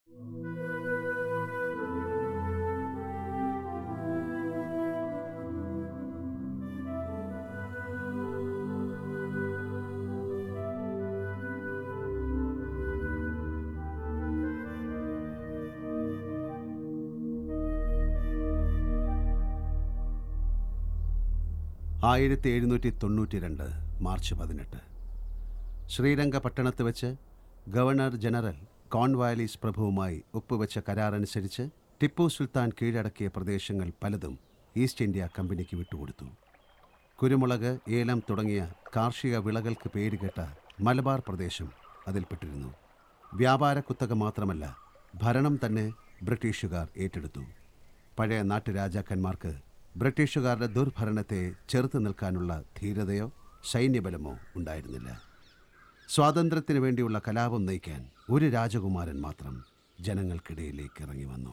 March 18 ശ്രീരംഗപട്ടണത്ത് വെച്ച് governor general Cornwallis പ്രഭുവുമായി ഒപ്പുവെച്ച കരാറനുസരിച്ച് ടിപ്പു സുൽത്താൻ കീഴടക്കിയ പ്രദേശങ്ങൾ പലതും ഈസ്റ്റ് ഇന്ത്യ കമ്പനിക്ക് വിട്ടുകൊടുത്തു. കുരുമുളക്, ഏലം തുടങ്ങിയ കാർഷിക വിളകൾക്ക് പേരുകേട്ട മലബാർ പ്രദേശം അതിൽപ്പെട്ടിരുന്നു. വ്യാപാര കുത്തക മാത്രമല്ല, ഭരണം തന്നെ ബ്രിട്ടീഷുകാർ ഏറ്റെടുത്തു. പഴയ നാട്ടുരാജാക്കന്മാർക്ക് ബ്രിട്ടീഷുകാരുടെ ദുർഭരണത്തെ ചെറുത്തു നിൽക്കാനുള്ള ധീരതയോ സൈന്യബലമോ ഉണ്ടായിരുന്നില്ല. സ്വാതന്ത്ര്യത്തിന് വേണ്ടിയുള്ള കലാപം നയിക്കാൻ ഒരു രാജകുമാരൻ മാത്രം ജനങ്ങൾക്കിടയിലേക്ക് ഇറങ്ങി വന്നു.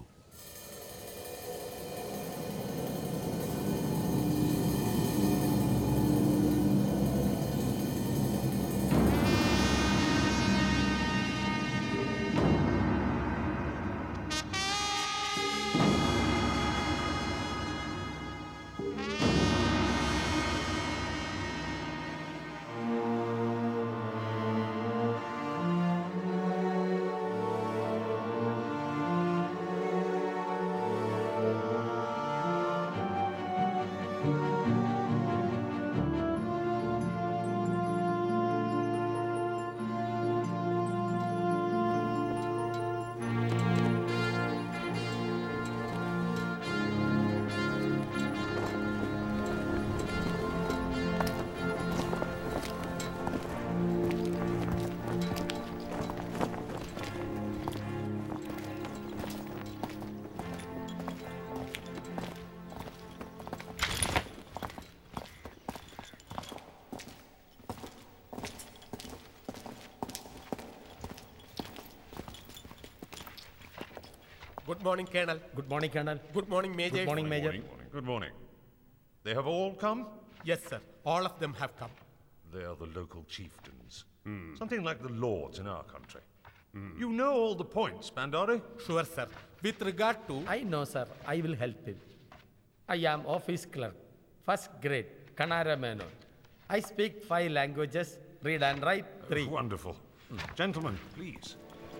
Good morning, Colonel. Good morning, Colonel. Good morning, Major. Good morning, Major. Good morning. They have all come? Yes, sir. All of them have come. They are the local chieftains. Something like the lords in our country. You know all the points, Bandari? Sure, sir. With regard to... I know, sir. I will help him. I am office clerk, first grade, Kannada Menon. I speak 5 languages, read and write 3. Wonderful. Gentlemen, please.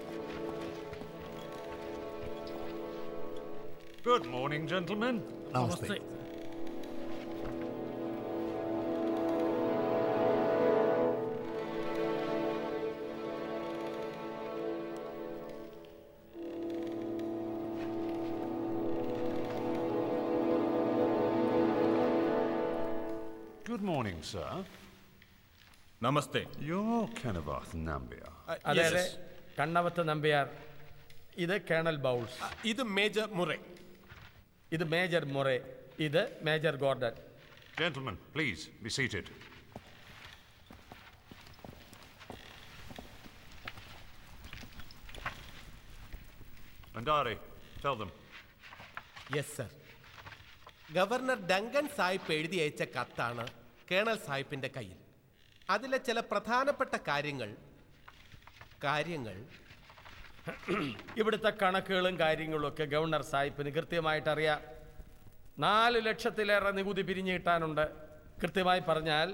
Good morning, gentlemen. Namaste. Good morning, sir. Namaste. You're Kennavath Nambiar. അതെ, കണ്ണവത്ത് നമ്പ്യാർ. ഇത് colonel Bowles. ഇത് major Murray. ഇത് major Moray. ഇത് major Gordon. Gentlemen, please be seated. Bandari, tell them. Yes, sir. Governor Duncan സാഹിബ് എഴുതി അയച്ച കത്താണ് colonel സാഹിബിന്റെ കയ്യിൽ. അതിലെ ചില പ്രധാനപ്പെട്ട കാര്യങ്ങൾ ഇവിടുത്തെ കണക്കുകളും കാര്യങ്ങളും ഒക്കെ ഗവർണർ സാഹിബിന് കൃത്യമായിട്ട് അറിയാം. 4 ലക്ഷത്തിലേറെ നികുതി പിരിഞ്ഞു കിട്ടാനുണ്ട്. കൃത്യമായി പറഞ്ഞാൽ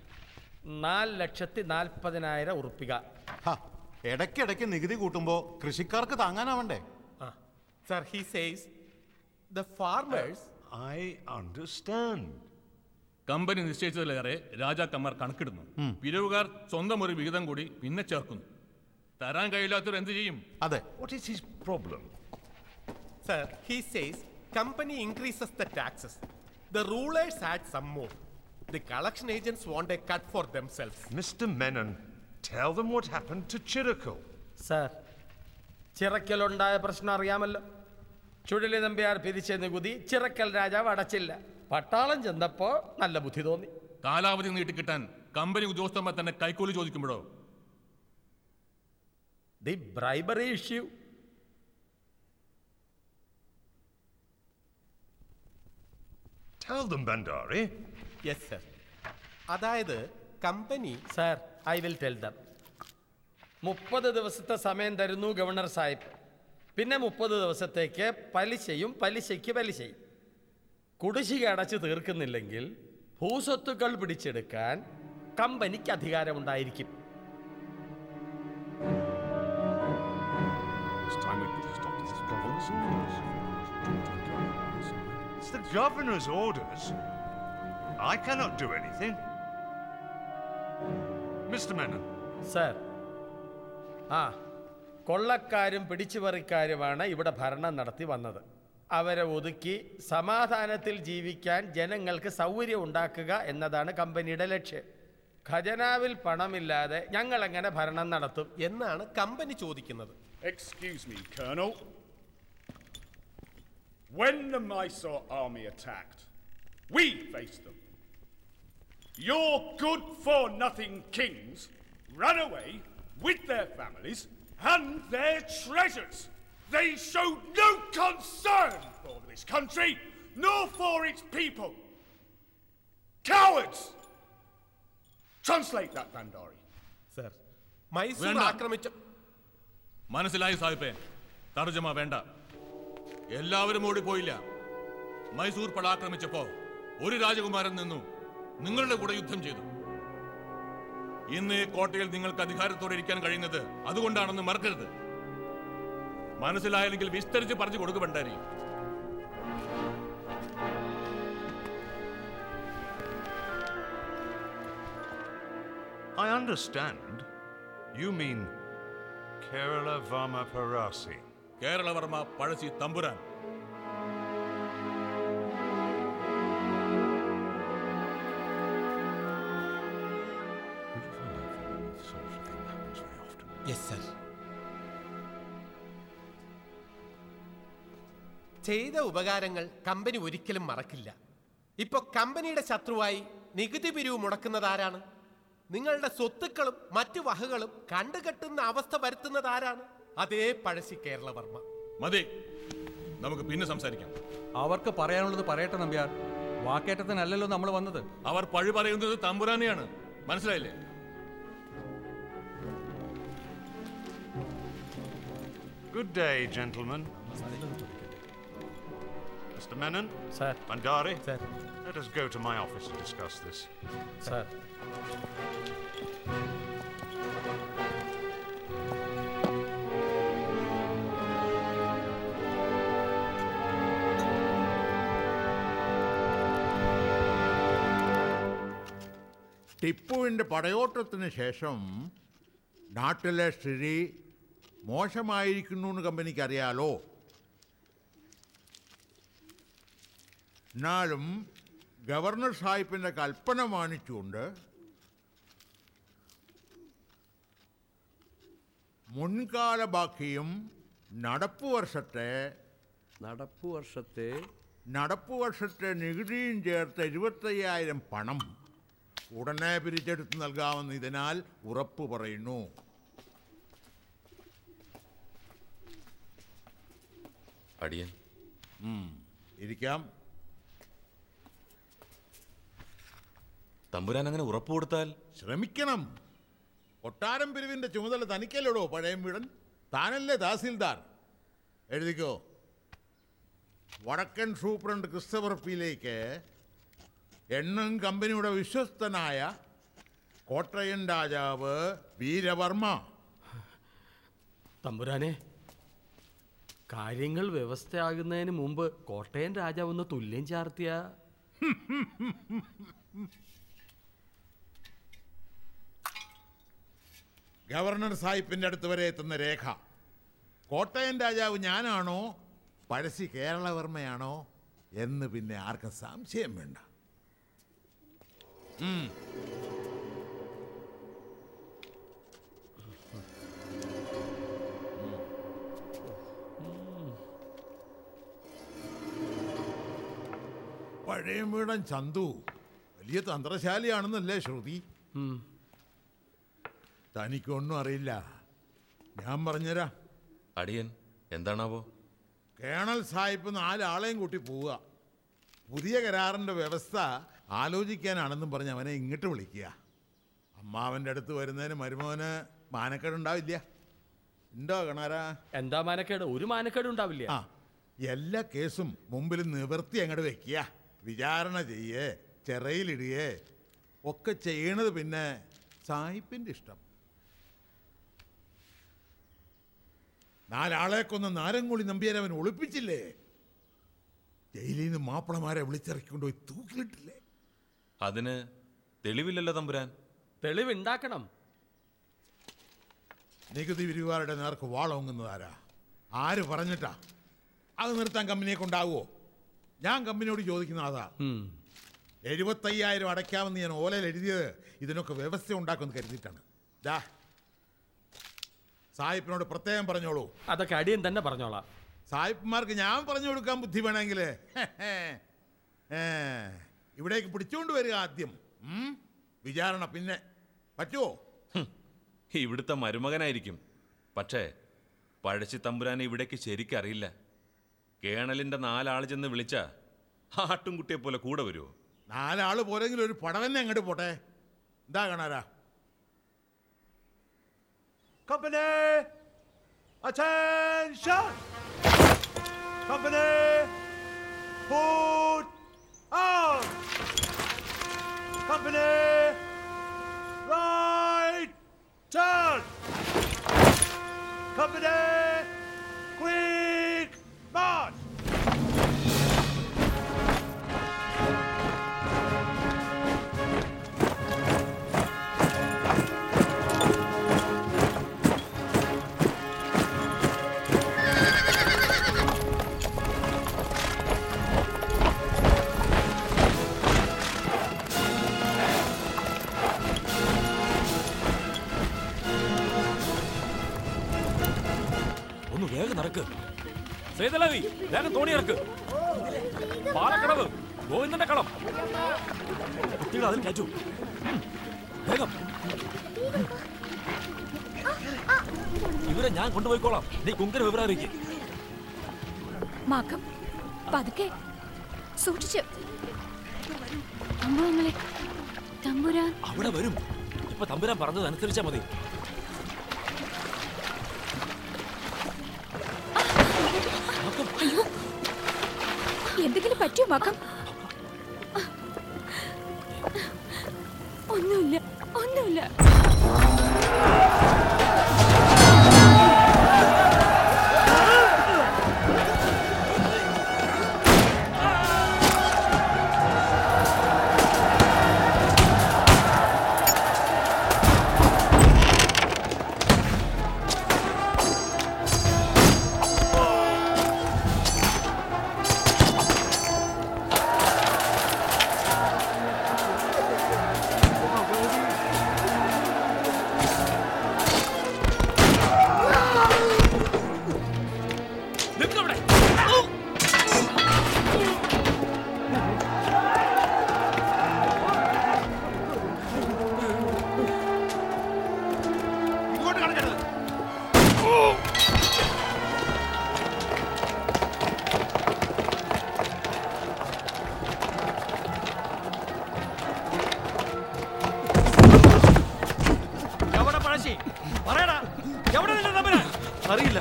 4,40,000 ഉറുപ്പിക. ഇടയ്ക്കിടയ്ക്ക് നികുതി കൂട്ടുമ്പോൾ കൃഷിക്കാർക്ക് താങ്ങാനാവണ്ടേ? Sir, he says the farmers. I understand. Company നിശ്ചയിച്ചതിലേറെ രാജാക്കന്മാർ കണക്കിടുന്നു. പിരിവുകാർ സ്വന്തം ഒരു വിഹിതം കൂടി പിന്നെ ചേർക്കുന്നു. തരാൻ കഴിയില്ലാത്തവർ എന്ത് ചെയ്യും? അതെ. What is his problem? Sir, he says company increases the taxes. The rulers add some more. The collection agents want a cut for themselves. Mr. Menon, tell them what happened to Chirakkal. Sir, ചിറക്കലുണ്ടായ പ്രശ്നം അറിയാമല്ലോ. ചുഴലി നമ്പ്യാർ പിരിച്ച നികുതി ചിറക്കൽ രാജാവ് അടച്ചില്ല. പട്ടാളം ചെന്നപ്പോ നല്ല ബുദ്ധി തോന്നി. കാലാവധി നീട്ടിക്കിട്ടാൻ കമ്പനി ഉദ്യോഗസ്ഥന്മാർ തന്നെ കൈക്കൂലി ചോദിക്കുമ്പോഴോ? The bribery issue. Tell them, Bandari. Yes, sir. അതായത് company. Sir, I will tell them. 30 ദിവസത്തെ സമയം തരുന്നു ഗവർണർ സാഹിബ്. പിന്നെ 30 ദിവസത്തേക്ക് പലിശയും പലിശയ്ക്ക് പലിശയും. കുടിശ്ശിക അടച്ച് തീർക്കുന്നില്ലെങ്കിൽ ഭൂസ്വത്തുക്കൾ പിടിച്ചെടുക്കാൻ കമ്പനിക്ക് അധികാരമുണ്ടായിരിക്കും. It's time we stop this governor's orders. It's the governor's orders. I cannot do anything. Mr. Menon. Sir, കൊള്ളക്കാരും പിടിച്ചുപറിക്കാരുമാണ് ഇവിടെ ഭരണം നടത്തി വന്നത്. അവരെ ഒതുക്കി സമാധാനത്തിൽ ജീവിക്കാൻ ജനങ്ങൾക്ക് സൗകര്യം ഉണ്ടാക്കുക എന്നതാണ് കമ്പനിയുടെ ലക്ഷ്യം. ഖജനാവിൽ പണമില്ലാതെ ഞങ്ങൾ എങ്ങനെ ഭരണം നടത്തും എന്നാണ് കമ്പനി ചോദിക്കുന്നത്. Excuse me, Colonel. When the Mysore army attacked, we faced them. Your good-for-nothing kings ran away with their families and their treasures. They showed no concern for this country, nor for its people. Cowards! Translate that, Bandari. Sir, Mysore വേണ്ട. ആക്രമിച്ച മനസ്സിലായി സാഹിബേ, തർജ്ജമ വേണ്ട. എല്ലാവരും ഓടിപ്പോയില്ല. മൈസൂർ പട ആക്രമിച്ചപ്പോ ഒരു രാജകുമാരൻ നിന്നു നിങ്ങളുടെ കൂടെ യുദ്ധം ചെയ്തു. ഇന്ന് കോട്ടയിൽ നിങ്ങൾക്ക് അധികാരത്തോടെ ഇരിക്കാൻ കഴിയുന്നത് അതുകൊണ്ടാണെന്ന് മറക്കരുത്. മനസ്സിലായില്ലെങ്കിൽ വിസ്തരിച്ച് പറഞ്ഞു കൊടുക്കുക Bhandari. I understand. You mean Kerala Varma Parasi. Keralavarma Pazhassi Thampuran. This sort of thing happens very often. Yes sir. ചെയ്ത ഉപകാരങ്ങൾ കമ്പനി ഒരിക്കലും മറക്കില്ല. ഇപ്പൊ കമ്പനിയുടെ ശത്രുവായി നികുതി പിരിവ് മുടക്കുന്നത് ആരാണ്? നിങ്ങളുടെ സ്വത്തുക്കളും മറ്റു വകകളും കണ്ടുകെട്ടുന്ന അവസ്ഥ വരുത്തുന്നത് ആരാണ്? അതേ പഴശ്ശി കേരളവർമ്മ. മതി, നമുക്ക് പിന്നെ സംസാരിക്കാം. അവർക്ക് പറയാനുള്ളത് പറയട്ടെ നമ്പ്യാർ. വാക്കേറ്റത്തിനല്ലല്ലോ നമ്മൾ വന്നത്. അവർ പഴി പറയുന്നത് തമ്പുരാനെയാണ്. മനസ്സിലായില്ലേ? Good day, gentlemen. Mr. Menon, sir. Bandari, Sir. let us go to my office to discuss this. Sir, ടിപ്പുവിൻ്റെ പടയോട്ടത്തിന് ശേഷം നാട്ടിലെ സ്ഥിതി മോശമായിരിക്കുന്നു എന്ന് കമ്പനിക്ക് അറിയാലോ. എന്നാലും ഗവർണർ സാഹിബിൻ്റെ കൽപ്പന മാനിച്ചുകൊണ്ട് മുൻകാല ബാക്കിയും നടപ്പു വർഷത്തെ നികുതിയും ചേർത്ത് 75,000 പണം ഉടനെ പിരിച്ചെടുത്ത് നൽകാമെന്ന് ഇതിനാൽ ഉറപ്പു പറയുന്നു. അടിയൻ ഇരിക്കാം. തമ്പുരാൻ അങ്ങനെ ഉറപ്പ് കൊടുത്താൽ ശ്രമിക്കണം. കൊട്ടാരം പിരിവിൻ്റെ ചുമതല തനിക്കല്ലടോ പഴയം വീടൻ. താനല്ലേ തഹസീൽദാർ. എഴുതിക്കോ. വടക്കൻ സൂപ്രണ്ട് ക്രിസ്റ്റഫർ പിയിലേക്ക് എണ്ണും കമ്പനിയുടെ വിശ്വസ്തനായ കോട്ടയൻ രാജാവ് വീരവർമ്മ. തമ്പുരാനെ, കാര്യങ്ങൾ വ്യവസ്ഥയാകുന്നതിന് മുമ്പ് കോട്ടയം രാജാവെന്ന് തുല്യം ചാർത്തിയ ഗവർണർ സാഹിബിൻ്റെ അടുത്ത് വരെ എത്തുന്ന രേഖ. കോട്ടയം രാജാവ് ഞാനാണോ പഴശ്ശി കേരളവർമ്മയാണോ എന്ന് പിന്നെ ആർക്കും സംശയം വേണ്ട. പഴയ വീടൻ ചന്തു വലിയ തന്ത്രശാലിയാണെന്നല്ലേ ശ്രുതി. തനിക്കൊന്നും അറിയില്ല. ഞാൻ പറഞ്ഞുതരാം. അടിയൻ എന്താണാവോ? കേണൽ സാഹിബ് 4 ആളെയും കൂട്ടി പോവുക. പുതിയ കരാറിൻ്റെ വ്യവസ്ഥ ആലോചിക്കാനാണെന്നും പറഞ്ഞ് അവനെ ഇങ്ങോട്ട് വിളിക്കുക. അമ്മാവൻ്റെ അടുത്ത് വരുന്നതിന് മരുമോന് മാനക്കേടുണ്ടാവില്ല. ഉണ്ടോ കണാരാ? എന്താ മാനക്കേട്? ഒരു മാനക്കേട് ഉണ്ടാവില്ല. ആ, എല്ലാ കേസും മുമ്പിൽ നിവർത്തി അങ്ങോട്ട് വെക്കുക. വിചാരണ ചെയ്യേ, ചെറയിലിടുകയെ ഒക്കെ ചെയ്യണത് പിന്നെ സായിപ്പിന്റെ ഇഷ്ടം. 4 ആളെ കൊന്ന് നാരങ്ങോളി നമ്പിയാൻ അവൻ ഒളിപ്പിച്ചില്ലേ? ജയിലിൽ നിന്ന് മാപ്പിളമാരെ വിളിച്ചിറക്കിക്കൊണ്ടുപോയി തൂക്കിലിട്ടില്ലേ? അതിന് തെളിവില്ലല്ലോ തമ്പുരാൻ. തെളിവുണ്ടാക്കണം. നികുതി പിരിവുകാരുടെ നേർക്ക് വാളോങ്ങുന്നത് ആരാ? ആര് പറഞ്ഞിട്ടാ? അത് നിർത്താൻ കമ്പനിയെ കൊണ്ടാവുമോ? ഞാൻ കമ്പനിയോട് ചോദിക്കുന്ന അതാ. 75,000 അടയ്ക്കാമെന്ന് ഞാൻ ഓലയിൽ എഴുതിയത് ഇതിനൊക്കെ വ്യവസ്ഥ ഉണ്ടാക്കുമെന്ന് കരുതിയിട്ടാണ്. സായിപ്പിനോട് പ്രത്യേകം പറഞ്ഞോളൂ. അതൊക്കെ അടിയൻ തന്നെ പറഞ്ഞോളാം. സായിപ്പന്മാർക്ക് ഞാൻ പറഞ്ഞു കൊടുക്കാൻ ബുദ്ധി വേണമെങ്കിൽ ഇവിടേക്ക് പിടിച്ചുകൊണ്ട് വരിക ആദ്യം, വിചാരണ പിന്നെ. പറ്റുമോ? ഇവിടുത്തെ മരുമകനായിരിക്കും. പക്ഷേ പഴശ്ശി തമ്പുരാനെ ഇവിടേക്ക് ശരിക്കറിയില്ല. കേണലിന്റെ 4 ആൾ ചെന്ന് വിളിച്ച ആട്ടുംകുട്ടിയെ പോലെ കൂടെ വരുമോ? 4 ആൾ പോലെങ്കിലും ഒരു പടവന്നെ അങ്ങോട്ട് പോട്ടെ. എന്താ കാണാരാ? Company! Attention! Company! Put on! Company! Right turn! Company! Quick march! വേഗം നടക്ക്. സേതലവി, വേഗം തോണി ഇറക്ക്. പാലക്കടവ്, ഗോവിന്ദന്റെ കളം. കുട്ടികൾ അതിൽ കയറ്റു. വേഗം. ഇവരെ ഞാൻ കൊണ്ടുപോയിക്കോളാം. നീ കുങ്കര വിവരം അറിയിക്കും. മാക്കം പതുക്കെ സൂക്ഷിച്ച്. അമ്മങ്ങളെ തമ്പുരാൻ അവിടെ വരും. ഇപ്പൊ തമ്പുരാൻ പറഞ്ഞത് അനുസരിച്ചാ മതി. അയ്യോ, എന്തെങ്കിലും പറ്റിയോ മാക്കം? ഒന്നുമില്ല, ഒന്നുമില്ല. അറിയില്ല.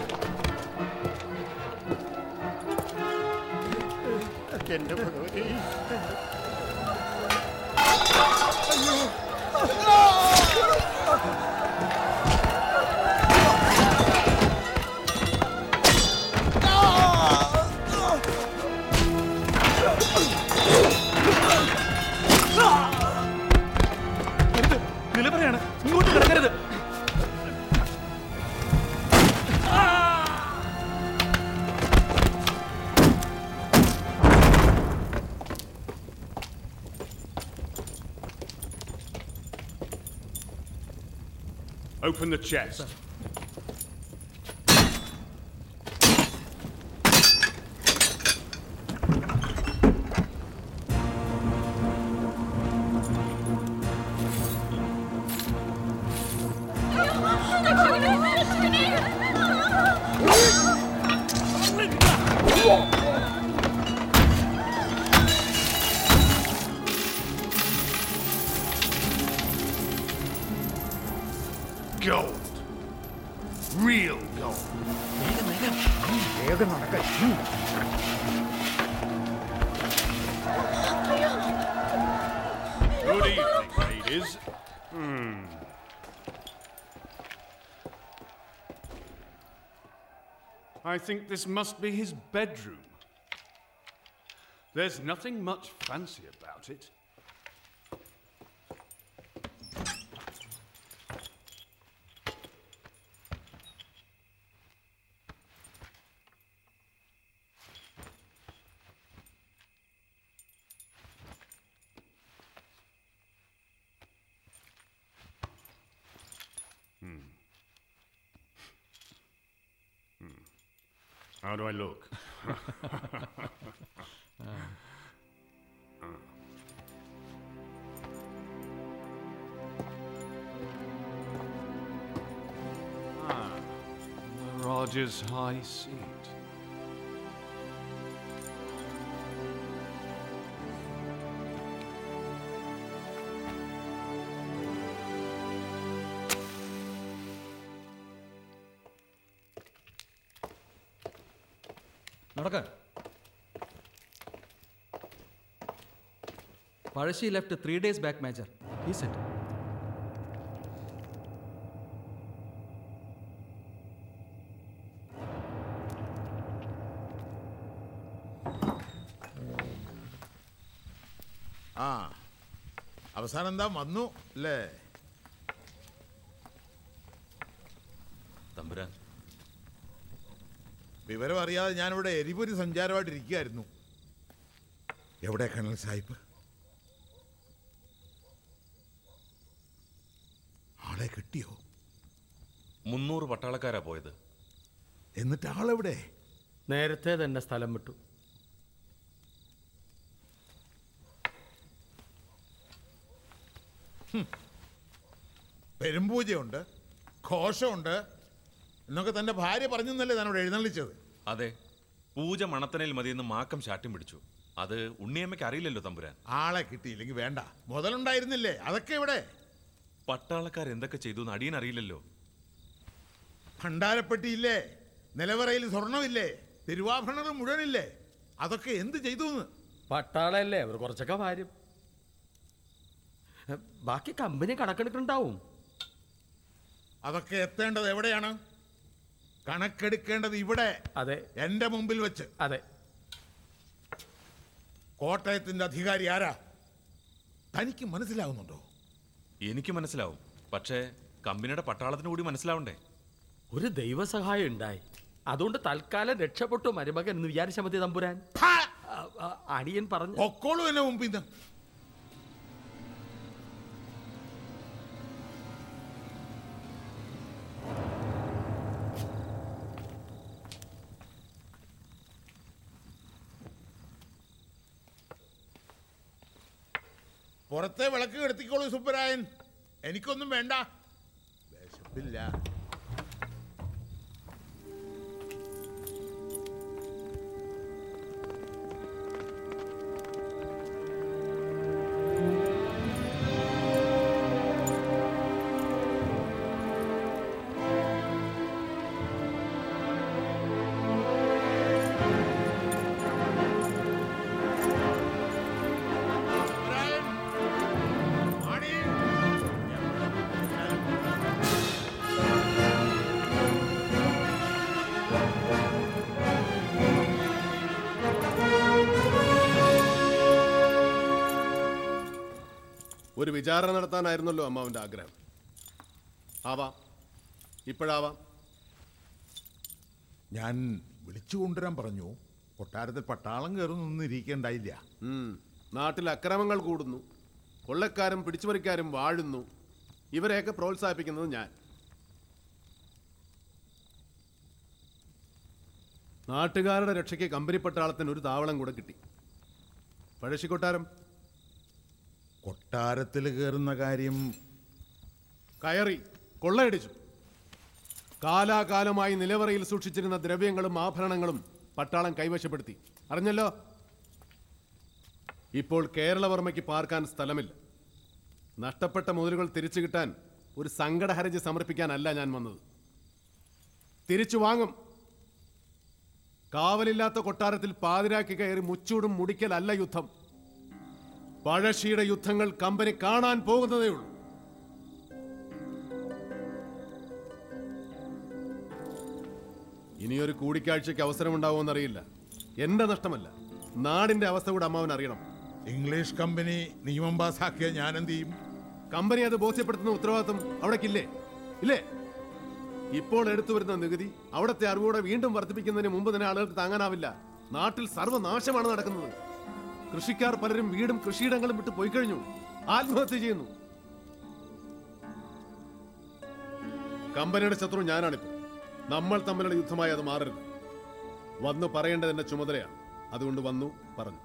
നിലപറയാണ്, ഇങ്ങോട്ട് കിടക്കരുത്. Open the chest. Gold. real gold. Good evening, ladies. I think this must be his bedroom. There's nothing much fancy about it. How do I look? The Rogers High Seat. നടക്ക. Pazhashi left 3 days back, Major. He said. ആ അവസാനം എന്താ വന്നു അല്ലേ? തമ്പുരാൻ, വിവരം അറിയാതെ ഞാനിവിടെ എരിപൊരി സഞ്ചാരമായിട്ടിരിക്കുകയായിരുന്നു. എവിടെ കണൽ സാഹിബ്? ആളെ കിട്ടിയോ? 300 പട്ടാളക്കാരാ പോയത്. എന്നിട്ട് ആളെവിടെ? നേരത്തെ തന്നെ സ്ഥലം വിട്ടു. പെരുമ്പൂജയുണ്ട്, ഘോഷമുണ്ട് എന്നൊക്കെ തന്റെ ഭാര്യ പറഞ്ഞെന്നല്ലേ താനോട് എഴുന്നള്ളിച്ചത്? അതെ, പൂജ മണത്തനയിൽ മതിയെന്ന് മാക്കം ശാഠ്യം പിടിച്ചു. അത് ഉണ്ണിയമ്മയ്ക്ക് അറിയില്ലല്ലോ തമ്പുരാൻ. ആളെ കിട്ടിയില്ലെങ്കിൽ വേണ്ട, മുതലുണ്ടായിരുന്നില്ലേ? അതൊക്കെ ഇവിടെ. പട്ടാളക്കാർ എന്തൊക്കെ ചെയ്തു എന്ന് അടിയൻ അറിയില്ലല്ലോ. ഭണ്ഡാരപ്പെട്ടിയില്ലേ? നിലവറയിൽ സ്വർണമില്ലേ? തിരുവാഭരണങ്ങൾ മുഴുവനില്ലേ? അതൊക്കെ എന്ത് ചെയ്തു? പട്ടാളല്ലേ, അവർ കുറച്ചൊക്കെ വാരും. ബാക്കി കമ്പനി കണക്കെടുക്കുന്നുണ്ടാവും. അതൊക്കെ എത്തേണ്ടത് എവിടെയാണ്? കണക്കെടുക്കേണ്ടത് ഇവിടെ. അതെ, എന്റെ മുമ്പിൽ വെച്ച്. അതെ. കോട്ടയത്തിന്റെ അധികാരി ആരാ? തനിക്ക് മനസ്സിലാവുന്നുണ്ടോ? എനിക്ക് മനസ്സിലാവും, പക്ഷേ കമ്പനിയുടെ പട്ടാളത്തിന് കൂടി മനസ്സിലാവണ്ടേ? ഒരു ദൈവസഹായം ഉണ്ടായി, അതുകൊണ്ട് തൽക്കാലം രക്ഷപ്പെട്ടു മരുമകൻ എന്ന് വിചാരിച്ച മതി തമ്പുരാൻ. അടിയൻ പറഞ്ഞു. പൊക്കോളൂ എന്നെ മുമ്പിൽ നിന്ന്. പുറത്തെ വിളക്ക് കെടുത്തിക്കോളൂ സുബ്ബരായൻ, എനിക്കൊന്നും വേണ്ട, വിശപ്പില്ല. ഒരു വിചാരണ നടത്താനായിരുന്നല്ലോ അമ്മാവന്റെ ആഗ്രഹം. ആവാം, ഇപ്പോഴാവാം. ഞാൻ വിളിച്ചു കൊണ്ടുവരാൻ പറഞ്ഞു. കൊട്ടാരത്തിൽ പട്ടാളം കയറുന്നൊന്നും ഇരിക്കേണ്ടായില്ല. നാട്ടിൽ അക്രമങ്ങൾ കൂടുന്നു, കൊള്ളക്കാരും പിടിച്ചുപറിക്കാരും വാഴുന്നു. ഇവരെയൊക്കെ പ്രോത്സാഹിപ്പിക്കുന്നത് ഞാൻ. നാട്ടുകാരുടെ രക്ഷയ്ക്ക് കമ്പനി പട്ടാളത്തിന് ഒരു താവളം കൂടെ കിട്ടി. പഴശ്ശി കൊട്ടാരം. കൊട്ടാരത്തിൽ കയറുന്ന കാര്യം കയറി കൊള്ളയടിച്ചു. കാലാകാലമായി നിലവറയിൽ സൂക്ഷിച്ചിരുന്ന ദ്രവ്യങ്ങളും ആഭരണങ്ങളും പട്ടാളം കൈവശപ്പെടുത്തി. അറിഞ്ഞല്ലോ. ഇപ്പോൾ കേരളവർമ്മയ്ക്ക് പാർക്കാൻ സ്ഥലമില്ല. നഷ്ടപ്പെട്ട മുതലുകൾ തിരിച്ചു കിട്ടാൻ ഒരു സങ്കടഹർജി സമർപ്പിക്കാനല്ല ഞാൻ വന്നത്. തിരിച്ചു വാങ്ങും. കാവലില്ലാത്ത കൊട്ടാരത്തിൽ പാതിരാക്കി കയറി മുച്ചൂടും മുടിക്കലല്ല യുദ്ധം. പഴശ്ശിയുടെ യുദ്ധങ്ങൾ കമ്പനി കാണാൻ പോകുന്നതേ ഉള്ളൂ. ഇനിയൊരു കൂടിക്കാഴ്ചയ്ക്ക് അവസരമുണ്ടാവുമെന്നറിയില്ല. എന്റെ നഷ്ടമല്ല, നാടിന്റെ അവസ്ഥ കൂടെ അമ്മാവൻ അറിയണം. ഇംഗ്ലീഷ് കമ്പനി നിയമം പാസാക്കിയ ഞാൻ എന്ത് ചെയ്യും? കമ്പനി അത് ബോധ്യപ്പെടുത്തുന്ന ഉത്തരവാദിത്വം അവിടേക്കില്ലേ? ഇല്ലേ? ഇപ്പോൾ എടുത്തു വരുന്ന നികുതി അവിടുത്തെ അറിവോടെ വീണ്ടും വർദ്ധിപ്പിക്കുന്നതിന് മുമ്പ് തന്നെ ആളുകൾക്ക് താങ്ങാനാവില്ല. നാട്ടിൽ സർവ്വനാശമാണ് നടക്കുന്നത്. കൃഷിക്കാർ പലരും വീടും കൃഷിയിടങ്ങളും വിട്ട് പോയി കഴിഞ്ഞു, ആത്മഹത്യ ചെയ്യുന്നു. കമ്പനിയുടെ ശത്രു ഞാനാണിപ്പോൾ. നമ്മൾ തമ്മിലുള്ള യുദ്ധമായി അത് മാറരുത്. വന്നു പറയേണ്ടത് എന്റെ ചുമതലയാണ്. അതുകൊണ്ട് വന്നു പറഞ്ഞു.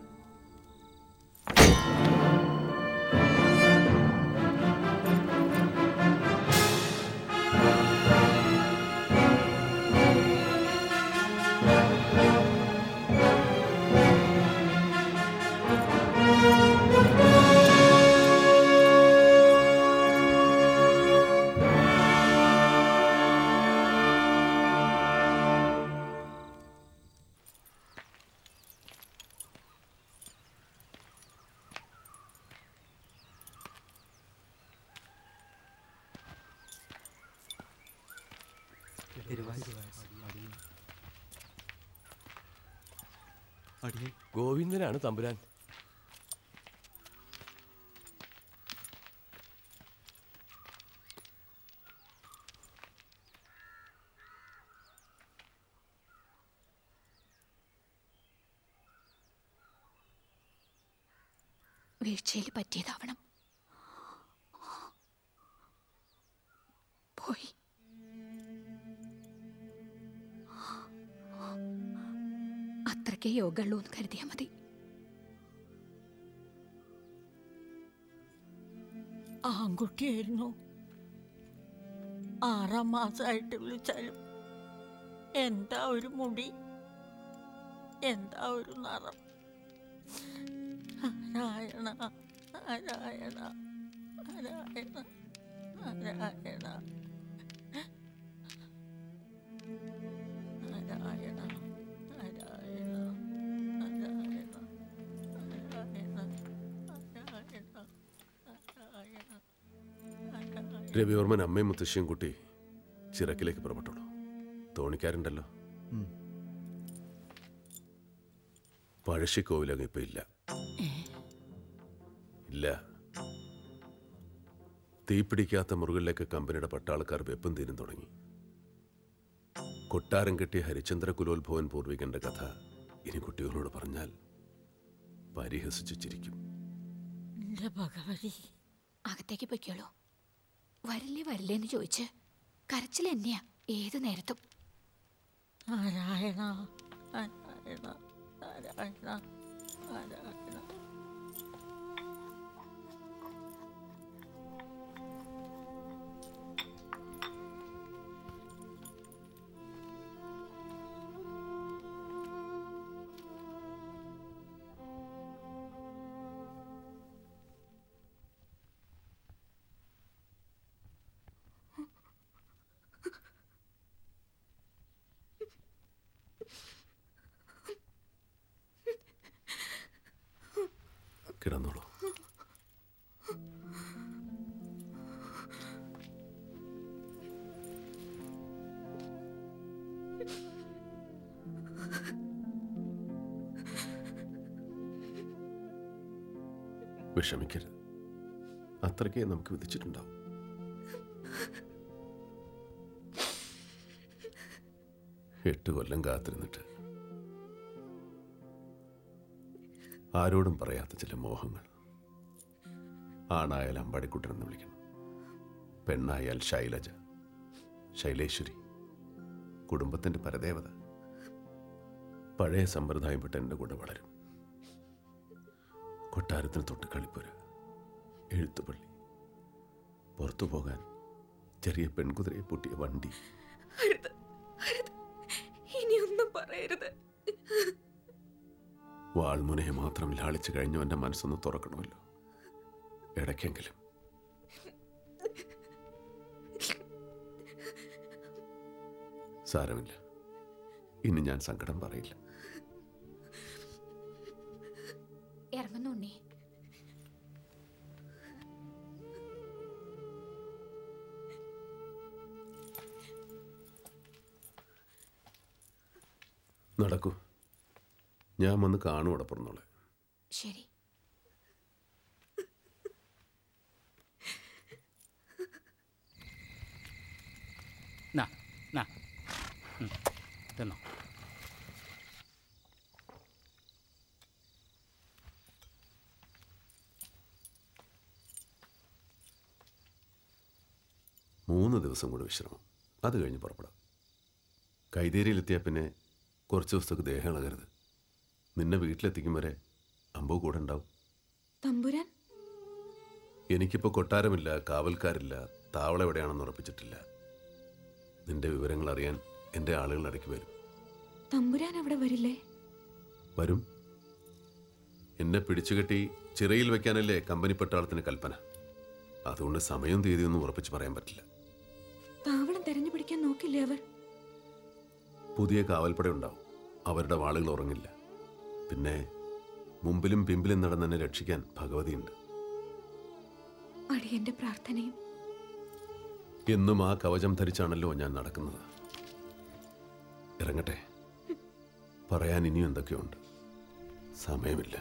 ഗോവിന്ദനാണ് തമ്പുരാൻ. വീഴ്ചയിൽ പറ്റിയതാവണം. പോയി. അത്രയ്ക്കേ യോഗമുള്ളൂ എന്ന് കരുതിയാൽ മതി. ആൺകുട്ടിയായിരുന്നു. 6 മാസമായിട്ട് വിളിച്ചാലും എന്താ ഒരു മുടി, എന്താ ഒരു നിറം. നാരായണ നാരായണ നാരായണ നാരായണ നാരായണ രവിവർമ്മൻ അമ്മയും മുത്തശ്ശിയും കുട്ടി ചിറക്കിലേക്ക് പുറപ്പെട്ടോളൂ. തോണിക്കാരുണ്ടല്ലോ. പഴശ്ശിക്കോവിലങ്ങ് ഇപ്പൊ ഇല്ല. ഇല്ല. തീപിടിക്കാത്ത മുറികളിലേക്ക് കമ്പനിയുടെ പട്ടാളക്കാർ വെപ്പും തീരും തുടങ്ങി. കൊട്ടാരം കെട്ടിയ ഹരിചന്ദ്ര കുലോത്ഭവൻ പൂർവികന്റെ കഥ ഇനി കുട്ടികളോട് പറഞ്ഞാൽ പരിഹസിച്ചു ചിരിക്കും. അകത്തേക്ക് പൊയ്ക്കോളൂ. വരില്ലേ വരില്ലേന്ന് ചോദിച്ച് കരച്ചിൽ തന്നെയാ ഏത് നേരത്തും. നാരായണ നാരായണ നാരായണ നാരായണ. കിടന്നോളൂ. വിഷമിക്കരുത്. അത്രയ്ക്കേ നമുക്ക് വിധിച്ചിട്ടുണ്ടാവും. എട്ട് കൊല്ലം കാത്തിരുന്നിട്ട് ആരോടും പറയാത്ത ചില മോഹങ്ങൾ. ആണായാൽ അമ്പാടിക്കുട്ടനെന്ന് വിളിക്കണം, പെണ്ണായാൽ ശൈലജ, ശൈലേശ്വരി, കുടുംബത്തിൻ്റെ പരദേവത. പഴയ സമ്പ്രദായം വിട്ട് എൻ്റെ കൂടെ വളരും. കൊട്ടാരത്തിന് തൊട്ട് കളിപ്പുര, എഴുത്തുപള്ളി, പുറത്തു പോകാൻ ചെറിയ പെൺകുതിരയെ പൂട്ടിയ വണ്ടി. ഇനിയൊന്നും പറയരുത്. വാൾമുനയെ മാത്രം ലാളിച്ചു കഴിഞ്ഞവൻ്റെ മനസ്സൊന്ന് തുറക്കണമല്ലോ ഇടയ്ക്കെങ്കിലും. സാരമില്ല, ഇനി ഞാൻ സങ്കടം പറയില്ല. ഇറങ്ങുന്നു ഉണ്ണി. നടക്കൂ, ഞാൻ വന്ന് കാണും അവിടെ പറഞ്ഞോളെ. ശരി. തിന്നോ. മൂന്ന് ദിവസം കൂടി വിശ്രമം, അത് കഴിഞ്ഞ് പുറപ്പെടാം. കൈതേരിയിലെത്തിയാൽ പിന്നെ കുറച്ച് ദിവസത്തേക്ക് ദേഹം ഇളകരുത്. നിന്നെ വീട്ടിലെത്തിക്കും വരെ അമ്പു കൂടെ ഉണ്ടാവും. തമ്പുരാൻ? എനിക്കിപ്പോൾ കൊട്ടാരമില്ല, കാവൽക്കാരില്ല, താവളം എവിടെയാണെന്ന് ഉറപ്പിച്ചിട്ടില്ല. നിന്റെ വിവരങ്ങൾ അറിയാൻ എൻ്റെ ആളുകൾ ഇടയ്ക്ക് വരും. തമ്പുരാൻ അവിടെ വരില്ലേ? വരും. എന്നെ പിടിച്ചുകെട്ടി ചിറയിൽ വെക്കാനല്ലേ കമ്പനി പട്ടാളത്തിന് കൽപ്പന. അതുകൊണ്ട് സമയവും തീയതിയൊന്നും ഉറപ്പിച്ച് പറയാൻ പറ്റില്ല. താവളം തെരഞ്ഞു പിടിക്കാൻ നോക്കില്ലേ അവർ? പുതിയ കാവൽപ്പട ഉണ്ടാവും. അവരുടെ വാളുകൾ ഉറങ്ങില്ല. പിന്നെ മുമ്പിലും പിമ്പിലും നടന്നെന്നെ രക്ഷിക്കാൻ ഭഗവതിയുണ്ട്. അടിയന്റെ പ്രാർത്ഥനയും. എന്നും ആ കവചം ധരിച്ചാണല്ലോ ഞാൻ നടക്കുന്നത്. ഇറങ്ങട്ടെ. പറയാൻ ഇനിയും എന്തൊക്കെയുണ്ട്. സമയമില്ല.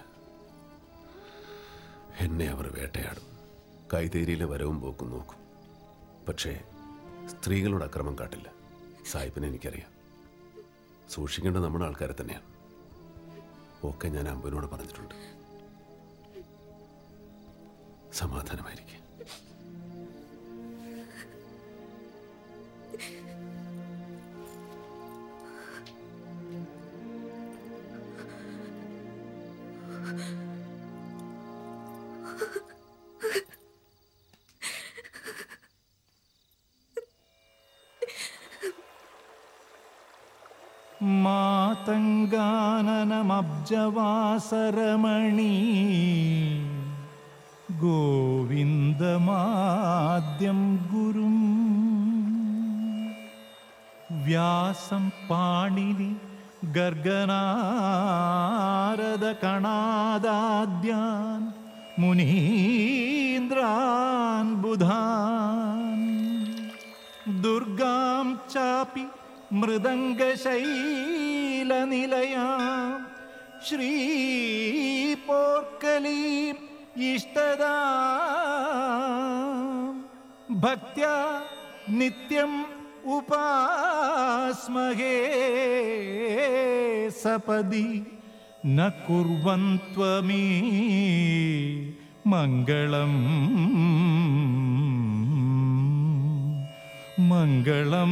എന്നെ അവർ വേട്ടയാടും. കൈതേരിയിലെ വരവും പോക്കും നോക്കും. പക്ഷേ സ്ത്രീകളോട് അക്രമം കാട്ടില്ല. സായിപ്പിനെ എനിക്കറിയാം. സൂക്ഷിക്കേണ്ട നമ്മുടെ ആൾക്കാരെ തന്നെയാണ്. ഒക്കെ ഞാൻ അമ്പുവിനോട് പറഞ്ഞിട്ടുണ്ട്. സമാധാനമായിരിക്കും. മാതംഗാനനമബ്ജവാസരമണി ഗോവിന്ദമാദ്യം ഗുരും വ്യാസം പാണിനി ഗർഗനാരദകണാദാദ്യാൻ മുനീന്ദ്രാൻ ബുധാൻ ദുർഗാം ചാപി മൃദംഗശൈലനിലയാം ശ്രീപോർക്കലീം ഇഷ്ടദാം ഭക്ത്യാ നിത്യം ഉപാസ്മഹേ സപദി ന കുർവന്ത്വമേ മംഗളം മംഗളം.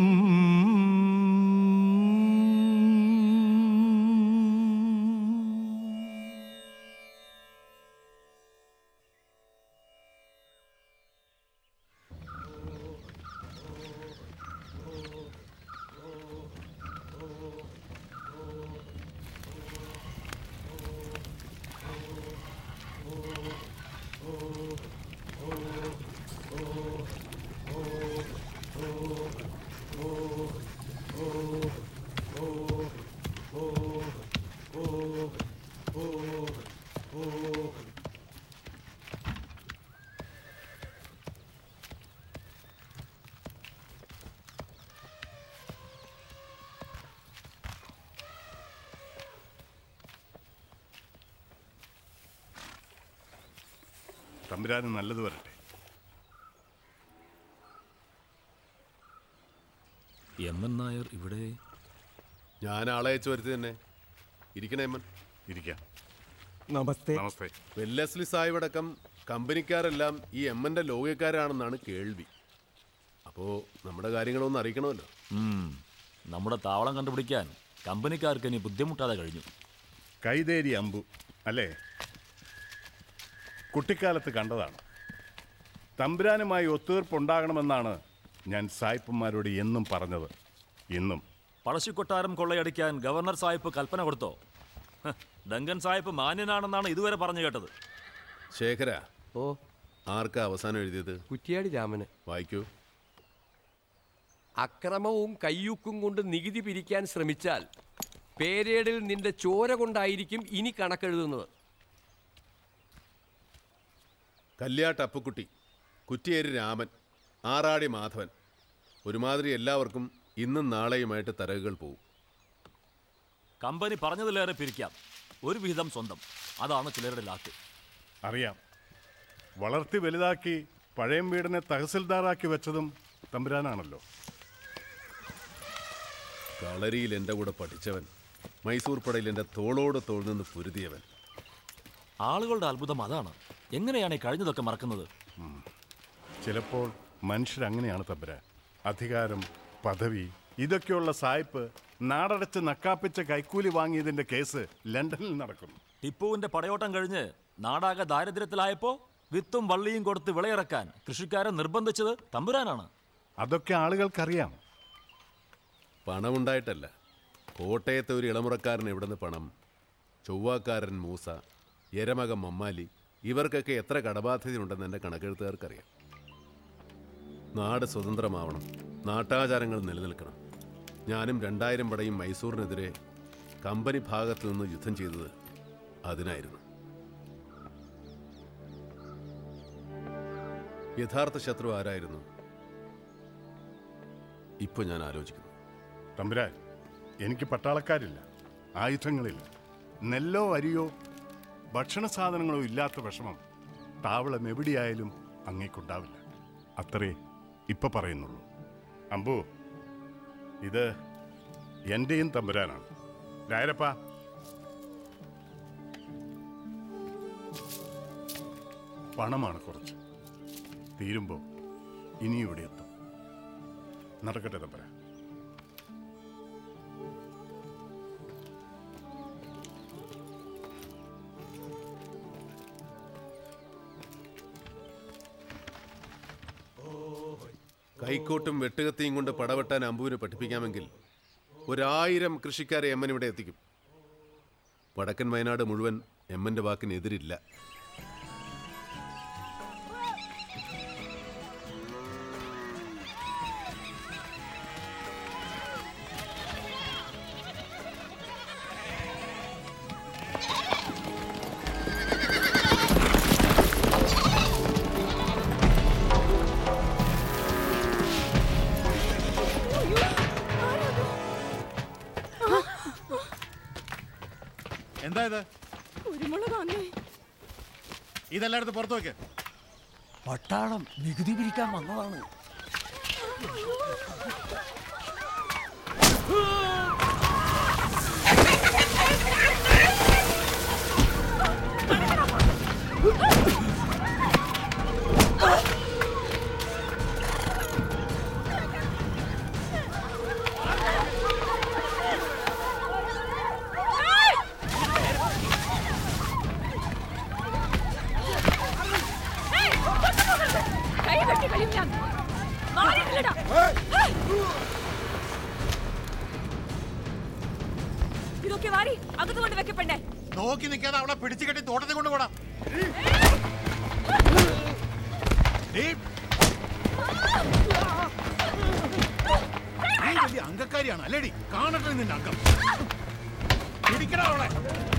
തമ്പുരാന് നല്ലത് വരട്ടെ. എം എൻ നായർ ഇവിടെ? ഞാൻ ആളെ അയച്ചു വരുത്തി തന്നെ. ഇരിക്കണേ എമ്മൻ. ഇരിക്കാം. നമസ്തേ. നമസ്തേ. വെല്ലസ്ലി സാഹിബ് അടക്കം കമ്പനിക്കാരെല്ലാം ഈ എമ്മന്റെ ലോകക്കാരാണെന്നാണ് കേൾവി. അപ്പോ നമ്മുടെ കാര്യങ്ങളൊന്നും അറിയിക്കണമല്ലോ. നമ്മുടെ താവളം കണ്ടുപിടിക്കാൻ കമ്പനിക്കാർക്ക് ഇനി ബുദ്ധിമുട്ടാതെ കഴിഞ്ഞു. കൈതേരി അമ്പു അല്ലേ? കുട്ടിക്കാലത്ത് കണ്ടതാണ്. തമ്പുരാനുമായി ഒത്തുതീർപ്പുണ്ടാകണമെന്നാണ് ഞാൻ സായിപ്പന്മാരോട് എന്നും പറഞ്ഞത്. ഇന്നും പഴശ്ശിക്കൊട്ടാരം കൊള്ളയടിക്കാൻ ഗവർണർ സാഹിബ് കൽപ്പന കൊടുത്തോ? ഡങ്കൻ സാഹിബ് മാന്യനാണെന്നാണ് ഇതുവരെ പറഞ്ഞു കേട്ടത്. ശേഖര, ഓ ആർക്കാ അവസാനം എഴുതിയത്? കുറ്റിയാടി രാമന്. വായിക്കൂ. അക്രമവും കയ്യൂക്കും കൊണ്ട് നികുതി പിരിക്കാൻ ശ്രമിച്ചാൽ പേരേടിൽ നിന്റെ ചോര കൊണ്ടായിരിക്കും ഇനി കണക്കെഴുതുന്നത്. കല്യാട്ട് അപ്പുക്കുട്ടി, കുറ്റിയേരി രാമൻ, ആറാടി മാധവൻ, ഒരുമാതിരി എല്ലാവർക്കും ഇന്നും നാളെയുമായിട്ട് തരകുകൾ പോവും. കമ്പനി പറഞ്ഞതിലേറെ പിരിക്കാം, ഒരു വിഹിതം സ്വന്തം. അതാണ് ചിലരുടെ ലാക്ക്. അറിയാം. വളർത്തി വലുതാക്കി പഴയം വീടിനെ തഹസിൽദാറാക്കി വെച്ചതും തമ്പുരാനാണല്ലോ. കളരിയിൽ എൻ്റെ കൂടെ പഠിച്ചവൻ, മൈസൂർ പടയിൽ എൻ്റെ തോളോട് തോൾ നിന്ന് പൊരുതിയവൻ. ആളുകളുടെ അത്ഭുതം അതാണ്. എങ്ങനെയാണ് ഈ കഴിഞ്ഞതൊക്കെ മറക്കുന്നത്? ചിലപ്പോൾ മനുഷ്യരങ്ങനെയാണ് തമ്പുരാൻ. അധികാരം, പദവി, ഇതൊക്കെയുള്ള സായിപ്പ് നാടടച്ച് നക്കാപ്പിച്ച കൈക്കൂലി വാങ്ങിയതിന്റെ കേസ് ലണ്ടനിൽ നടക്കുന്നു. ടിപ്പുവിന്റെ പടയോട്ടം കഴിഞ്ഞ് നാടാകെ ദാരിദ്ര്യത്തിലായപ്പോ വിത്തും വള്ളിയും കൊടുത്ത് വിളയിറക്കാൻ കൃഷിക്കാരെ നിർബന്ധിച്ചത് തമ്പുരാനാണ്. അതൊക്കെ ആളുകൾക്കറിയാം. പണമുണ്ടായിട്ടല്ല. കോട്ടയത്തെ ഒരു ഇളമുറക്കാരൻ എവിടെ നിന്ന് പണം? ചൊവ്വാക്കാരൻ മൂസ, എരമകം മമ്മാലി, ഇവർക്കൊക്കെ എത്ര കടബാധ്യതയുണ്ടെന്ന് എൻ്റെ കണക്കെഴുത്തുകാർക്കറിയാം. നാട് സ്വതന്ത്രമാവണം, നാട്ടാചാരങ്ങൾ നിലനിൽക്കണം. ഞാനും 2000 പടയും മൈസൂറിനെതിരെ കമ്പനി ഭാഗത്തു നിന്ന് യുദ്ധം ചെയ്തത് അതിനായിരുന്നു. യഥാർത്ഥ ശത്രു ആരായിരുന്നു? ഇപ്പൊ ഞാൻ ആലോചിക്കുന്നു. തമ്പുരാൻ, എനിക്ക് പട്ടാളക്കാരില്ല, ആയുധങ്ങളില്ല, നെല്ലോ അരിയോ ഭക്ഷണ സാധനങ്ങളോ ഇല്ലാത്ത വിഷമം താവളം എവിടെയായാലും അങ്ങേക്കുണ്ടാവില്ല. അത്രേ ഇപ്പൊ പറയുന്നുള്ളൂ. അമ്പു, ഇത് എന്റെയും തമ്പുരാനാണ്. രായരപ്പ, പണമാണ് കുറച്ച്. തീരുമ്പോ ഇനി ഇവിടെ എത്തും. നടക്കട്ടെ തമ്പുരാൻ. കൈക്കോട്ടും വെട്ടുകത്തിയും കൊണ്ട് പടവെട്ടാൻ അമ്പുവിനെ പഠിപ്പിക്കാമെങ്കിൽ 1000 കൃഷിക്കാരെ എമ്മൻ ഇവിടെ എത്തിക്കും. വടക്കൻ വയനാട് മുഴുവൻ എമ്മൻ്റെ വാക്കിനെതിരില്ല. എന്താ ഇത്? കുരുമുളകാന്നേ. ഇതെല്ലായിടത്തും പുറത്തു വെക്ക്. പട്ടാളം നികുതി പിരിക്കാൻ വന്നതാണ്. ഇതൊക്കെ വാരി അകത്ത് കൊണ്ട് വെക്കപ്പെടേ. നോക്കി നിൽക്കാതെ അവളെ പിടിച്ചു കെട്ടി തോട്ടത്തിൽ കൊണ്ടുപോടാ. അംഗക്കാരിയാണ് അല്ലേടി? കാണട്ടെ നിന്റെ അംഗം. പിടിക്കടാ അവളെ.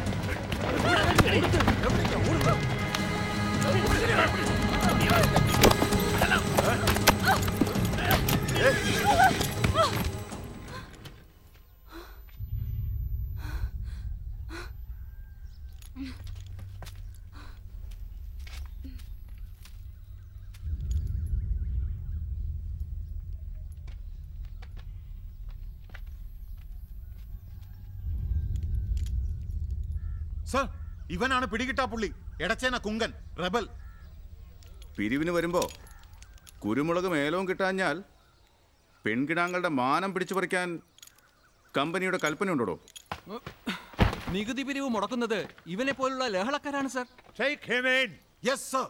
സർ, ഇവനാണ് പിടികിട്ടാ പുള്ളി. എടച്ചേന കുങ്കൻ, റബൽ. പിരിവിന് വരുമ്പോ കുരുമുളക് മേലവും കിട്ടാഞ്ഞാൽ പെൺകിടാങ്ങളുടെ മാനം പിടിച്ചു പറിക്കാൻ കമ്പനിയുടെ കൽപ്പന ഉണ്ടോ? നികുതി പിരിവ് മുടക്കുന്നത് ഇവനെ പോലുള്ള ലഹളക്കാരാണ് സർ. Yes sir.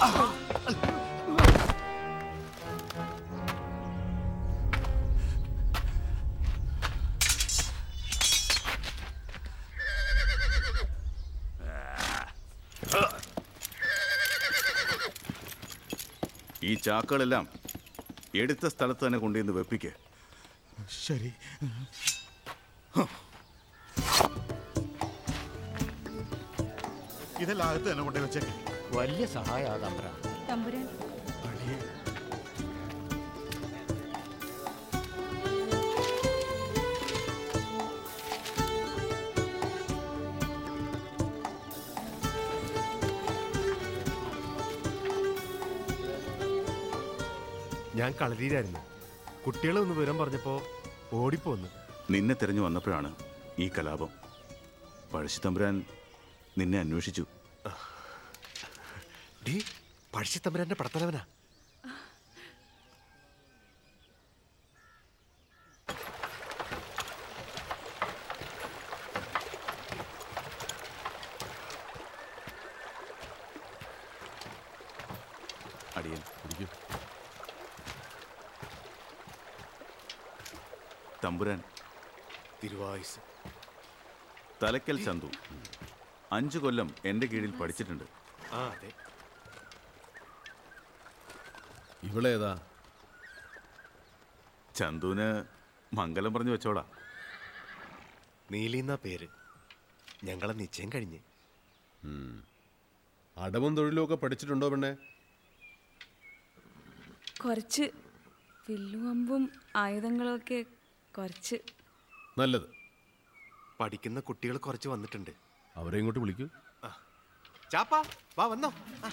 ഈ ചാക്കുകളെല്ലാം എടുത്ത സ്ഥലത്ത് തന്നെ കൊണ്ടുവന്ന് വെപ്പിക്ക്. ശരി. ഇതെല്ലാം അകത്ത് തന്നെ കൊണ്ടേ വെച്ചേക്കെ. വലിയ സഹായം തമ്പുരാൻ. ഞാൻ കളരിയിലായിരുന്നു. കുട്ടികളെ ഒന്ന് വിവരം പറഞ്ഞപ്പോ ഓടിപ്പോന്ന്. നിന്നെ തിരഞ്ഞു വന്നപ്പോഴാണ് ഈ കലാപം. പഴശ്ശിത്തമ്പുരാൻ നിന്നെ അന്വേഷിച്ചു. പഴശ്ശിത്തമ്പുരാന്റെ പടത്തലവനാ. അടിയൻ തമ്പുരാൻ തിരുവായുസ്. തലക്കൽ ചന്തു 5 കൊല്ലം എൻ്റെ കീഴിൽ പഠിച്ചിട്ടുണ്ട്. അതെ. ഇവളേതാ? ചന്തുവിന് മംഗലം പറഞ്ഞു വെച്ചോളാ. നീലിന്ന പേര്. ഞങ്ങളെ നിശ്ചയം കഴിഞ്ഞ്. അടവും തൊഴിലും ഒക്കെ പഠിച്ചിട്ടുണ്ടോ പെണ്ണെ? കുറച്ച് വില്ലും അമ്പും ആയുധങ്ങളൊക്കെ കുറച്ച്. നല്ലത്. പഠിക്കുന്ന കുട്ടികൾ കുറച്ച് വന്നിട്ടുണ്ട്. അവരെ ഇങ്ങോട്ട് വിളിക്കൂ. ചാപ്പാ വാ, വന്നോ.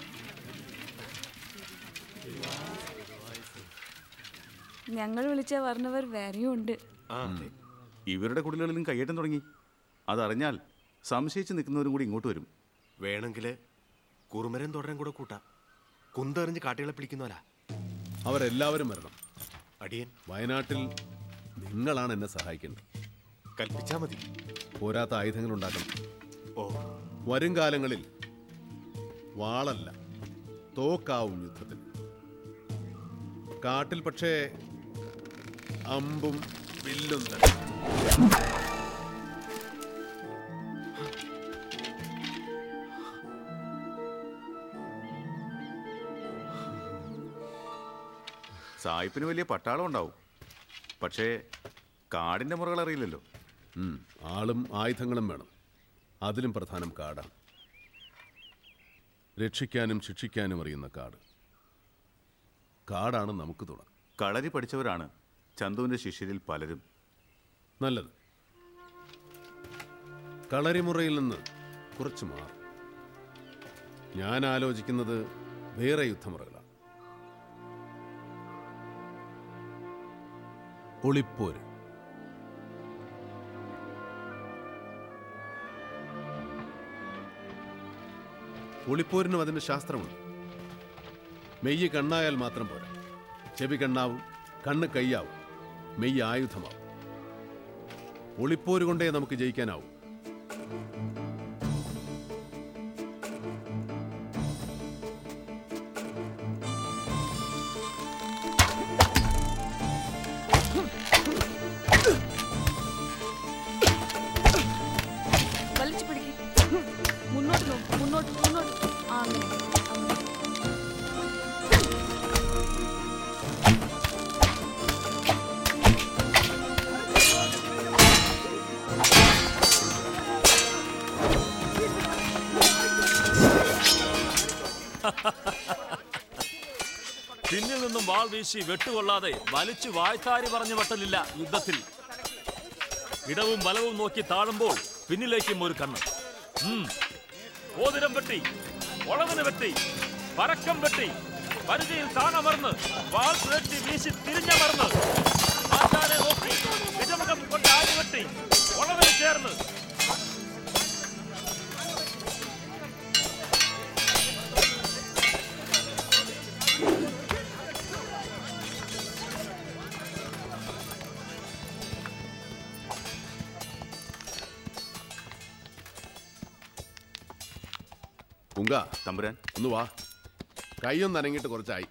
ഞങ്ങൾ വിളിച്ച പറഞ്ഞവർ വേറെയും ഉണ്ട്. ഇവരുടെ കുടിലുകളിലും കയ്യേറ്റം തുടങ്ങി. അതറിഞ്ഞാൽ സംശയിച്ച് നിൽക്കുന്നവരും കൂടി ഇങ്ങോട്ട് വരും. വേണമെങ്കിൽ കുറുമരൻ തുടരാൻ കൂടെ കൂട്ടാം. കുന്തെറിഞ്ഞ് കാട്ടികളെ പിടിക്കുന്നവരാ. അവരെല്ലാവരും വരണം. അടിയൻ വയനാട്ടിൽ നിങ്ങളാണ് എന്നെ സഹായിക്കേണ്ടത്. കൽപ്പിച്ചാ മതി. പോരാത്ത ആയുധങ്ങൾ ഉണ്ടാക്കണം. ഓ, വരും കാലങ്ങളിൽ വാളല്ല തോക്കാവും യുദ്ധത്തിൽ. കാട്ടിൽ പക്ഷേ അമ്പും വില്ലും തന്നെ. സായിപ്പിന് വലിയ പട്ടാളം ഉണ്ടാവും. പക്ഷേ കാടിൻ്റെ മുറകൾ അറിയില്ലല്ലോ. ആളും ആയുധങ്ങളും വേണം. അതിലും പ്രധാനം കാടാണ്. രക്ഷിക്കാനും ശിക്ഷിക്കാനും അറിയുന്ന കാട്. കാടാണ് നമുക്ക് തുണ. കളരി പഠിച്ചവരാണ് ചന്തുവിൻ്റെ ശിഷ്യരിൽ പലരും. നല്ലത്. കളരിമുറയിൽ നിന്ന് കുറച്ച് മാറും. ഞാൻ ആലോചിക്കുന്നത് വേറെ യുദ്ധമുറകളാണ്. ഒളിപ്പോര്. ഒളിപ്പോരിനും അതിൻ്റെ ശാസ്ത്രമുണ്ട്. മെയ്യ് കണ്ണായാൽ മാത്രം പോരാ. ചെവി കണ്ണാവും, കണ്ണ് കയ്യാവും, മെയ്യ് ആയുധമാവും. ഒളിപ്പോര് കൊണ്ടേ നമുക്ക് ജയിക്കാനാവും. വലിച്ചു പിടിക്കും. മുന്നോട്ട് നോക്കും, മുന്നോട്ട് മുന്നോട്ട്. അങ്ങനെ പിന്നിൽ നിന്നും വാൾ വീശി വെട്ടുകൊള്ളാതെ വലിച്ചു വായ്ത്താരി പറഞ്ഞു വട്ടലില്ല യുദ്ധത്തിൽ. ഇടവും വലവും നോക്കി താഴുമ്പോൾ പിന്നിലേക്കും ഒരു കണ്ണ്. ഓതിരം വെട്ടി, ഒളവിന് വെട്ടി, പരക്കം വെട്ടി, പരിചയിൽ താണമർന്ന് വാൾ വെട്ടി വീശി തിരിഞ്ഞമർന്ന് ആശാനെ നോക്കി നിജമുഖം കൊണ്ട് ആടി വെട്ടി ഒളവിന് ചേർന്ന് തമ്പുരാൻ ഒന്ന് വാ. കൈയൊന്ന് അനങ്ങിയിട്ട് കുറച്ചായി.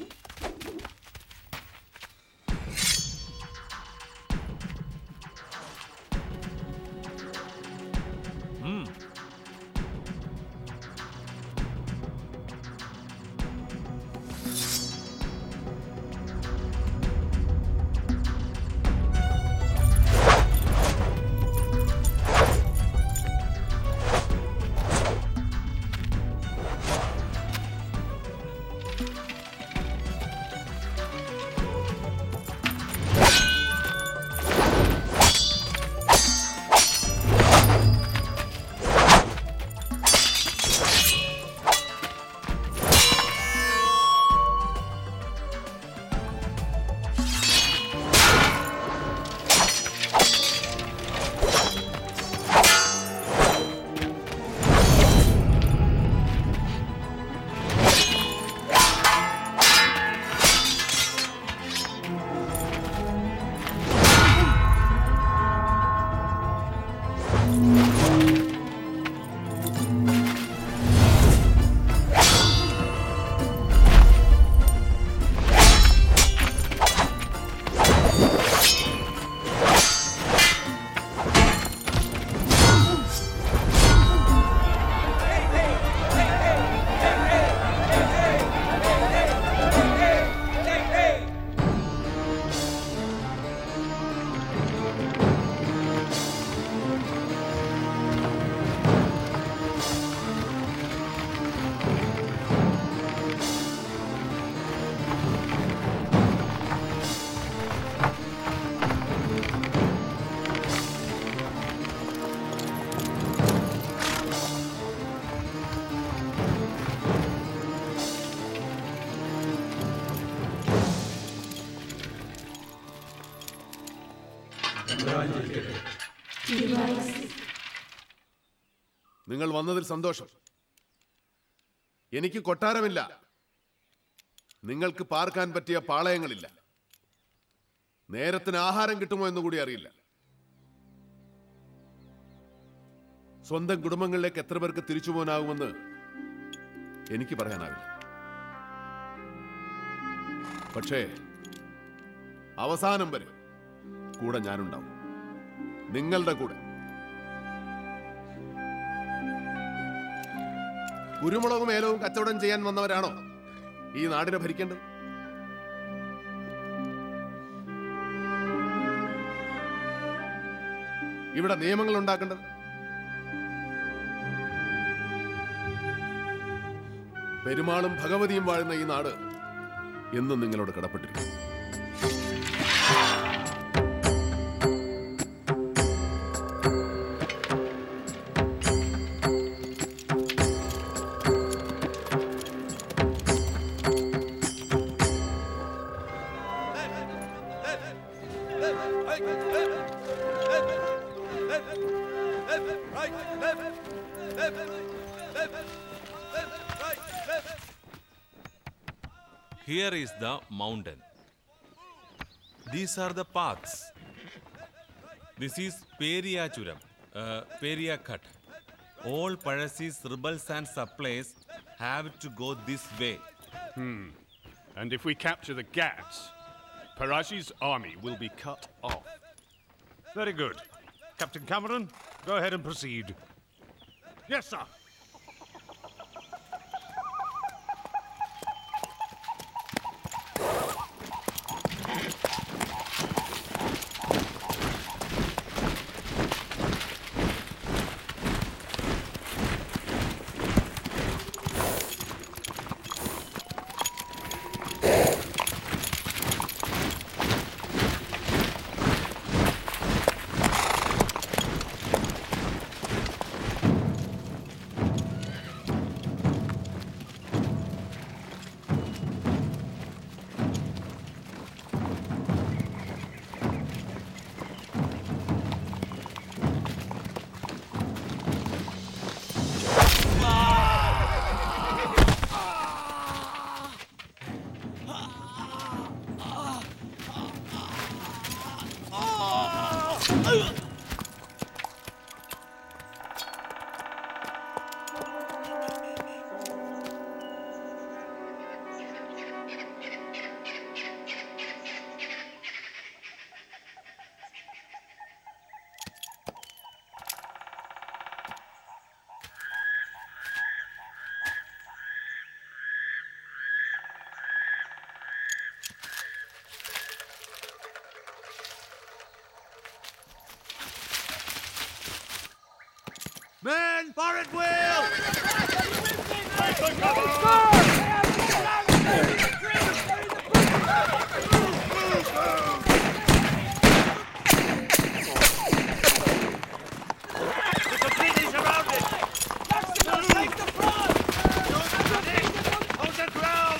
നിങ്ങൾ വന്നതിൽ സന്തോഷം. എനിക്ക് കൊട്ടാരമില്ല, നിങ്ങൾക്ക് പാർക്കാൻ പറ്റിയ പാളയങ്ങളില്ല, നേരത്തിന് ആഹാരം കിട്ടുമോ എന്ന് കൂടി അറിയില്ല. സ്വന്തം കുടുംബങ്ങളിലേക്ക് എത്ര പേർക്ക് തിരിച്ചു പോകാനാകുമെന്ന് എനിക്ക് പറയാനാവില്ല. പക്ഷേ അവസാനം വരെ കൂടെ ഞാനുണ്ടാവും, നിങ്ങളുടെ കൂടെ. കുരുമുളകും ഏലവും കച്ചവടം ചെയ്യാൻ വന്നവരാണോ ഈ നാടിനെ ഭരിക്കേണ്ടത്? ഇവിടെ നിയമങ്ങൾ ഉണ്ടാക്കേണ്ടത്? പെരുമാളും ഭഗവതിയും വാഴുന്ന ഈ നാട് എന്നും നിങ്ങളോട് കടപ്പെട്ടിരിക്കും. Here is the mountain. These are the paths. This is Periyachuram, Periyakat. All Parasi's rebels and supplies have to go this way. And if we capture the Ghats, Parashi's army will be cut off. Very good. Captain Cameron, go ahead and proceed. Yes, sir. For it, Will! We're completely surrounded! Take the front! Hold the ground!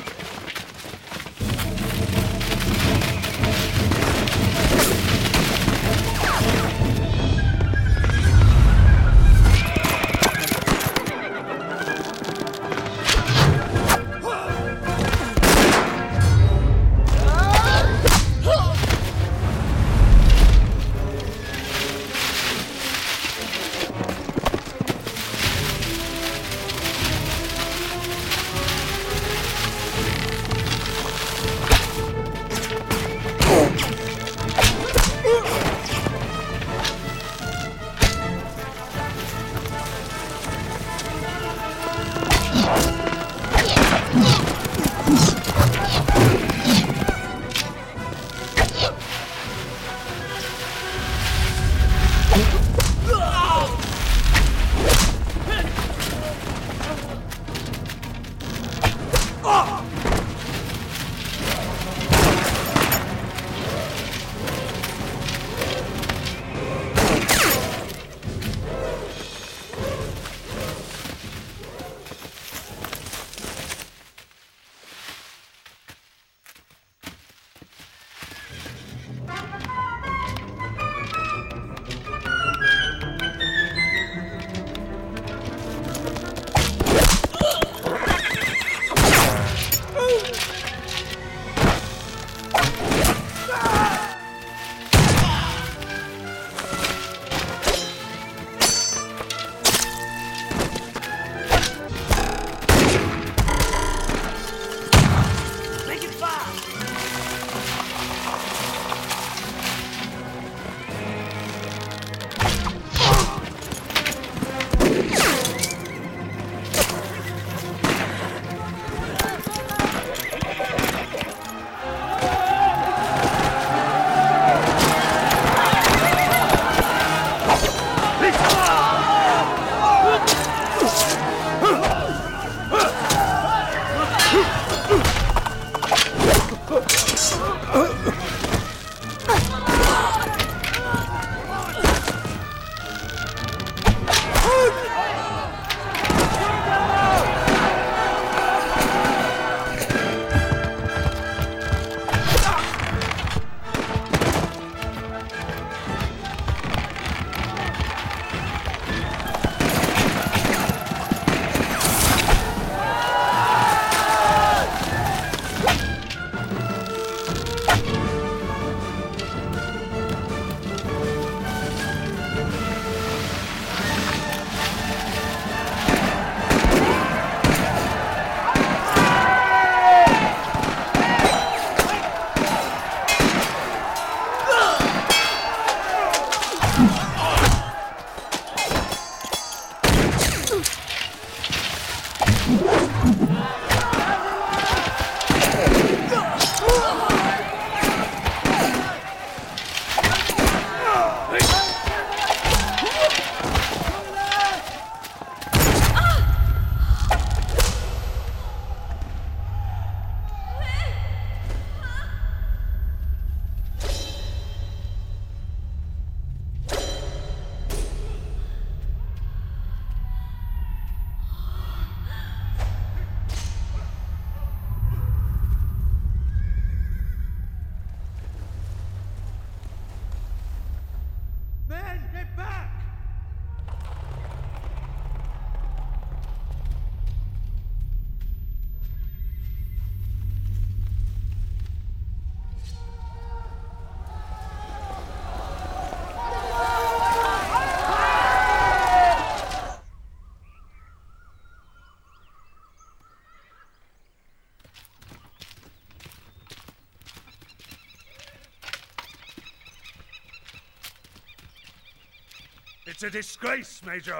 It's a disgrace, Major.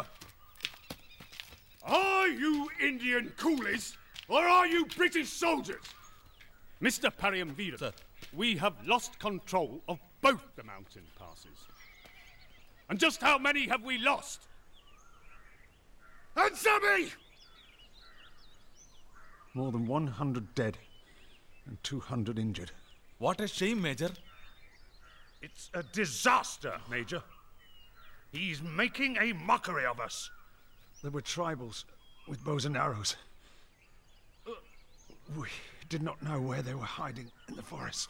Are you Indian coolies, or are you British soldiers? Mr. Paryamveeran, we have lost control of both the mountain passes. And just how many have we lost? Answer me! More than 100 dead and 200 injured. What a shame, Major. It's a disaster, Major. He's making a mockery of us. There were tribals with bows and arrows. We did not know where they were hiding in the forest.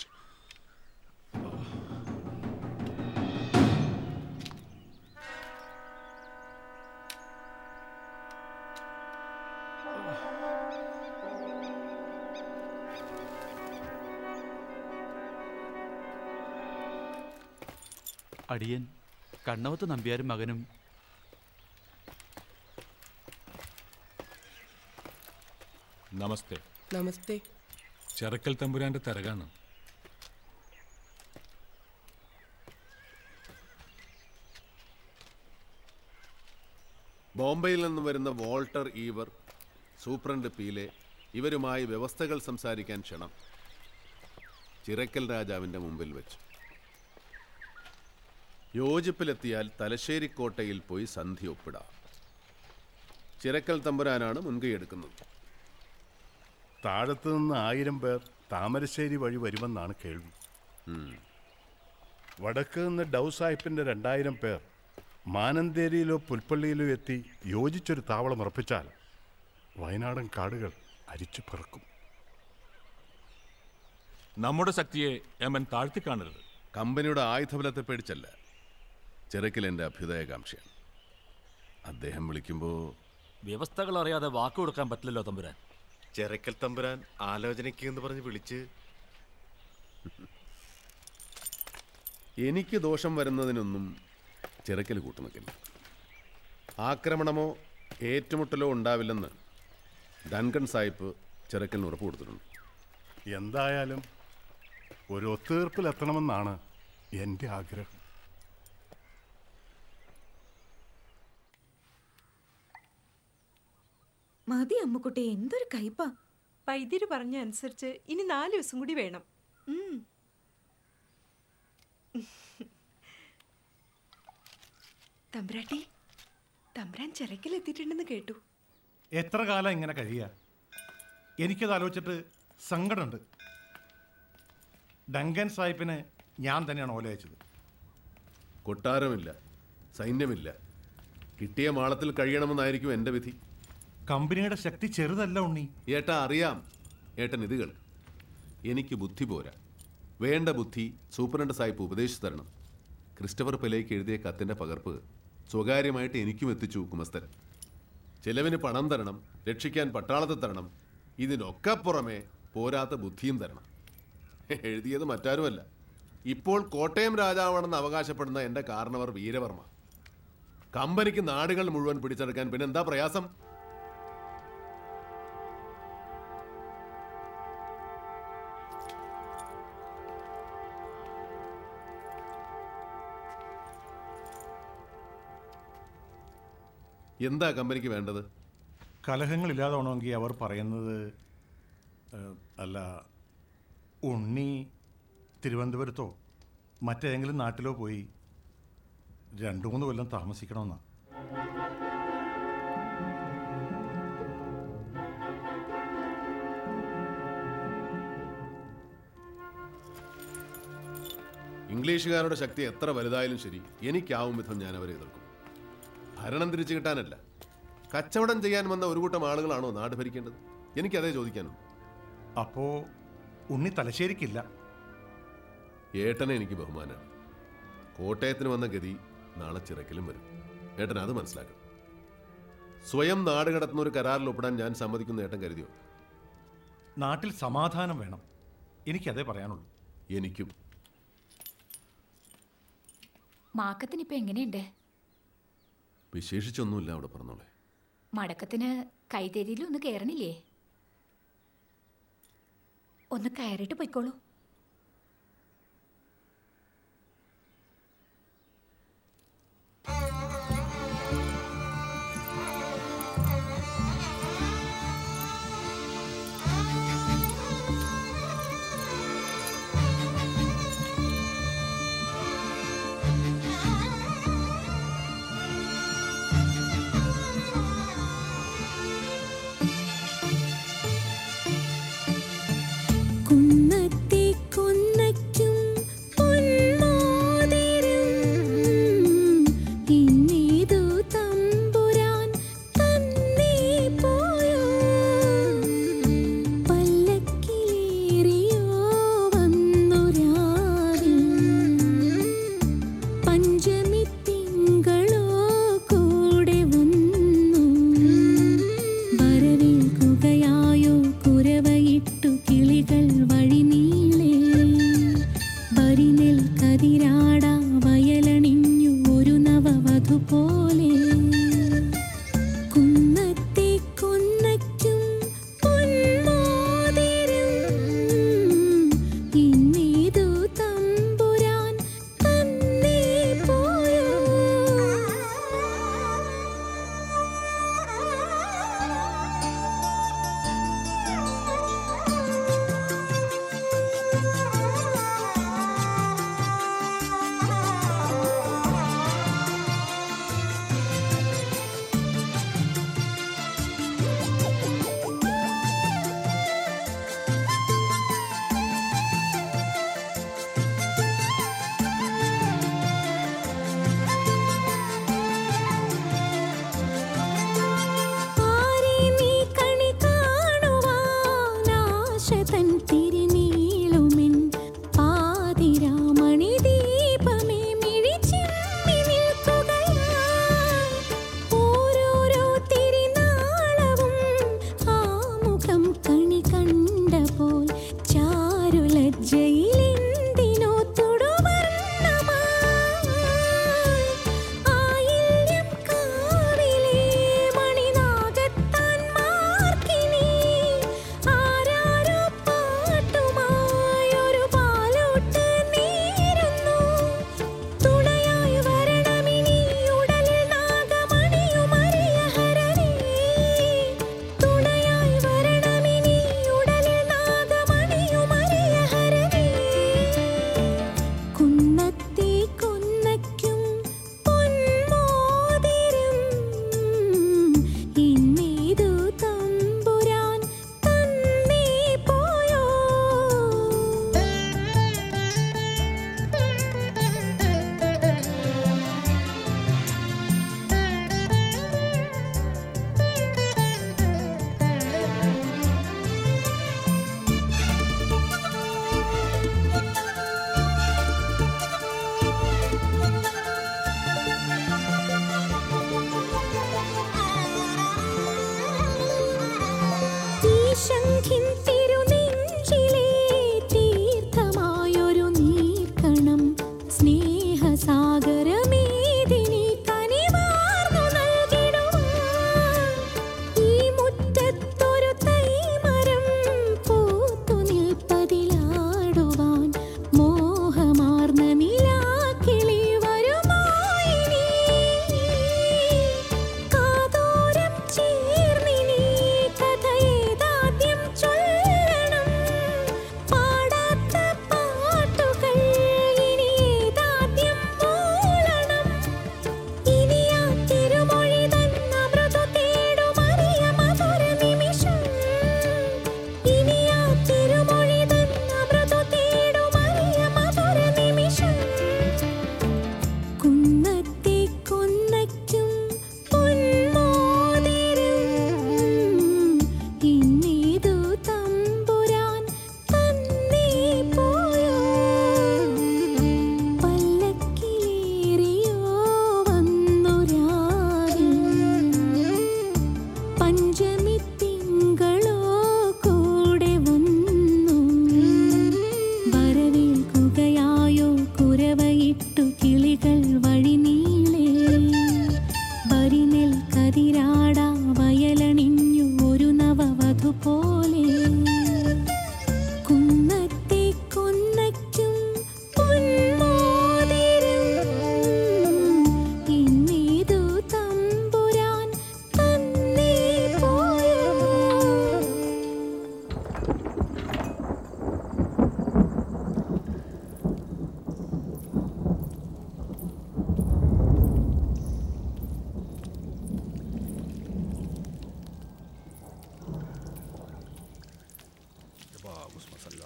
അടിയൻ കണ്ണവത്ത് നമ്പ്യാരും മകനും നമസ്തേ. നമസ്തേ. ചെറക്കൽ തമ്പുരാന്റെ തരകാണ്. ബോംബെയിൽ നിന്ന് വരുന്ന Walter ഈവർ, superintendent പീലെ, ഇവരുമായി വ്യവസ്ഥകൾ സംസാരിക്കാൻ ക്ഷണം. ചിറക്കൽ രാജാവിൻ്റെ മുമ്പിൽ വെച്ചു. യോജിപ്പിലെത്തിയാൽ തലശ്ശേരി കോട്ടയിൽ പോയി സന്ധി ഒപ്പിടാം. ചിറക്കൽ തമ്പുരാനാണ് മുൻകൈയെടുക്കുന്നത്. താഴത്തു നിന്ന് 1000 പേർ താമരശ്ശേരി വഴി വരുമെന്നാണ് കേൾവി. വടക്ക് നിന്ന് ഡൗ സാഹിബിൻ്റെ 2000 പേർ മാനന്തേരിയിലോ പുൽപ്പള്ളിയിലോ എത്തി യോജിച്ചൊരു താവളം ഉറപ്പിച്ചാൽ വയനാടൻ കാടുകൾ അരിച്ചു പറക്കും. നമ്മുടെ ശക്തിയെ യമൻ താഴ്ത്തി കാണരുത്. കമ്പനിയുടെ ആയുധബലത്തെ പേടിച്ചല്ല, ചിറക്കൽ എൻ്റെ അഭ്യുദയകാംക്ഷയാണ്. അദ്ദേഹം വിളിക്കുമ്പോൾ വ്യവസ്ഥകൾ അറിയാതെ വാക്ക് കൊടുക്കാൻ പറ്റില്ലല്ലോ തമ്പുരാൻ. ചിറക്കൽ തമ്പുരാൻ ആലോചനയ്ക്ക് എന്ന് പറഞ്ഞ് വിളിച്ച് എനിക്ക് ദോഷം വരുന്നതിനൊന്നും ചിറക്കൽ കൂട്ടുനിൽക്കില്ല. ആക്രമണമോ ഏറ്റുമുട്ടലോ ഉണ്ടാവില്ലെന്ന് ഡൻകൺ സാഹിബ് ചിറക്കലിന് ഉറപ്പ് കൊടുത്തിട്ടുണ്ട്. എന്തായാലും ഒരു ഒത്തുതീർപ്പിലെത്തണമെന്നാണ് എൻ്റെ ആഗ്രഹം. മതി അമ്മുക്കുട്ടി, എന്തൊരു കയ്പാ. വൈദ്യര് പറഞ്ഞ അനുസരിച്ച് ഇനി 4 ദിവസം കൂടി വേണം. തമ്പ്രാട്ടി, തമ്പ്രാൻ ചിറക്കിലെത്തിയിട്ടുണ്ടെന്ന് കേട്ടു. എത്ര കാലം ഇങ്ങനെ കഴിയുക? എനിക്കത് ആലോചിച്ചിട്ട് സങ്കടമുണ്ട്. ഡങ്കൻ സാഹിബിന് ഞാൻ തന്നെയാണ് ഓലയച്ചത്. കൊട്ടാരമില്ല, സൈന്യമില്ല, കിട്ടിയ മാളത്തിൽ കഴിയണമെന്നായിരിക്കും എൻ്റെ വിധി. കമ്പനിയുടെ ശക്തി ചെറുതല്ല ഉണ്ണി. ഏട്ടാ അറിയാം. ഏട്ടൻ ഇത് കേൾ. എനിക്ക് ബുദ്ധി പോരാ. വേണ്ട ബുദ്ധി സൂപ്രണ്ട് സാഹിബ് ഉപദേശിച്ചു തരണം. ക്രിസ്റ്റഫർ പെലേക്ക് എഴുതിയ കത്തിൻ്റെ പകർപ്പ് സ്വകാര്യമായിട്ട് എനിക്കും എത്തിച്ചു കുമസ്തൻ. ചെലവിന് പണം തരണം, രക്ഷിക്കാൻ പട്ടാളത്തെ തരണം, ഇതിനൊക്കെ പുറമെ പോരാത്ത ബുദ്ധിയും തരണം. എഴുതിയത് മറ്റാരുമല്ല, ഇപ്പോൾ കോട്ടയം രാജാവാണെന്ന് അവകാശപ്പെടുന്ന എൻ്റെ കാരണവർ വീരവർമ്മ. കമ്പനിക്ക് നാടുകൾ മുഴുവൻ പിടിച്ചെടുക്കാൻ പിന്നെന്താ പ്രയാസം? എന്താ കമ്പനിക്ക് വേണ്ടത്? കലഹങ്ങളില്ലാതാവണമെങ്കിൽ അവർ പറയുന്നത് അല്ല, ഉണ്ണി തിരുവനന്തപുരത്തോ മറ്റേതെങ്കിലും നാട്ടിലോ പോയി 2-3 കൊല്ലം താമസിക്കണമെന്നാണ്. ഇംഗ്ലീഷുകാരുടെ ശക്തി എത്ര വലുതായാലും ശരി, എനിക്കാവും വിധം ഞാൻ അവരെ എതിർക്കും. ഭരണം തിരിച്ചു കിട്ടാനല്ല, കച്ചവടം ചെയ്യാൻ വന്ന ഒരു കൂട്ടം ആളുകളാണോ നാട് ഭരിക്കേണ്ടത്? എനിക്കതേ ചോദിക്കാനുണ്ട്. അപ്പോ ഉണ്ണി തലശ്ശേരിക്കില്ല? ഏട്ടനെ എനിക്ക് ബഹുമാനമാണ്. കോട്ടയത്തിന് വന്ന ഗതി നാളെ ചിറക്കലും വരും. ഏട്ടൻ അത് മനസ്സിലാക്കണം. സ്വയം നാട് കടത്തുന്ന ഒരു കരാറിൽ ഒപ്പിടാൻ ഞാൻ സമ്മതിക്കുന്ന ഏട്ടൻ കരുതിയോ? നാട്ടിൽ സമാധാനം വേണം, എനിക്കതേ പറയാനുള്ളൂ. എനിക്കും. മാക്കത്തിനിപ്പോ എങ്ങനെയുണ്ട്? വിശേഷിച്ചൊന്നുമില്ല അവിടെ പറഞ്ഞോളെ. മടക്കത്തിന് കൈതേരിയിൽ ഒന്ന് കയറണില്ലേ? ഒന്ന് കയറിയിട്ട് പൊയ്ക്കോളൂ.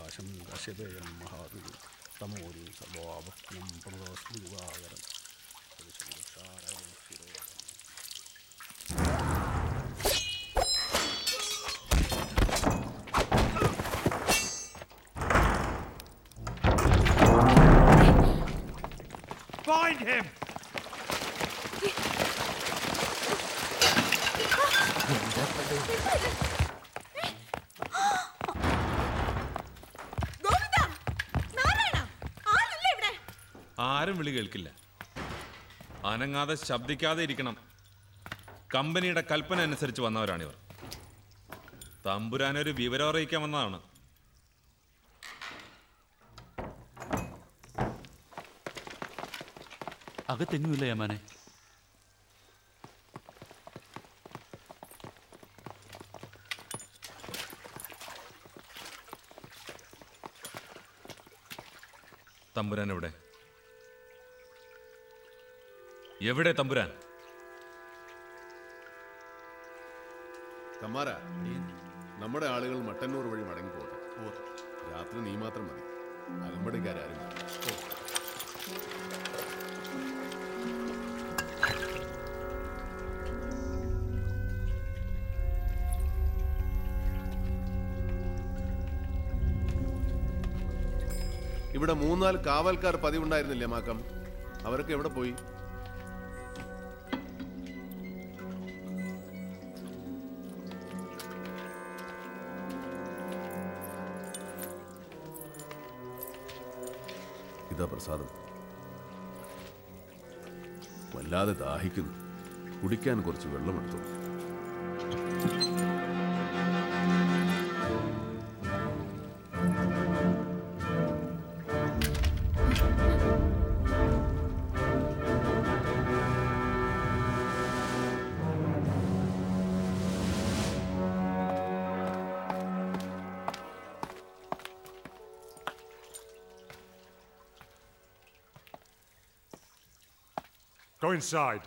പ്രകാശം ദശപേയം മഹാവിദു തമോരി സർവാഭക്നം പ്രണതോസ്മി യുഗാകരം Find him! ആരും വിളി കേൾക്കില്ല. അനങ്ങാതെ ശബ്ദിക്കാതെ ഇരിക്കണം. കമ്പനിയുടെ കൽപ്പന അനുസരിച്ച് വന്നവരാണിവർ. തമ്പുരാനൊരു വിവരം അറിയിക്കാൻ വന്നതാണ്. അകത്തെങ്ങുമില്ല യമാനെ. തമ്പുരാൻ എവിടെ? എവിടെ തമ്പുരാൻ? കമ്മാര, നമ്മുടെ ആളുകൾ മട്ടന്നൂർ വഴി മടങ്ങിപ്പോട്ടെ. രാത്രി നീ മാത്രം മതി. അലമ്പടിക്കാരും ഇവിടെ 3-4 കാവൽക്കാർ പതിവുണ്ടായിരുന്നില്ലേ മാക്കം? അവരൊക്കെ എവിടെ പോയി? ഇതാ പ്രസാദം. വല്ലാതെ ദാഹിക്കുന്നു. കുടിക്കാൻ കുറച്ച് വെള്ളമെടുത്തു. Go inside.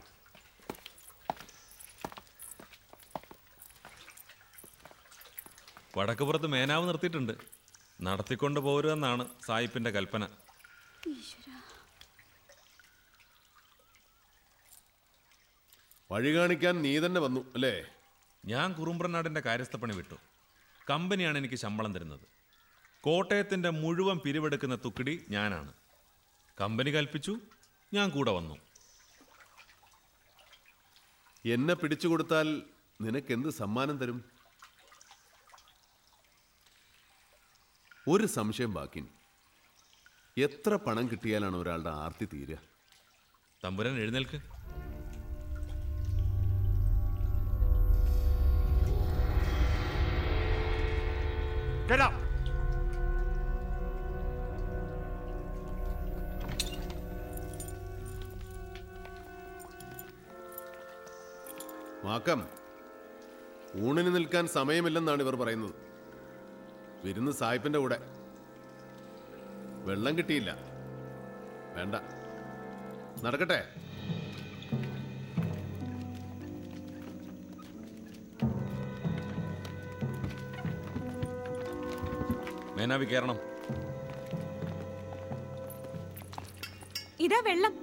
വടക്കുപുറത്ത് മേനാവ് നിർത്തിയിട്ടുണ്ട്. നടത്തിക്കൊണ്ട് പോരുമെന്നാണ് സായിപ്പിന്റെ കൽപ്പന. വഴി കാണിക്കാൻ നീ തന്നെ വന്നു അല്ലേ? ഞാൻ കുറുമ്പ്രനാടിന്റെ കാര്യസ്ഥപ്പണി വിട്ടു. കമ്പനിയാണ് എനിക്ക് ശമ്പളം തരുന്നത്. കോട്ടയത്തിന്റെ മുഴുവൻ പിരിവെടുക്കുന്ന തുക്കിടി ഞാനാണ്. കമ്പനി കൽപ്പിച്ചു, ഞാൻ കൂടെ വന്നു. എന്നെ പിടിച്ചുകൊടുത്താൽ നിനക്കെന്ത് സമ്മാനം തരും? ഒരു സംശയം ബാക്കി. എത്ര പണം കിട്ടിയാലാണ് ഒരാളുടെ ആർത്തി തീരുക? തമ്പുരാൻ എഴുന്നേൽക്ക്. Get up! മാക്കം, ഊണിന് നിൽക്കാൻ സമയമില്ലെന്നാണ് ഇവർ പറയുന്നത്. വിരുന്ന് സായിപ്പിന്റെ കൂടെ. വെള്ളം കിട്ടിയില്ല. വേണ്ട, നടക്കട്ടെ. മേനാവി കയറണം. ഇതാ വെള്ളം.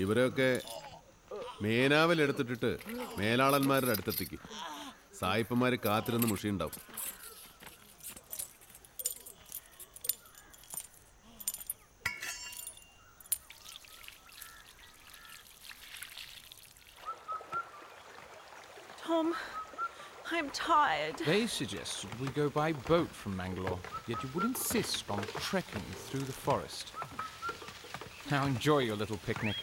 ഇവരെയൊക്കെ മേനാവിൽ എടുത്തിട്ടിട്ട് മേലാളന്മാരുടെ അടുത്തെത്തിക്കും. സായിപ്പന്മാർ കാത്തിരുന്ന് മുഷിയുണ്ടാവും. Tom, I'm tired. They suggested we go by boat from Mangalore, yet you would insist on trekking through the forest. Now enjoy your little picnic.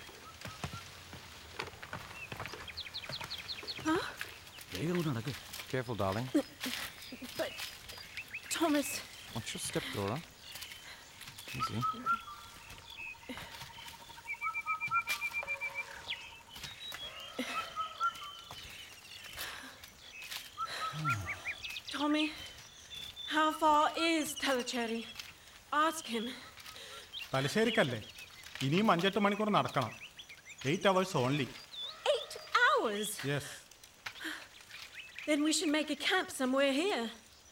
Huh? Careful, darling. But, Thomas... Watch your step, Dora. Easy. Tommy, how far is Talacheri? Ask him. തലശ്ശേരിക്കല്ലേ? ഇനിയും 5-8 മണിക്കൂർ നടക്കണം. 8 hours only. 8 hours? Yes. Then we should make a camp somewhere here.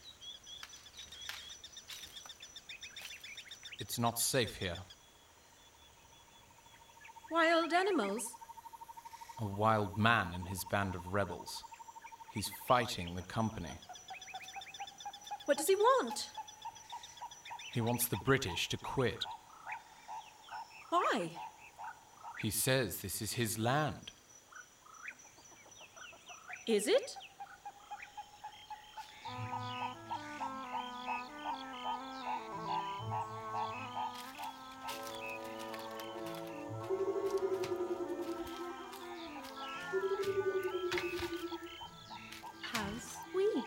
It's not safe here. Wild animals? A wild man and his band of rebels. He's fighting the company. What does he want? He wants the British to quit. Why? He says this is his land. Is it? How sweet.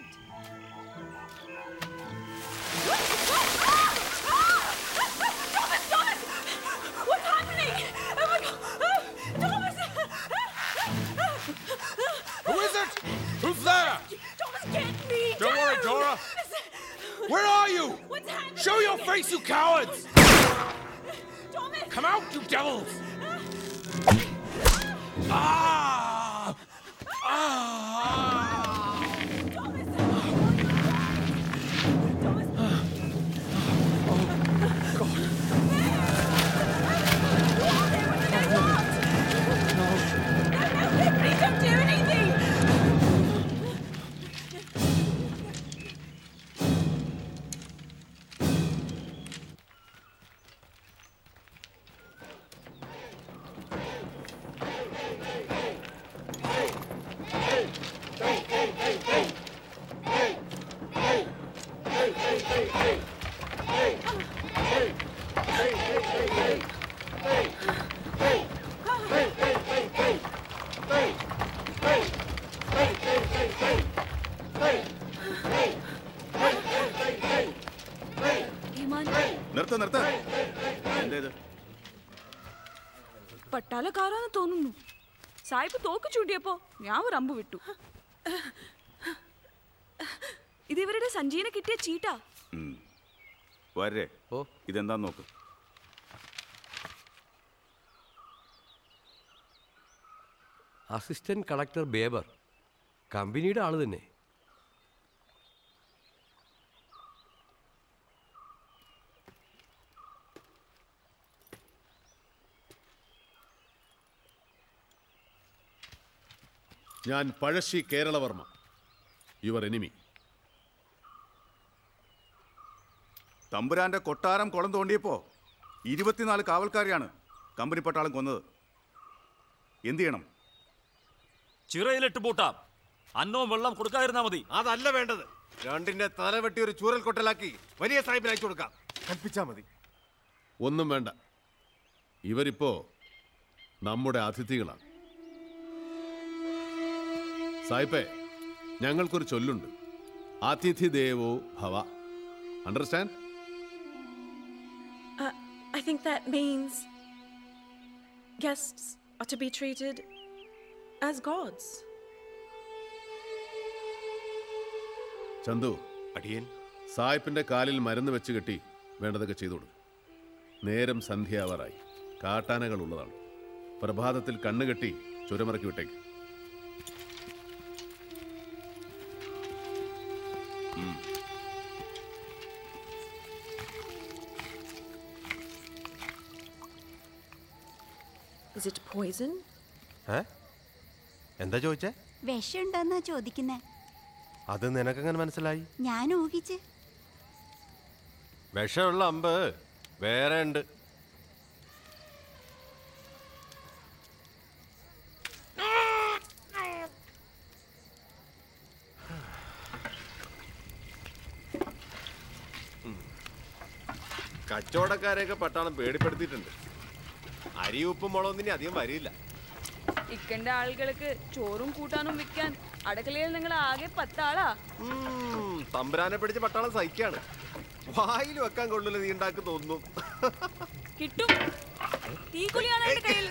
Thomas! What's happening? Oh my God! Thomas! Who is it? Who's there? Thomas, get me Don't worry, down! Dora. Where are you? What's happening? Show your face, you cowards! Thomas! Come out, you devils! Ah! Ah! Please don't do anything! നിർത്ത എന്തേത്? പട്ടാളക്കാരാന്ന് തോന്നുന്നു. സായിപ്പ് തോക്ക് ചൂണ്ടിയപ്പോ ഞാൻ ഒരു അമ്പ് വിട്ടു. ഇത് ഇവരുടെ സഞ്ജീനെ കിട്ടിയ ചീട്ടാ. വരേ ഇതെന്താന്ന് നോക്ക്. അസിസ്റ്റന്റ് കളക്ടർ ബേബർ, കമ്പനിയുടെ ആള് തന്നെ. ഞാൻ പഴശ്ശി കേരളവർമ്മ, യുവർ എനിമി. തമ്പുരാന്റെ കൊട്ടാരം കുളം തോണ്ടിയപ്പോ 24 കാവൽക്കാരെയാണ് കമ്പനി പട്ടാളം കൊന്നത്. എന്ത് ചെയ്യണം? ചിറയിലിട്ട് പൂട്ടാം. അന്നവും വെള്ളം കൊടുക്കാതിരുന്നാ മതി. അതല്ല വേണ്ടത്. രണ്ടിന്റെ തല വെട്ടി ഒരു ചൂരൽ കൊട്ടലാക്കി വലിയ സാഹിബിന് അയച്ചു കൊടുക്കാം. കൽപ്പിച്ചാ മതി. ഒന്നും വേണ്ട. ഇവരിപ്പോ നമ്മുടെ അതിഥികളാണ്. സായിപ്പേ, ഞങ്ങൾക്കൊരു ചൊല്ലുണ്ട്, അതിഥി ദേവോ ഭവ. Understand? I think that means guests are to be treated as gods. Chandu, അടിയൻ സായിപ്പിന്റെ കാലിൽ മരുന്ന് വെച്ച് കെട്ടി വേണ്ടതൊക്കെ ചെയ്തു കൊടുക്കും. നേരം സന്ധ്യാവാറായി. കാട്ടാനകൾ ഉള്ളതാണ്. പ്രഭാതത്തിൽ കണ്ണുകെട്ടി ചുരമിറക്കി വിട്ടേക്ക്. Is it poison? എന്താ ചോദിച്ചേ? വിഷമുണ്ടെന്നാ ചോദിക്കുന്നേ. അത് നിനക്കെങ്ങനെ മനസ്സിലായി? ഞാൻ ഊഹിച്ച്. വിഷമുള്ള അമ്പ് വേറെ ഉണ്ട്. കച്ചവടക്കാരെയൊക്കെ പട്ടാളം പേടിപ്പെടുത്തിയിട്ടുണ്ട്. അരി ഉപ്പും മുളകൊന്നും ഇനി അധികം വരില്ല. ഇക്കണ്ട ആളുകൾക്ക് ചോറും കൂട്ടാനും വിൽക്കാൻ അടുക്കളയിൽ നിങ്ങൾ ആകെ 10 ആളാ. തമ്പുരാനെ പിടിച്ച് പട്ടാളം സഹിക്കാണ്. വായിൽ വെക്കാൻ കൊള്ളില്ല നീ ഉണ്ടാക്കി തോന്നുന്നു. കിട്ടും. തീക്കുലിയാണ് എന്റെ കയ്യിൽ.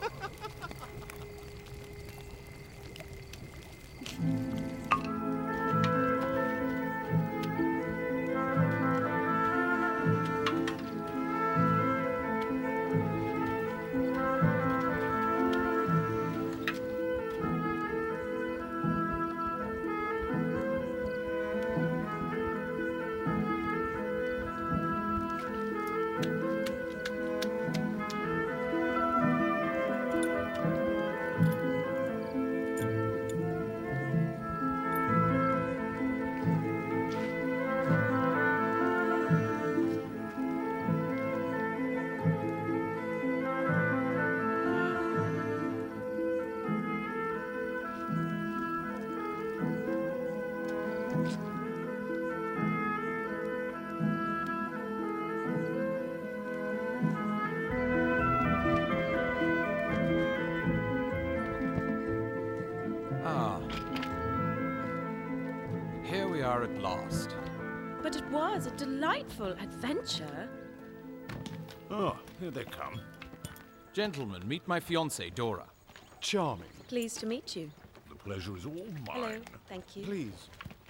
At last. But it was a delightful adventure. Oh, here they come. Gentlemen, meet my fiancée, Dora. Charming. Pleased to meet you. The pleasure is all mine. Hello, thank you. Please.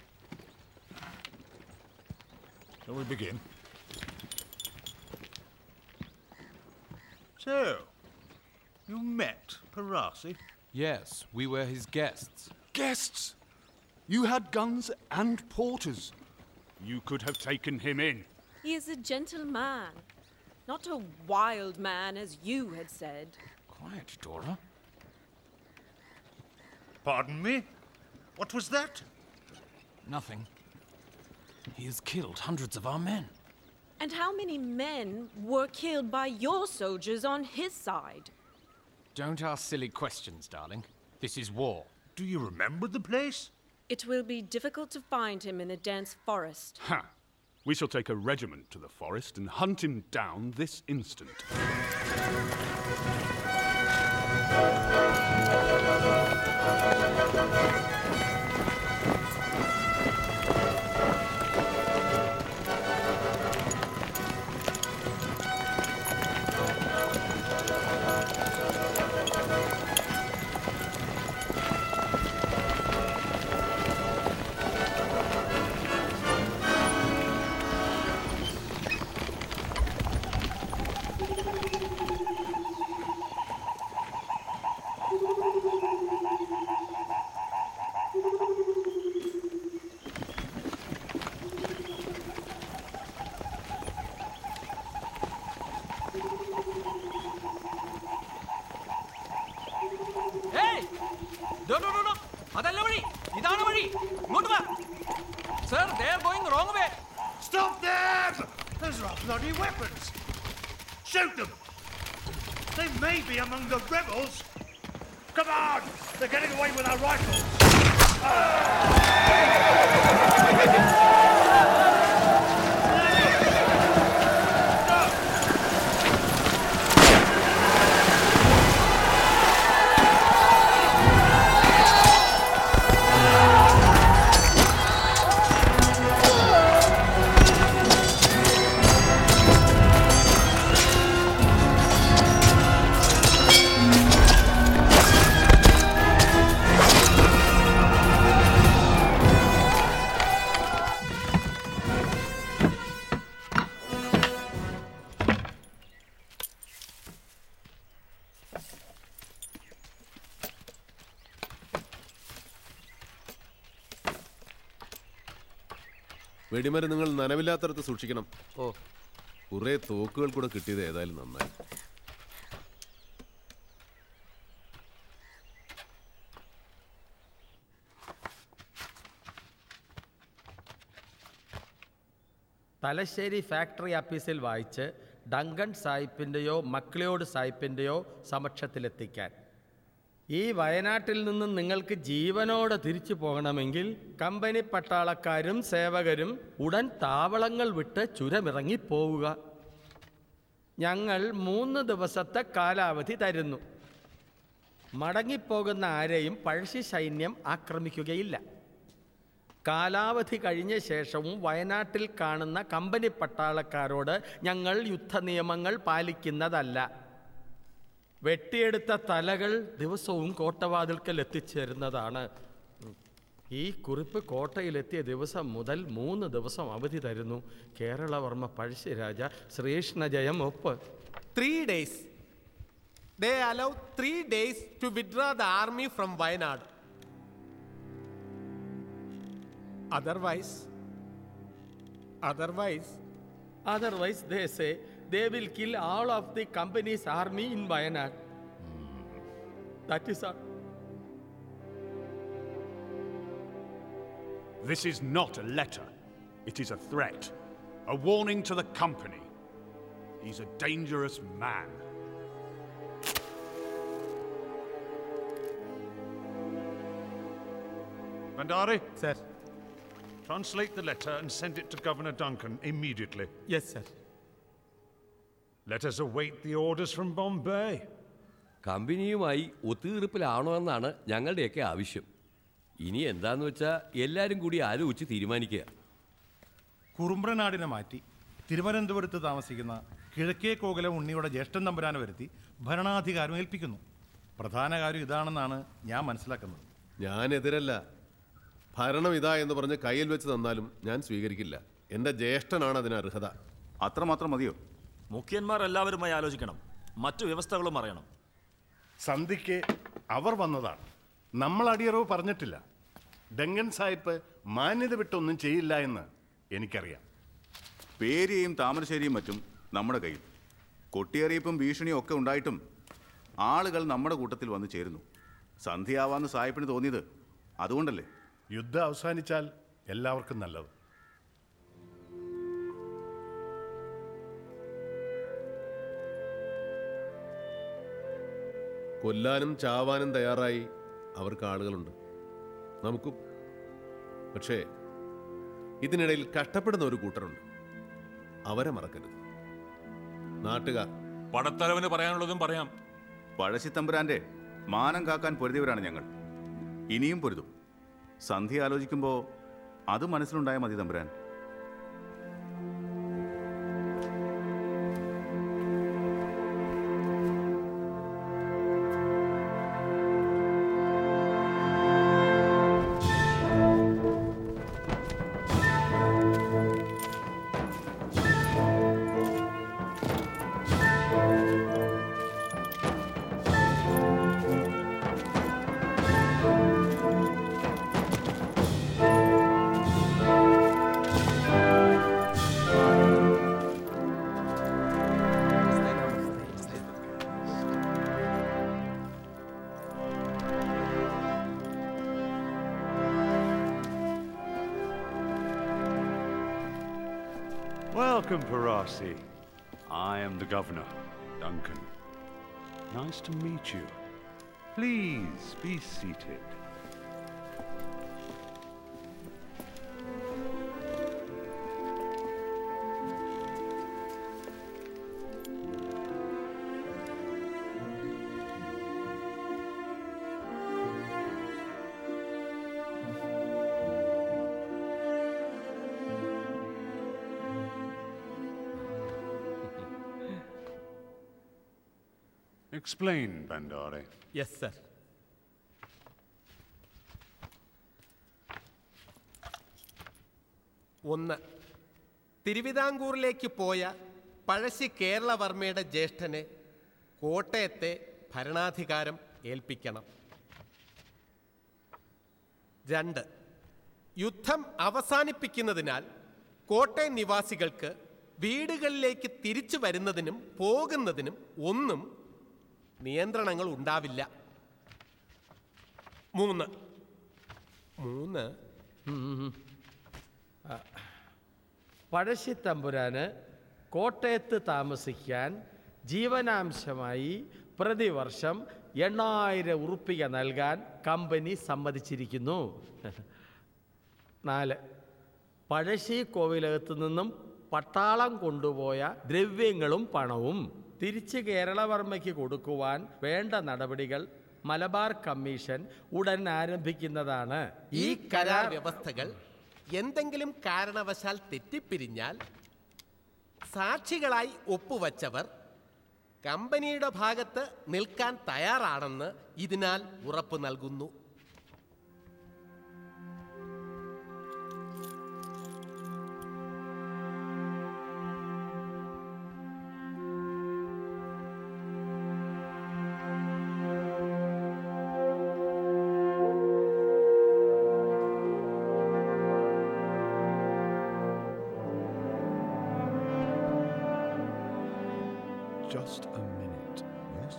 Shall we begin? So, you met Parasi? Yes, we were his guests. Guests? You had guns and porters. You could have taken him in. He is a gentleman, not a wild man as you had said. Quiet, Dora. Pardon me? What was that? Nothing. He has killed hundreds of our men. And how many men were killed by your soldiers on his side? Don't ask silly questions, darling. This is war. Do you remember the place? It will be difficult to find him in a dense forest. Ha! We shall take a regiment to the forest and hunt him down this instant. Sir, they are going the wrong way. Stop them! Those are our bloody weapons. Shoot them! They may be among the rebels. Come on! They're getting away with our rifles. വെടിമരുന്നുകൾ നനവില്ലാത്തടത്ത് സൂക്ഷിക്കണം. കുറേ തോക്കുകൾ കൂടെ കിട്ടിയത് ഏതായാലും നന്നായി. Thalassery factory ആഫീസിൽ വായിച്ച് Duncan സാഹിബിൻ്റെയോ McLeod സാഹിബിൻ്റെയോ സമക്ഷത്തിലെത്തിക്കാൻ. ഈ വയനാട്ടിൽ നിന്നും നിങ്ങൾക്ക് ജീവനോടെ തിരിച്ചു പോകണമെങ്കിൽ കമ്പനി പട്ടാളക്കാരും സേവകരും ഉടൻ താവളങ്ങൾ വിട്ട് ചുരമിറങ്ങിപ്പോവുക. ഞങ്ങൾ 3 ദിവസത്തെ കാലാവധി തരുന്നു. മടങ്ങിപ്പോകുന്ന ആരെയും പഴശ്ശി സൈന്യം ആക്രമിക്കുകയില്ല. കാലാവധി കഴിഞ്ഞ ശേഷവും വയനാട്ടിൽ കാണുന്ന കമ്പനി പട്ടാളക്കാരോട് ഞങ്ങൾ യുദ്ധനിയമങ്ങൾ പാലിക്കുന്നതല്ല. വെട്ടിയെടുത്ത തലകൾ ദിവസവും കോട്ടവാതിൽക്കൽ എത്തിച്ചേരുന്നതാണ്. ഈ കുറിപ്പ് കോട്ടയിലെത്തിയ ദിവസം മുതൽ 3 ദിവസം അവധി തരുന്നു. കേരളവർമ്മ പഴശ്ശിരാജ ശ്രീകൃഷ്ണജയം ഒപ്പ്. 3 days. They allow 3 days to withdraw the army from Wayanad. Otherwise, they say they will kill all of the company's army in Wayanad. That is all. This is not a letter. It is a threat. A warning to the company. He's a dangerous man. Bandari? Sir. Translate the letter and send it to Governor Duncan immediately. Yes, sir. Let us await the orders from Bombay. കമ്പനിയുമായി ഒത്തുതീർപ്പിലാണോ എന്നാണ് ഞങ്ങളുടെയൊക്കെ ആവശ്യം. ഇനി എന്താന്ന് വെച്ചാൽ എല്ലാവരും കൂടി ആലോചിച്ച് തീരുമാനിക്കുക. കുറുമ്പ്രനാടിനെ മാറ്റി തിരുവനന്തപുരത്ത് താമസിക്കുന്ന കിഴക്കേ കോകിലം ഉണ്ണിയുടെ ജ്യേഷ്ഠൻ തമ്പുരാനെ വരുത്തി ഭരണാധികാരം ഏൽപ്പിക്കുന്നു. പ്രധാന കാര്യം ഇതാണെന്നാണ് ഞാൻ മനസ്സിലാക്കുന്നത്. ഞാൻ എതിരല്ല. ഭരണം ഇതാ എന്ന് പറഞ്ഞ് കയ്യിൽ വെച്ച് തന്നാലും ഞാൻ സ്വീകരിക്കില്ല. എൻ്റെ ജ്യേഷ്ഠനാണ് അതിന് അർഹത. അത്രമാത്രം മതിയോ? മുഖ്യന്മാർ എല്ലാവരുമായി ആലോചിക്കണം. മറ്റു വ്യവസ്ഥകളും അറിയണം. സന്ധിക്ക് അവർ വന്നതാണ്. നമ്മൾ അടിയറവ് പറഞ്ഞിട്ടില്ല. ഡങ്കൻ സാഹിബ് മാന്യത വിട്ടൊന്നും ചെയ്യില്ല എന്ന് എനിക്കറിയാം. പേരിയും താമരശ്ശേരിയും മറ്റും നമ്മുടെ കയ്യിൽ. കൊട്ടിയറിയിപ്പും ഭീഷണിയും ഒക്കെ ഉണ്ടായിട്ടും ആളുകൾ നമ്മുടെ കൂട്ടത്തിൽ വന്ന് ചേരുന്നു. സന്ധിയാവാന്ന് സാഹിബിന് തോന്നിയത് അതുകൊണ്ടല്ലേ? യുദ്ധം അവസാനിച്ചാൽ എല്ലാവർക്കും നല്ലത്. കൊല്ലാനും ചാവാനും തയ്യാറായി അവർക്ക് ആളുകളുണ്ട്, നമുക്കും. പക്ഷേ ഇതിനിടയിൽ കഷ്ടപ്പെടുന്ന ഒരു കൂട്ടരുണ്ട്. അവരെ മറക്കരുത്. നാട്ടുകാർ. പടത്തലവന് പറയാനുള്ളതും പറയാം. പഴശ്ശിത്തമ്പുരാന്റെ മാനം കാക്കാൻ പൊരുതിയവരാണ് ഞങ്ങൾ. ഇനിയും പൊരുതും. സന്ധി ആലോചിക്കുമ്പോൾ അത് മനസ്സിലുണ്ടായാൽ മതി തമ്പുരാൻ. Welcome, Parasi. I am the governor, Duncan. Nice to meet you. Please be seated. Explain, Bandari. Yes, sir. ഒന്ന്, തിരുവിതാംകൂറിലേക്ക് പോയ പഴശ്ശി കേരളവർമ്മയുടെ ജ്യേഷ്ഠനെ കോട്ടയത്തെ ഭരണാധികാരം ഏൽപ്പിക്കണം. 2, യുദ്ധം അവസാനിപ്പിക്കുന്നതിനാൽ കോട്ടയം നിവാസികൾക്ക് വീടുകളിലേക്ക് തിരിച്ചു വരുന്നതിനും പോകുന്നതിനും ഒന്നും നിയന്ത്രണങ്ങൾ ഉണ്ടാവില്ല. 3 പഴശ്ശിത്തമ്പുരാന് കോട്ടയത്ത് താമസിക്കാൻ ജീവനാംശമായി പ്രതിവർഷം 8,000 ഉറുപ്പിക നൽകാൻ കമ്പനി സമ്മതിച്ചിരിക്കുന്നു. 4. പഴശ്ശി കോവിലകത്തു നിന്നും പട്ടാളം കൊണ്ടുപോയ ദ്രവ്യങ്ങളും പണവും തിരിച്ച് കേരളവർമ്മയ്ക്ക് കൊടുക്കുവാൻ വേണ്ട നടപടികൾ മലബാർ കമ്മീഷൻ ഉടൻ ആരംഭിക്കുന്നതാണ്. ഈ കരാർ വ്യവസ്ഥകൾ എന്തെങ്കിലും കാരണവശാൽ തെറ്റിപ്പിരിഞ്ഞാൽ സാക്ഷികളായി ഒപ്പുവച്ചവർ കമ്പനിയുടെ ഭാഗത്ത് നിൽക്കാൻ തയ്യാറാണെന്ന് ഇതിനാൽ ഉറപ്പു നൽകുന്നു. Just a minute, yes?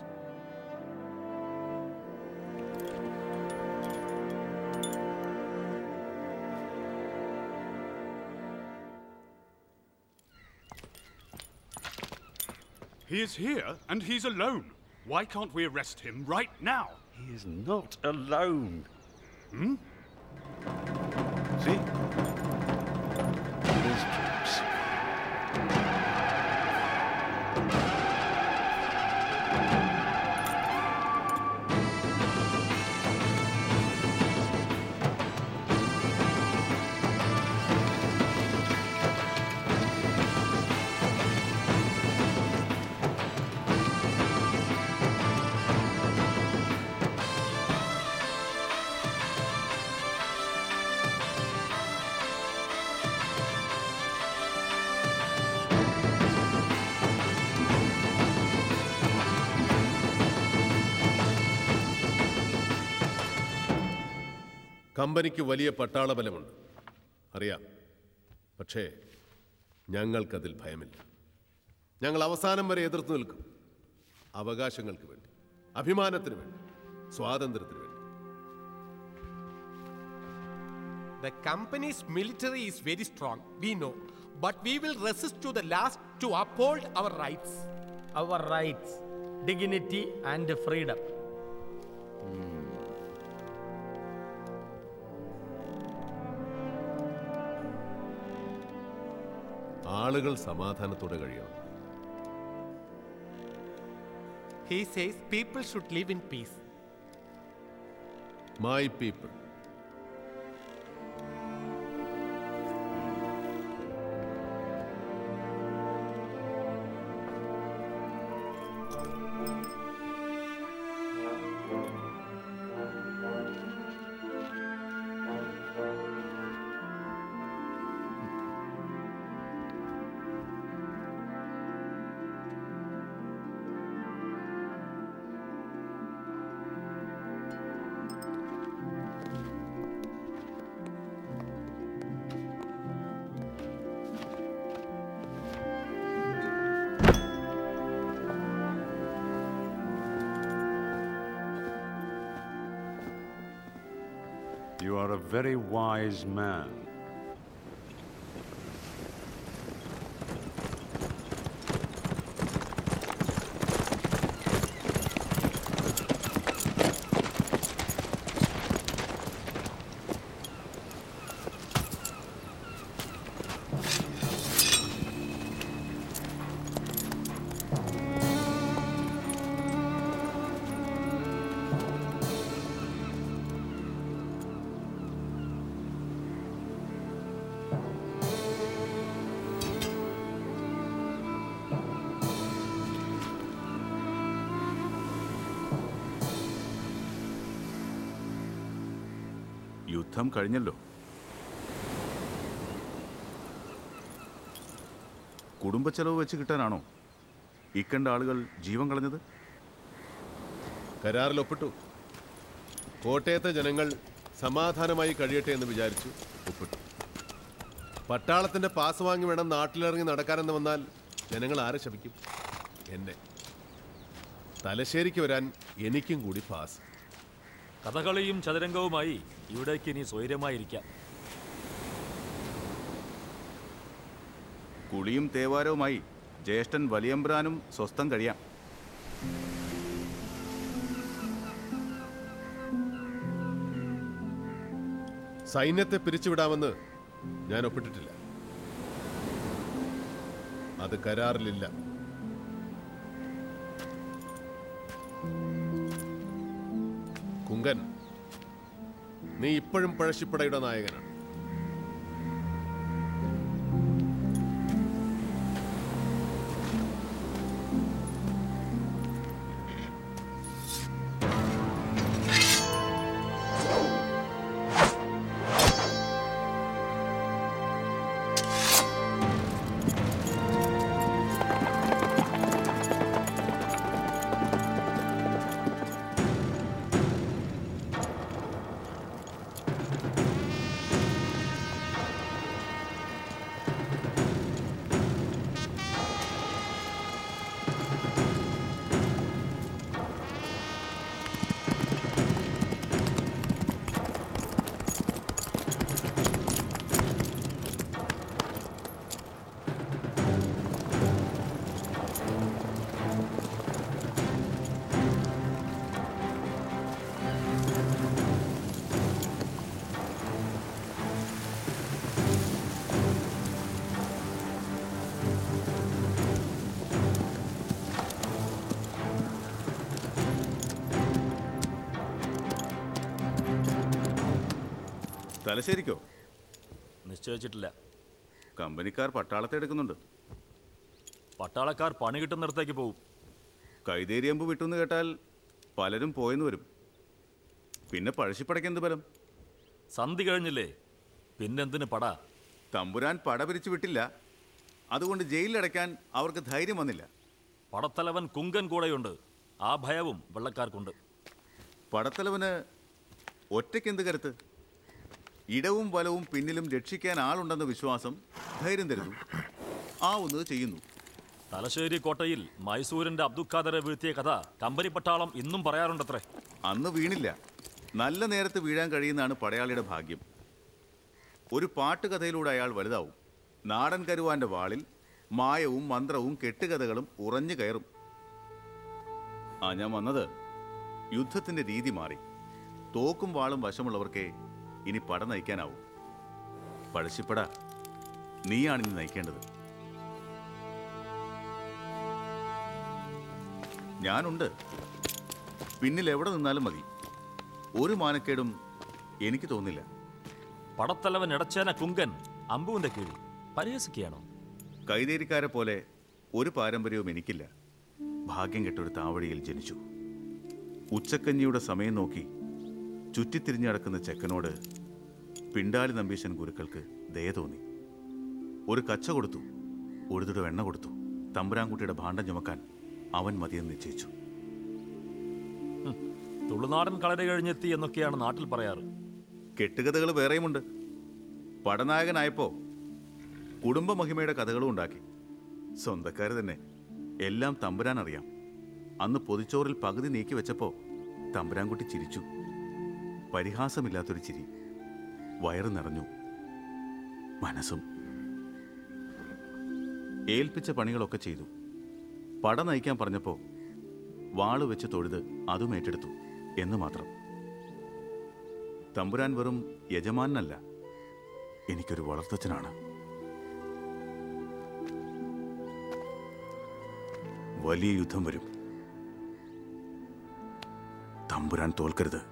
He is here, and he's alone. Why can't we arrest him right now? He is not alone. Hmm? See? His troops. കമ്പനിക്ക് വലിയ പട്ടാള ബലമുണ്ട്, അറിയാം. പക്ഷേ ഞങ്ങൾക്കതിൽ ഭയമില്ല. ഞങ്ങൾ അവസാനം വരെ എതിർത്ത് നിൽക്കും. അവകാശങ്ങൾക്ക് വേണ്ടി, അഭിമാനത്തിന് വേണ്ടി, സ്വാതന്ത്ര്യത്തിന് വേണ്ടി. The company's military is very strong, we know, but we will resist to the last to uphold our rights. Our rights, dignity and freedom. ആളുകൾ സമാധാനത്തോടെ കഴിയണം. He says people should live in peace. My people. You are a very wise man. യുദ്ധം കഴിഞ്ഞല്ലോ. കുടുംബച്ചെലവ് വെച്ച് കിട്ടാനാണോ ഇക്കണ്ട ആളുകൾ ജീവൻ കളഞ്ഞത്? കരാറിൽ ഒപ്പിട്ടു. കോട്ടയത്തെ ജനങ്ങൾ സമാധാനമായി കഴിയട്ടെ എന്ന് വിചാരിച്ചു ഒപ്പിട്ടു. പട്ടാളത്തിന്റെ പാസ് വാങ്ങി വേണം നാട്ടിലിറങ്ങി നടക്കാനെന്ന് വന്നാൽ ജനങ്ങൾ ആരെ ശപിക്കും? എന്നെ. തലശ്ശേരിക്ക് വരാൻ എനിക്കും കൂടി പാസ്. കഥകളിയും ചതുരംഗവുമായി ഇവിടേക്ക് ഇനി സ്വൈര്യമായിരിക്കാം. കുളിയും തേവാരവുമായി ജ്യേഷ്ഠൻ വലിയമ്പ്രാനും സ്വസ്ഥം കഴിയാം. സൈന്യത്തെ പിരിച്ചുവിടാമെന്ന് ഞാൻ ഒപ്പിട്ടിട്ടില്ല. അത് കരാറിലില്ല. കുങ്കൻ, നീ ഇപ്പോഴും പഴശ്ശിപ്പടയുടെ നായകനാണ്. തലശ്ശേരിക്കോ? നിശ്ചയിച്ചിട്ടില്ല. കമ്പനിക്കാർ പട്ടാളത്തെ എടുക്കുന്നുണ്ട്. പട്ടാളക്കാർ പണി കിട്ടുന്നിടത്തേക്ക് പോവും. കൈതേരിയമ്പ് വിട്ടുന്ന് കേട്ടാൽ പലരും പോയെന്ന് വരും. പിന്നെ പഴശ്ശിപ്പടയ്ക്ക് എന്ത് ബലം? സന്ധി കഴിഞ്ഞില്ലേ, പിന്നെന്തിന് പട? തമ്പുരാൻ പട പിരിച്ചു വിട്ടില്ല. അതുകൊണ്ട് ജയിലിലടയ്ക്കാൻ അവർക്ക് ധൈര്യം വന്നില്ല. പടത്തലവൻ കുങ്കൻ കൂടെയുണ്ട്. ആ ഭയവും വെള്ളക്കാർക്കുണ്ട്. പടത്തലവന് ഒറ്റയ്ക്കെന്ത് കരുത്ത്? ഇടവും വലവും പിന്നിലും രക്ഷിക്കാൻ ആളുണ്ടെന്ന വിശ്വാസം ധൈര്യം തരുന്നു. ആവുന്നത് ചെയ്യുന്നു. തലശ്ശേരി കോട്ടയിൽ മൈസൂരിന്റെ അബ്ദുഖാദറെ വീഴ്ത്തിയ കഥ കമ്പനി പട്ടാളം ഇന്നും പറയാറുണ്ടത്രേ. അന്ന് വീണില്ല. നല്ല നേരത്ത് വീഴാൻ കഴിയുന്നതാണ് പടയാളിയുടെ ഭാഗ്യം. ഒരു പാട്ടുകഥയിലൂടെ അയാൾ വലുതാവും. നാടൻ കരുവാന്റെ വാളിൽ മായവും മന്ത്രവും കെട്ടുകഥകളും ഉറഞ്ഞു കയറും. ഞാൻ വന്നത് യുദ്ധത്തിന്റെ രീതി മാറി. തോക്കും വാളും വശമുള്ളവർക്കേ ഇനി പട നയിക്കാനാവും. പഴശ്ശിപ്പട നീയാണിനി നയിക്കേണ്ടത്. ഞാനുണ്ട്. പിന്നിൽ എവിടെ നിന്നാലും മതി. ഒരു മാനക്കേടും എനിക്ക് തോന്നില്ല. പടത്തലവൻ ഇടച്ചേന കുങ്കൻ അമ്പുവിന്റെ കീഴിൽ പരിഹസിക്കുകയാണോ? കൈതേരിക്കാരെ പോലെ ഒരു പാരമ്പര്യവും എനിക്കില്ല. ഭാഗ്യം കെട്ടൊരു താവഴിയിൽ ജനിച്ചു. ഉച്ചക്കഞ്ഞിയുടെ സമയം നോക്കി ചുറ്റിത്തിരിഞ്ഞു നടക്കുന്ന ചെക്കനോട് പിണ്ടാലി നമ്പീശൻ ഗുരുക്കൾക്ക് ദയ തോന്നി. ഒരു കച്ച കൊടുത്തു, ഒഴുതുടെ എണ്ണ കൊടുത്തു. തമ്പുരാൻകുട്ടിയുടെ ഭാണ്ഡം ചുമക്കാൻ അവൻ മതിയെന്ന് നിശ്ചയിച്ചു. തുളുനാടൻ കളരി കഴിഞ്ഞെത്തി എന്നൊക്കെയാണ് നാട്ടിൽ പറയാറ്. കെട്ടുകഥകൾ വേറെയുമുണ്ട്. പടനായകനായപ്പോ കുടുംബമഹിമയുടെ കഥകളും ഉണ്ടാക്കി. സ്വന്തക്കാർ തന്നെ. എല്ലാം തമ്പുരാൻ അറിയാം. അന്ന് പൊതിച്ചോറിൽ പകുതി നീക്കി വെച്ചപ്പോ തമ്പുരാൻകുട്ടി ചിരിച്ചു. പരിഹാസമില്ലാത്തൊരു ചിരി. വയറ് നിറഞ്ഞു, മനസ്സും. ഏൽപ്പിച്ച പണികളൊക്കെ ചെയ്തു. പട നയിക്കാൻ പറഞ്ഞപ്പോ വാള് വെച്ച് തൊഴുത് അതും ഏറ്റെടുത്തു എന്ന് മാത്രം. തമ്പുരാൻ വെറും യജമാനല്ല, എനിക്കൊരു വളർത്തച്ഛനാണ്. വലിയ യുദ്ധം വരും. തമ്പുരാൻ തോൽക്കരുത്.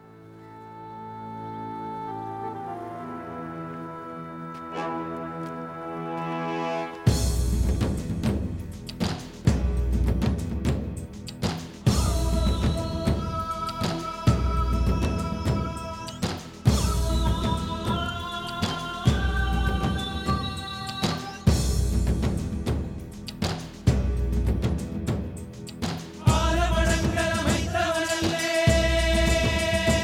ആലമടങ്കര മൈത്തവനല്ലേ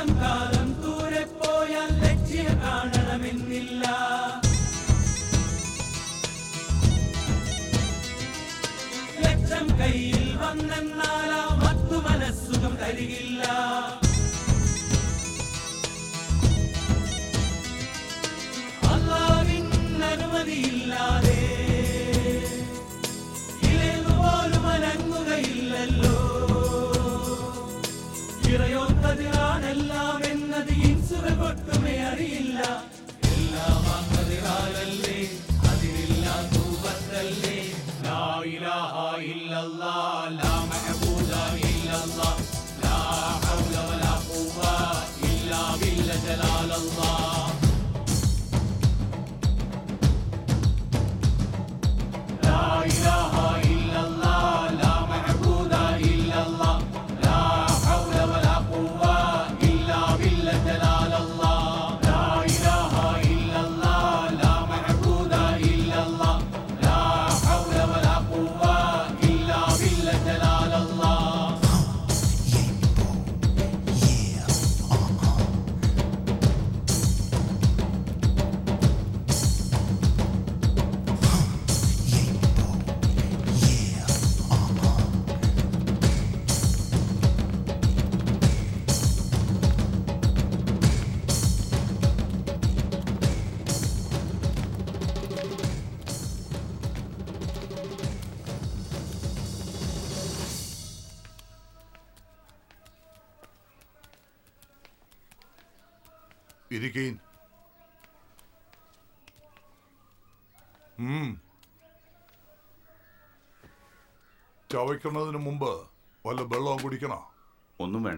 ലക്ഷം കാലം ദൂരെ പോയാൽ ലക്ഷ്യം കാണണമെന്നില്ല. ലക്ഷം കയ്യിൽ വന്നെന്നാലാ മറ്റു മനസ്സുഖം തരികില്ല. അല്ലാഹുവിൻ അനുമതിയില്ലാതെ ഇലയുപോലും അനങ്ങുകയില്ലല്ലോ. ഇറയോത്തതിരാണെല്ലാം എന്നത് ഇൻസുകൾ ഒട്ടുമേ അറിയില്ല. എല്ലാം അങ്ങതിരാലല്ലേ, അതിരില്ല തൂവത്തല്ലേ. ലാ ഇലാഹ ഇല്ലല്ലാഹ്, ലാ മഅബൂദ ഇല്ലല്ലാഹ്, ലാ ഹൗല വലാ ഖുവ്വ ഇല്ലാ ബില്ല ജലാലല്ലാഹ്. ലാ ഇലാഹ ഇല്ലല്ലാഹ്, ലാ മഅബൂദ ഇല്ലല്ലാഹ്, ലാ ഹൗല വലാ ഖുവ്വ ഇല്ലാ ബില്ല ജലാലല്ലാഹ്. ലാ ഇലാഹ ഇല്ലല്ലാഹ്, ലാ മഅബൂദ ഇല്ലല്ലാഹ്, ലാ ഹൗല വലാ ഖുവ്വ ഇല്ലാ ബില്ല ജലാലല്ലാഹ്. ഇരിക്കീൻ. ചവയ്ക്കുന്നതിന് മുമ്പ് വല്ല വെള്ളവും കുടിക്കണോ? ഒന്നും വേണ്ട.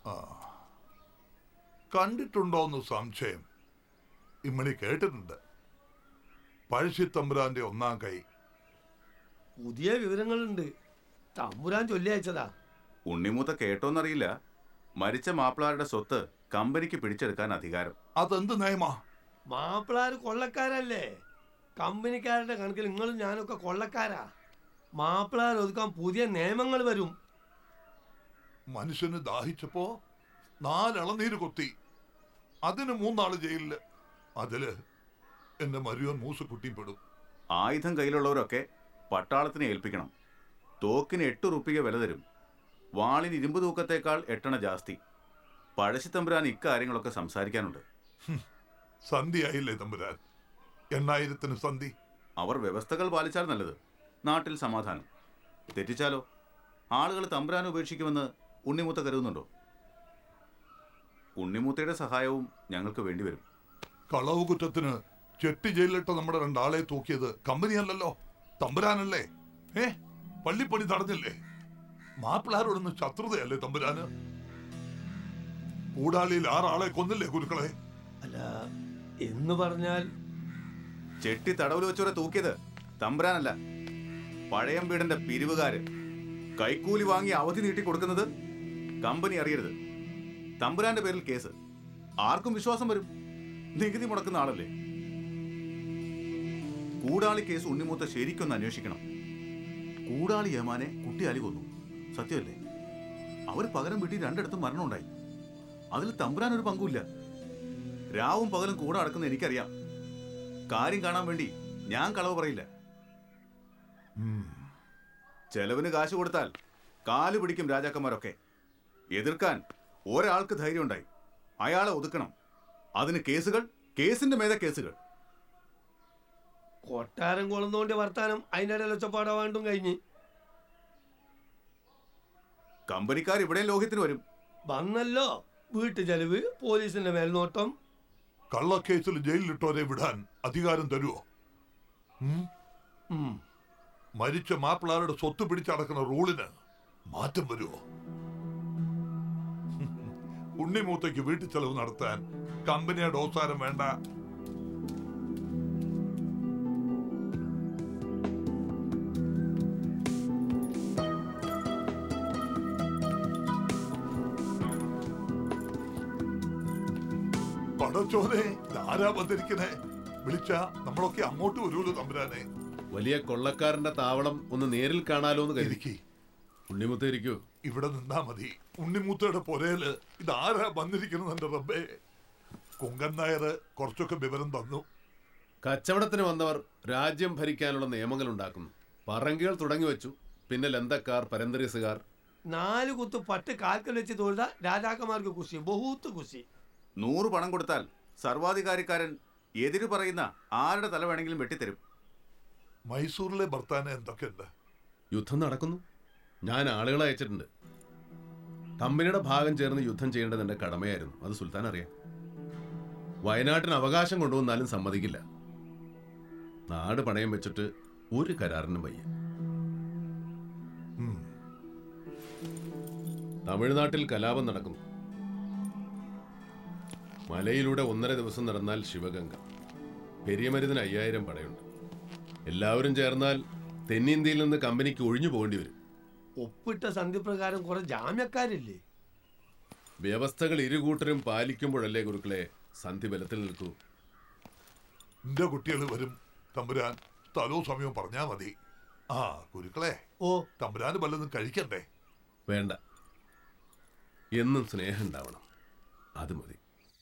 കണ്ടിട്ടുണ്ടോന്ന് സംശയം. ഇമ്മണി കേട്ടിട്ടുണ്ട്. പഴശ്ശിത്തമ്പുരാന്റെ ഒന്നാം കൈ. പുതിയ വിവരങ്ങളുണ്ട്. തമ്പുരാൻ ചൊല്ലി അയച്ചതാ. ഉണ്ണിമൂത്ത കേട്ടോന്നറിയില്ല. മരിച്ച മാപ്പിളാരുടെ സ്വത്ത് കമ്പനിക്ക് പിടിച്ചെടുക്കാൻ അധികാരം. അതെന്ത് നിയമാ? മാപ്പിളാര് കൊള്ളക്കാരല്ലേ? കമ്പനിക്കാരുടെ കണക്കിൽ നിങ്ങളും ഞാനൊക്കെ കൊള്ളക്കാരാ. മാപ്പിളാർ ഒതുക്കാൻ പുതിയ നിയമങ്ങൾ വരും. മനുഷ്യന് ദാഹിച്ചപ്പോ 4 ഇളനീര് കൊത്തി. അതിന് 3 നാള് ജയിലില്. അതില് എന്റെ മരുവൻ മൂസക്കുട്ടിയും പെടും. ആയുധം കയ്യിലുള്ളവരൊക്കെ പട്ടാളത്തിനെ ഏൽപ്പിക്കണം. തോക്കിന് 8 റുപ്പിക വില തരും. വാളിന് ഇരുമ്പ് തൂക്കത്തേക്കാൾ 8 അണ ജാസ്തി. പഴശ്ശിത്തമ്പുരാൻ ഇക്കാര്യങ്ങളൊക്കെ സംസാരിക്കാനുണ്ട്. സന്ധിയായില്ലേ തമ്പുരാൻ? 8000 സന്ധി. അവർ വ്യവസ്ഥകൾ പാലിച്ചാൽ നല്ലത്. നാട്ടിൽ സമാധാനം. തെറ്റിച്ചാലോ ആളുകൾ തമ്പുരാൻ ഉപേക്ഷിക്കുമെന്ന് ഉണ്ണിമൂത്ത കരുതുന്നുണ്ടോ? ഉണ്ണിമൂത്തയുടെ സഹായവും ഞങ്ങൾക്ക് വേണ്ടിവരും. കളവ് കുറ്റത്തിന് ചെട്ടി ജയിലിലിട്ട നമ്മുടെ 2 ആളെ തൂക്കിയത് കമ്പനിയല്ലല്ലോ, തമ്പുരാനല്ലേ? പള്ളിപ്പണി തടഞ്ഞില്ലേ? മാപ്പിളാരോടൊന്ന് ശത്രുതയല്ലേ തമ്പുരാന്? കൂടാളിയിൽ 6 ആളെ കൊന്നില്ലേ ഗുരുക്കളെ? അല്ല എന്ന് പറഞ്ഞാൽ ചെട്ടി തടവിൽ വെച്ചവരെ തൂക്കിയത് തമ്പുരാനല്ല, പഴയമ്പീടന്റെ പിരിവുകാര്. കൈക്കൂലി വാങ്ങി അവധി നീട്ടി കൊടുക്കുന്നത് കമ്പനി അറിയരുത്. തമ്പുരാന്റെ പേരിൽ കേസ്. ആർക്കും വിശ്വാസം വരും. നികുതി മുടക്കുന്ന ആളല്ലേ. കൂടാളി കേസ് ഉണ്ണിമൂത്ത ശരിക്കൊന്ന് അന്വേഷിക്കണം. കൂടാളി യമാനെ കുട്ടിയാലി കൊന്നു, സത്യമല്ലേ? അവർ പകരം വീട്ടി 2 ഇടത്തും മരണമുണ്ടായി. അതിൽ തമ്പുരാൻ ഒരു പങ്കുമില്ല. രാവും പകലും കൂടെ നടക്കുന്ന എനിക്കറിയാം. കാര്യം കാണാൻ വേണ്ടി ഞാൻ കളവ് പറയില്ല. ചെലവിന് കാശ് കൊടുത്താൽ കാല് പിടിക്കും രാജാക്കന്മാരൊക്കെ. എതിർക്കാൻ ഒരാൾക്ക് ധൈര്യം ഉണ്ടായി. അയാളെ ഒതുക്കണം. അതിന് കേസുകൾ, കേസിന്റെ മേലെ കേസുകൾ. കൊട്ടാരം കൊളന്നോണ്ട് വർത്താനം അതിനിടയിൽ ഒച്ചപ്പാടാവാണ്ടും കഴിഞ്ഞ്. കമ്പനിക്കാർ ഇവിടെ ലോഹ്യത്തിന് വരും. വന്നല്ലോ. വീട്ടു ചെലവ്, പോലീസിന്റെ മേൽനോട്ടം. കള്ളക്കേസിൽ ജയിലിലിട്ടോരെ വിടാൻ അധികാരം തരുമോ? മരിച്ച മാപ്പിളാരുടെ സ്വത്ത് പിടിച്ചടക്കുന്ന റൂളിന് മാറ്റം വരുമോ? ഉണ്ണിമൂത്തയ്ക്ക് വീട്ടു ചെലവ് നടത്താൻ കമ്പനിയുടെ ഓസാരം വേണ്ട. പടച്ചോനെ, ആരാ വന്നിരിക്കണേ? വിളിച്ച നമ്മളൊക്കെ അങ്ങോട്ട് വരുമല്ലോ തമ്പുരാനെ. വലിയ കൊള്ളക്കാരന്റെ താവളം ഒന്ന് നേരിൽ കാണാലോ എന്ന് കരുതി. ഉണ്ണിമുത്ത ഇരിക്കൂ. ഇവിടെ നിന്നാ മതി. ഉണ്ണിമൂത്തയുടെ പുരയില് ഇതാരാ വന്നിരിക്കുന്നത് എന്റെ റബ്ബേ? കുങ്കൻ നായർ കുറച്ചൊക്കെ വിവരം തന്നു. കച്ചവടത്തിന് വന്നവർ രാജ്യം ഭരിക്കാനുള്ള നിയമങ്ങൾ ഉണ്ടാക്കുന്നു. പറങ്കികൾ തുടങ്ങി വെച്ചു. പിന്നെ ലന്തക്കാർ, പരന്തരീസുകാർ. 4 കുത്ത് പട്ട് കാൽക്കൽ വെച്ച് തൊഴുത രാജാക്കന്മാർക്ക് കുശി, ബഹൂത്ത് കുശി. 100 പണം കൊടുത്താൽ സർവാധികാരിക്കാരൻ എതിര് പറയുന്ന ആരുടെ തല വേണമെങ്കിലും വെട്ടിത്തരും. മൈസൂരിലെ ഭർത്താന എന്തൊക്കെയുണ്ട്? യുദ്ധം നടക്കുന്നു. ഞാൻ ആളുകളെ അയച്ചിട്ടുണ്ട്. കമ്പനിയുടെ ഭാഗം ചേർന്ന് യുദ്ധം ചെയ്യേണ്ടത് എന്റെ കടമയായിരുന്നു. അത് സുൽത്താൻ അറിയാം. വയനാട്ടിന് അവകാശം കൊണ്ടുവന്നാലും സമ്മതിക്കില്ല. നാട് പണയം വെച്ചിട്ട് ഒരു കരാറിനും വയ്യ. തമിഴ്നാട്ടിൽ കലാപം നടക്കുന്നു. മലയിലൂടെ 1.5 ദിവസം നടന്നാൽ ശിവഗംഗ. പെരിയമരുതിന് 5000 പടയുണ്ട്. എല്ലാവരും ചേർന്നാൽ തെന്നിന്ത്യയിൽ നിന്ന് കമ്പനിക്ക് ഒഴിഞ്ഞു പോകേണ്ടി വരും. ഒപ്പിട്ട സന്ധിപ്രകാരം കുറെ ജാമ്യക്കാരില്ലേ? വ്യവസ്ഥകൾ ഇരുകൂട്ടരും പാലിക്കുമ്പോഴല്ലേ ഗുരുക്കളെ സന്ധി ബലത്തിൽ നിൽക്കൂ. എന്റെ കുട്ടികൾ വരും തമ്പുരാൻ. സ്ഥലവും സമയവും പറഞ്ഞാ മതി. ആ ഗുരുക്കളെ, തമ്പുരാന് വല്ലതും കഴിക്കണ്ടേ? വേണ്ട, എന്നും സ്നേഹം ഉണ്ടാവണം. അത് മതി.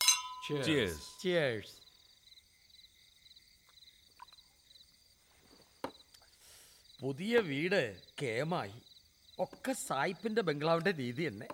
പുതിയ വീട് കേമായി. ഒക്കെ സായിപ്പിന്റെ ബംഗ്ലാവിന്റെ രീതി തന്നെ.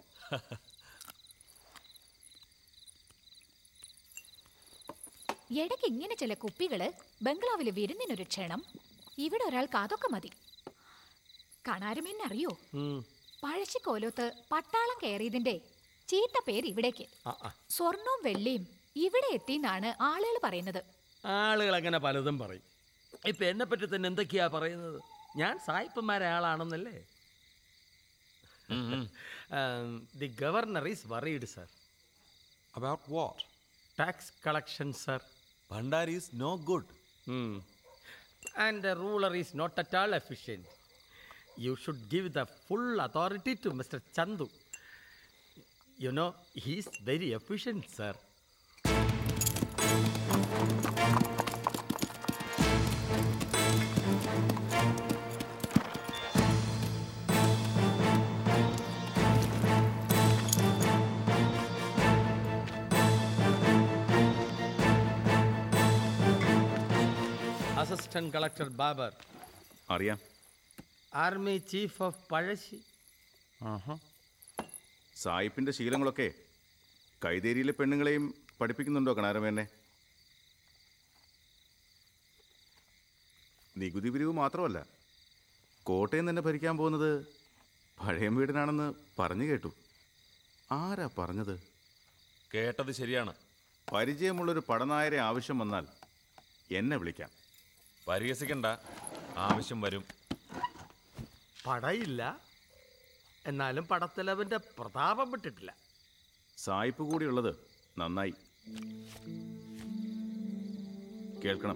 ഇടയ്ക്ക് ഇങ്ങനെ ചില കുപ്പികള് ബംഗ്ലാവില് വിരുന്നിനൊരു ക്ഷണം. ഇവിടെ ഒരാൾക്ക് അതൊക്കെ മതി. കാണാരുമെന്നറിയോ? പഴശ്ശിക്കോലത്ത് പട്ടാളം കയറിയതിന്റെ ചീത്ത പേര് ഇവിടേക്ക്. സ്വർണവും വെള്ളിയും ഇവിടെ എത്തിന്നാണ് ആളുകൾ പറയുന്നത്. ആളുകൾ അങ്ങനെ പലതും പറയും. ഇപ്പൊ എന്നെ പറ്റി തന്നെ എന്തൊക്കെയാ പറയുന്നത്? ഞാൻ സായിപ്പന്മാരെ ആളാണെന്നല്ലേ? The governor is worried, sir. About what? Tax collection, sir. Bhandari is no good. And the ruler is not at all efficient. You should give the full authority to Mr. Chandu. You know, he is very efficient, sir. Assistant Collector Babar. അറിയാം. Army Chief of Palashi. സായിപ്പിന്റെ ശീലങ്ങളൊക്കെ കൈതേരിയിലെ പെണ്ണുങ്ങളെയും പഠിപ്പിക്കുന്നുണ്ടോ കണാരമേനെ? നികുതി പിരിവ് മാത്രമല്ല, കോട്ടയം തന്നെ ഭരിക്കാൻ പോകുന്നത് പഴയ വീടനാണെന്ന് പറഞ്ഞു കേട്ടു. ആരാ പറഞ്ഞത്? കേട്ടത് ശരിയാണ്. പരിചയമുള്ളൊരു പടനായരെ ആവശ്യം വന്നാൽ എന്നെ വിളിക്കാം. പരിഹസിക്കണ്ട, ആവശ്യം വരും. പടയില്ല, എന്നാലും പടത്തലവന്റെ പ്രതാപം വിട്ടിട്ടില്ല. സായിപ്പ് കൂടിയുള്ളത് നന്നായി. കേൾക്കണം.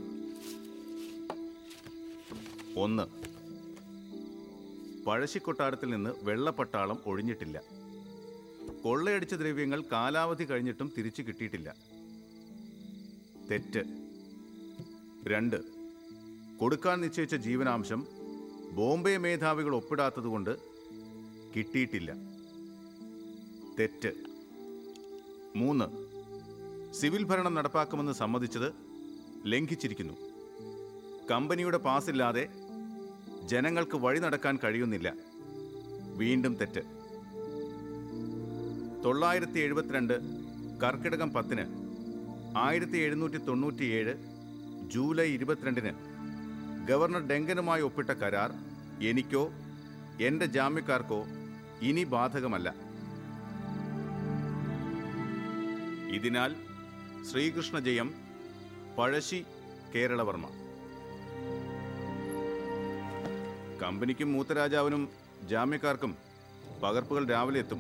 1. പഴശ്ശിക്കൊട്ടാരത്തിൽ നിന്ന് വെള്ളപ്പട്ടാളം ഒഴിഞ്ഞിട്ടില്ല. കൊള്ളയടിച്ച ദ്രവ്യങ്ങൾ കാലാവധി കഴിഞ്ഞിട്ടും തിരിച്ചു കിട്ടിയിട്ടില്ല. തെറ്റ്. 2. കൊടുക്കാൻ നിശ്ചയിച്ച ജീവനാംശം ബോംബെ മേധാവികൾ ഒപ്പിടാത്തതുകൊണ്ട് കിട്ടിയിട്ടില്ല. തെറ്റ്. 3. സിവിൽ ഭരണം നടപ്പാക്കുമെന്ന് സമ്മതിച്ചത് ലംഘിച്ചിരിക്കുന്നു. കമ്പനിയുടെ പാസില്ലാതെ ജനങ്ങൾക്ക് വഴി നടക്കാൻ കഴിയുന്നില്ല. വീണ്ടും തെറ്റ്. 972 കർക്കിടകം 10-ന് 1797 ജൂലൈ 22-ന് ഗവർണർ ഡെങ്കനുമായി ഒപ്പിട്ട കരാർ എനിക്കോ എൻ്റെ ജാമ്യക്കാർക്കോ ഇനി ബാധകമല്ല. ഇതിനാൽ ശ്രീകൃഷ്ണ ജയം, പഴശ്ശി കേരളവർമ്മ. കമ്പനിക്കും മൂത്തരാജാവിനും ജാമ്യക്കാർക്കും പകർപ്പുകൾ രാവിലെ എത്തും.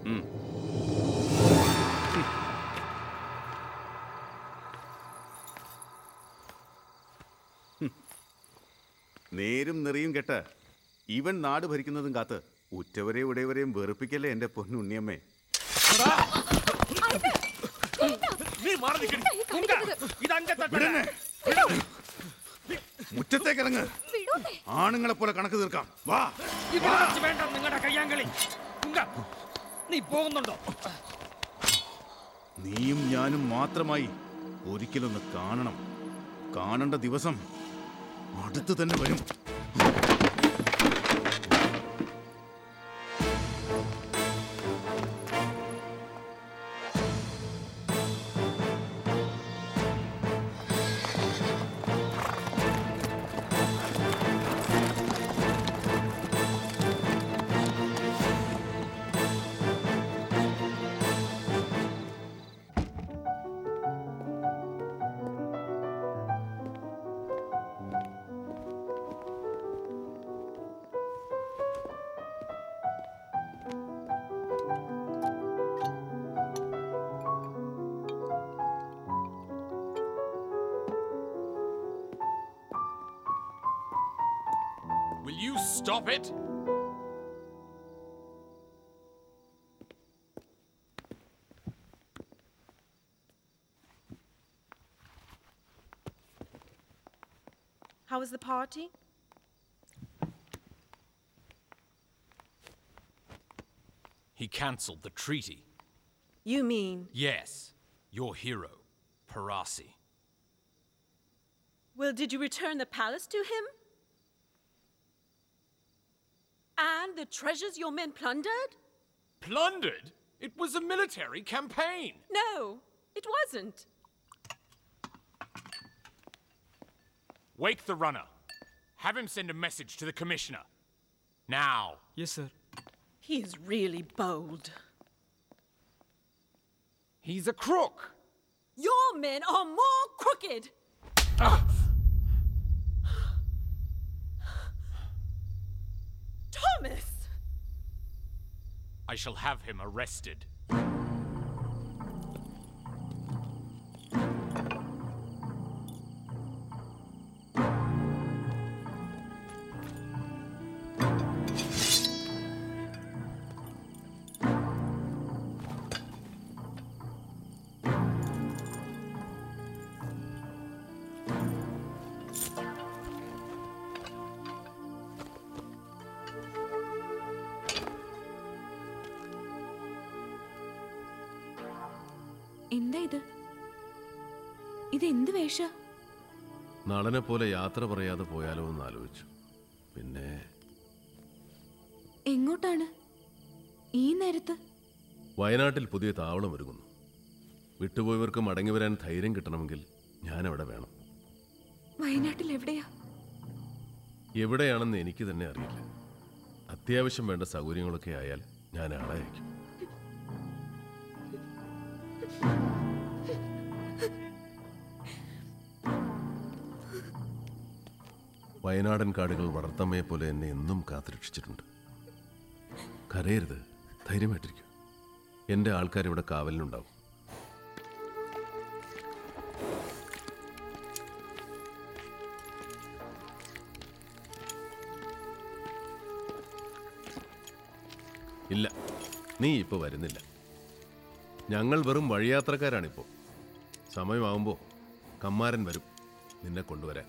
നേരും നെറിയും കെട്ട ഇവൻ നാട് ഭരിക്കുന്നതും കാത്ത് ഉറ്റവരെയും ഉടയവരെയും വെറുപ്പിക്കല്ലേ എൻ്റെ പൊന്നുണ്ണിയമ്മേ. മുറ്റത്തേക്കിറങ്ങ്. ആണുങ്ങളെ പോലെ കണക്ക് തീർക്കാം. വാ. വേണ്ട നിങ്ങളുടെ കയ്യാങ്കളി. നീ പോകുന്നുണ്ടോ? നീയും ഞാനും മാത്രമായി ഒരിക്കലൊന്ന് കാണണം. കാണേണ്ട ദിവസം അടുത്ത് തന്നെ വരും. Will you stop it? How was the party? He cancelled the treaty. You mean? Yes, your hero, Parasi. Well, did you return the palace to him? And the treasures your men plundered? Plundered? It was a military campaign. No, it wasn't. Wake the runner. Have him send a message to the commissioner. Now. Yes, sir. He is really bold. He's a crook. Your men are more crooked. Thomas! I shall have him arrested. എന്താ ഇത്? ഇതെന്ത് വേഷ? നടനെ പോലെ യാത്ര പറയാതെ പോയാലോ എന്ന് ആലോചിച്ചു. പിന്നെ എങ്ങോട്ടാണ് ഈ നേരത്ത്? വയനാട്ടിൽ പുതിയ താവളം ഒരുങ്ങുന്നു. വിട്ടുപോയവർക്ക് മടങ്ങി വരാൻ ധൈര്യം കിട്ടണമെങ്കിൽ ഞാൻ അവിടെ വേണം. വയനാട്ടിൽ എവിടെയാ? എവിടെയാണെന്ന് എനിക്ക് തന്നെ അറിയില്ല. അത്യാവശ്യം വേണ്ട സൗകര്യങ്ങളൊക്കെ ആയാൽ ഞാൻ ആളെ അയക്കും. വയനാടൻ കാടുകൾ വളർത്തമ്മയെ പോലെ എന്നെ എന്നും കാത്തുരക്ഷിച്ചിട്ടുണ്ട്. കരയരുത്, ധൈര്യമായിട്ടിരിക്കും. എൻ്റെ ആൾക്കാരിവിടെ കാവലിനുണ്ടാവും. ഇല്ല, നീ ഇപ്പോൾ വരുന്നില്ല. ഞങ്ങൾ വെറും വഴിയാത്രക്കാരാണിപ്പോൾ. സമയമാവുമ്പോൾ കമ്മാരൻ വരും നിന്നെ കൊണ്ടുവരാൻ.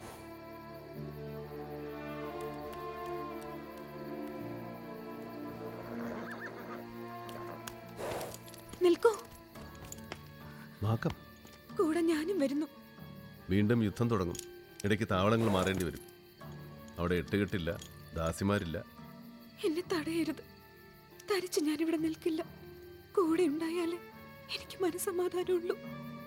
നിൽക്കൂ. മാക്കം, കൂടെ ഞാനും വരുന്നു. വീണ്ടും യുദ്ധം തുടങ്ങും. ഇടയ്ക്ക് താവളങ്ങൾ മാറേണ്ടി വരും. അവിടെ എട്ടുകെട്ടില്ല, ദാസിമാരില്ല. എന്നെ തടയരുത്. തരിച്ച് ഞാനിവിടെ നിൽക്കില്ല. കൂടെ ഉണ്ടായാലേ എനിക്ക് മനസ്സമാധാനമുള്ളൂ.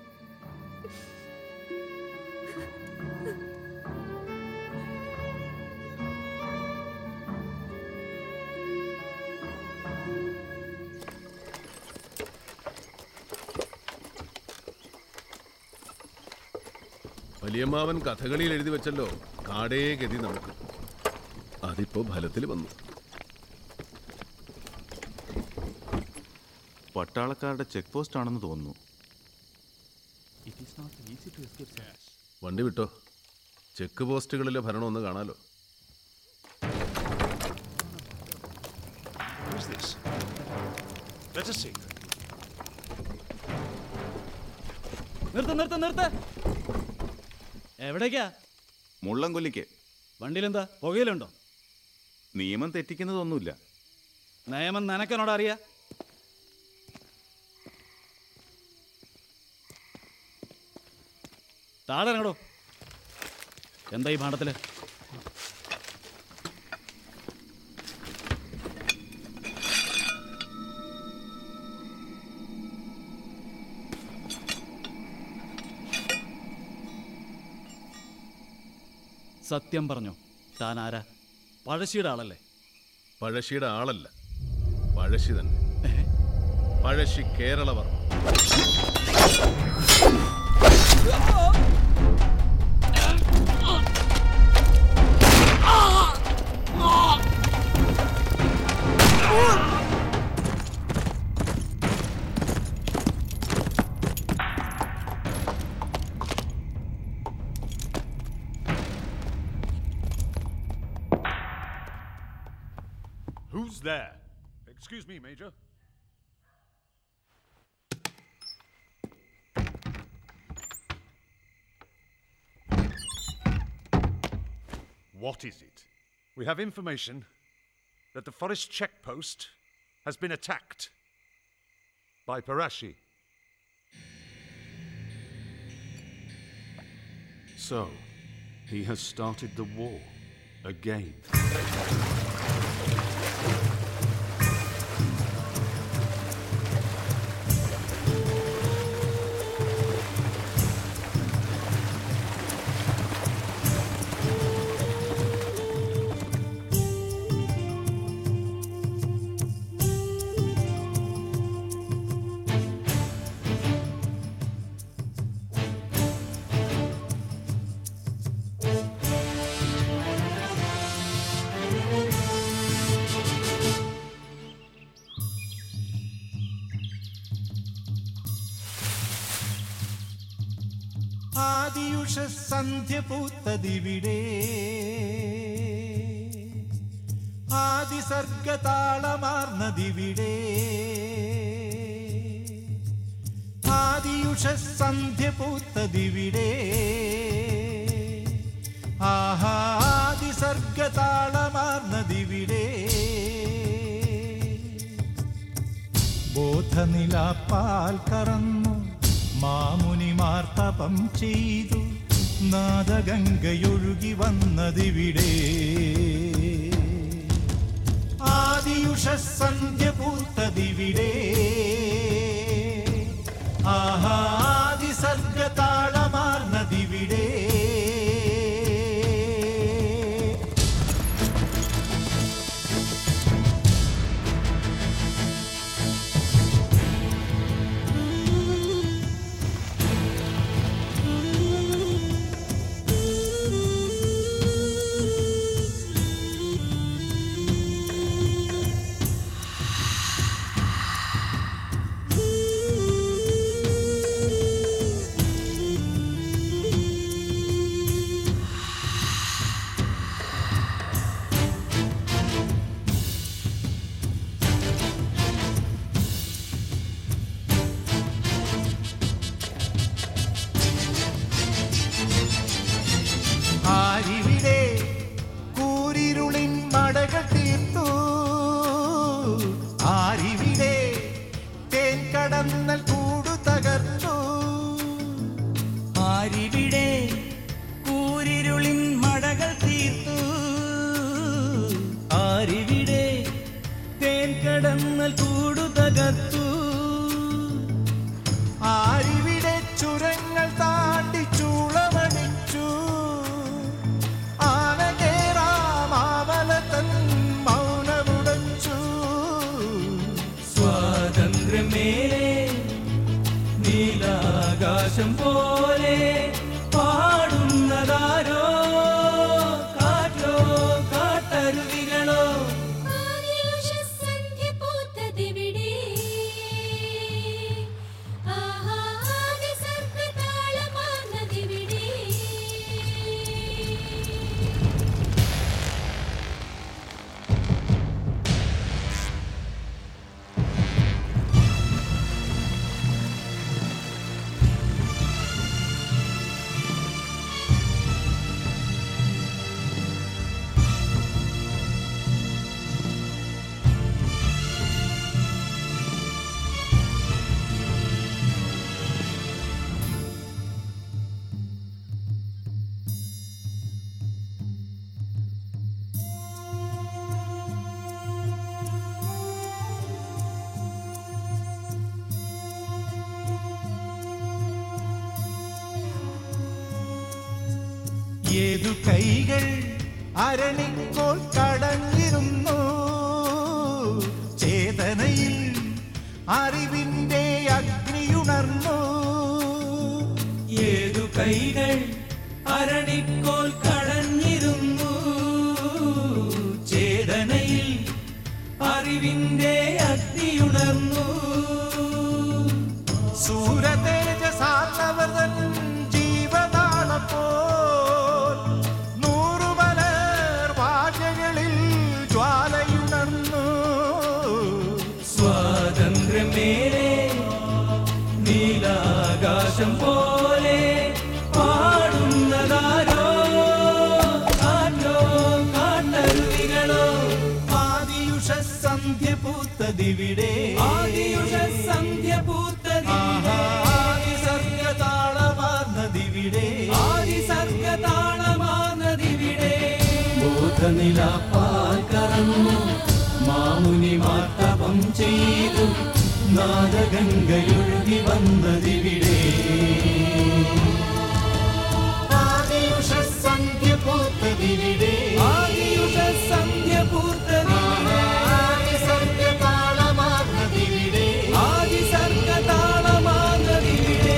വലിയമ്മാവൻ കഥകളിയിൽ എഴുതി വെച്ചല്ലോ, കാടേ ഗതി നമുക്ക്. അതിപ്പോ ഫലത്തിൽ വന്നു. പട്ടാളക്കാരുടെ ചെക്ക് പോസ്റ്റ് ആണെന്ന് തോന്നുന്നു. വണ്ടി വിട്ടോ. ചെക്ക് പോസ്റ്റുകളിലെ ഭരണം ഒന്ന് കാണാലോ. നിർത്ത. എവിടേക്കാ? മുള്ളംകൊല്ലിക്ക്. വണ്ടിയിലെന്താ പുകയിലുണ്ടോ? നിയമം തെറ്റിക്കുന്നതൊന്നുമില്ല. നിയമം നിനക്കെന്നോട് അറിയാ? താഴെ ഇറങ്ങടോ. എന്താ ഈ പാഠത്തില്? സത്യം പറഞ്ഞോ, താൻ ആരാ? പഴശ്ശിയുടെ ആളല്ലേ? പഴശ്ശിയുടെ ആളല്ല, പഴശ്ശി തന്നെ. Pazhassi Keralavarma. Who's there? Excuse me, Major. What is it? We have information that the forest checkpost has been attacked by Parashi. So, he has started the war again. സന്ധ്യ പൂത്തതിവിടെ ആദിസർഗതാളമാർന്നതിവിടെ ആദിയുഷ സന്ധ്യ പൂത്തതിവിടെ ആദിസർഗതാളമാർന്നതിവിടെ ബോധനിലാപ്പാൽ കറന്നു മാമുനിമാർ തപം ചെയ്തു നാദഗംഗയൊഴുകി വന്നതിവിടെ ആദിയുഷ സന്ധ്യ പൂത്തതിവിടെ ആദിസർഗതാളമാർന്നതിവിടെ ആരിവിടെ കൂരിരുളിൻ മടകൾ തീർത്തു ആരിവിടെ തേൻ കടന്നൽ കൂടു തകർത്തു ആരിവിടെ കൂരിരുളിൻ മടകൾ തീർത്തു ആരിവിടെ തേൻ കടന്നൽ കൂടു തകർത്തു ആരിവിടെ ചുരങ്ങൾ താണ്ടി ചൂളമണിച്ചു സ്വാതന്ത്ര്യമേലെ നീലാകാശം പോലെ പാടുന്നതാരോ കാറ്റോ കാട്ടരുവികളോ ഏതു കൈകൾ അരണിക്കോൽ കടഞ്ഞിരുന്നു ചേതനയിൽ അറിവിന്റെ അഗ്നിയുണർന്നു ഏതു കൈകൾ അരണിക്കോൽ കടഞ്ഞിരുന്നു ചേതനയിൽ അറിവിന്റെ അഗ്നിയുണർന്നു സൂരതേജസാർന്നവതൻ ജീവനാളപ്പോൾ നൂറുമലർ വാചകളിൽ ജ്വാലയുണർന്നു സ്വാതന്ത്ര്യമേലെ നീലാകാശം പോലെ പാടുന്നതാരോ കാറ്റോ കാട്ടരുവികളോ ആദിയുഷ സന്ധ്യ പൂത്തതിവിടെ ആദിയുഷ സന്ധ്യ പൂത്തതിവിടെ ആദിസർഗതാളമാർന്നതിവിടെ ആദിസർഗതാളമാർന്നതിവിടെ ബോധനിലാപ്പാൽ കറന്നു മാമുനി മാർത്തവം ചെയ്തു നാദഗംഗയൊഴുകി വന്നതിവിടെ ആദിയുഷ സന്ധ്യ പൂത്തതിവിടെ ആദിയുഷ സന്ധ്യ പൂത്തതിവിടെ ആദിസർഗതാളമാർന്നതിവിടെ ആദിസർഗതാളമാർന്നതിവിടെ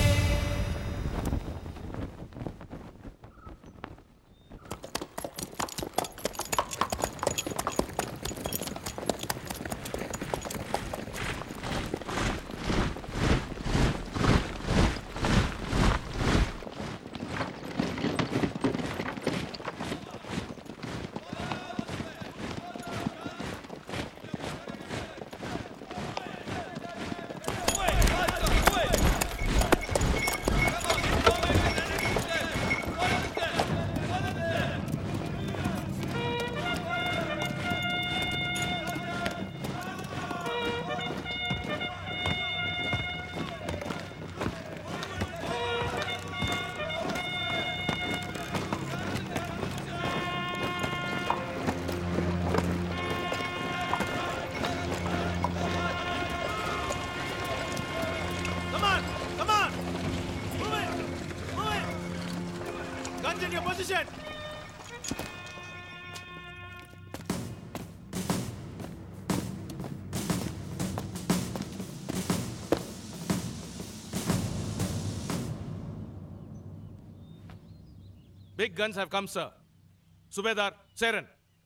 in your position. Big guns have come, sir. Subedar, Seren.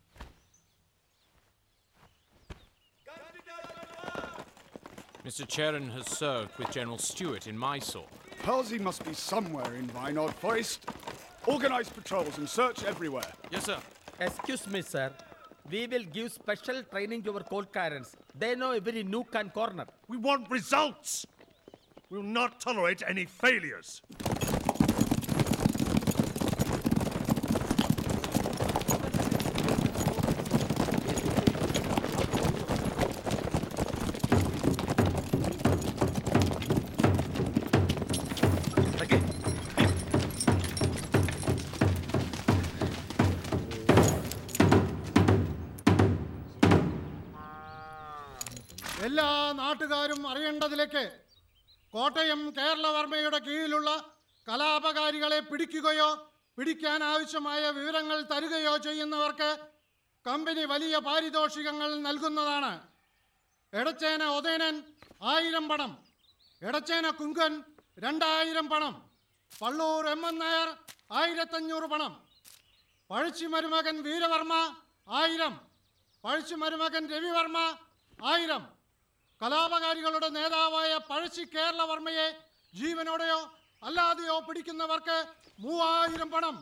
Mr. Charon has served with General Stewart in Mysore. Halsey must be somewhere in Vinod Forest. Organize patrols and search everywhere. Yes, sir. Excuse me, sir. We will give special training to our Kolkarans. They know every nook and corner. We want results. We will not tolerate any failures. എല്ലാ നാട്ടുകാരും അറിയേണ്ടതിലേക്ക് കോട്ടയം കേരളവർമ്മയുടെ കീഴിലുള്ള കലാപകാരികളെ പിടിക്കുകയോ പിടിക്കാൻ ആവശ്യമായ വിവരങ്ങൾ തരുകയോ ചെയ്യുന്നവർക്ക് company വലിയ പാരിതോഷികങ്ങൾ നൽകുന്നതാണ്. എടച്ചേന ഒതേനൻ 1000 പണം, എടച്ചേന കുങ്കൻ 2000 പണം, പള്ളൂർ എം.എൻ. നായർ 1500 പണം, പഴച്ചി മരുമകൻ വീരവർമ്മ 1000, പഴച്ചി മരുമകൻ രവിവർമ്മ 1000. കലാപകാരികളുടെ നേതാവായ പഴശ്ശി കേരളവർമ്മയെ ജീവനോടെയോ അല്ലാതെയോ പിടിക്കുന്നവർക്ക് 3000 പണം.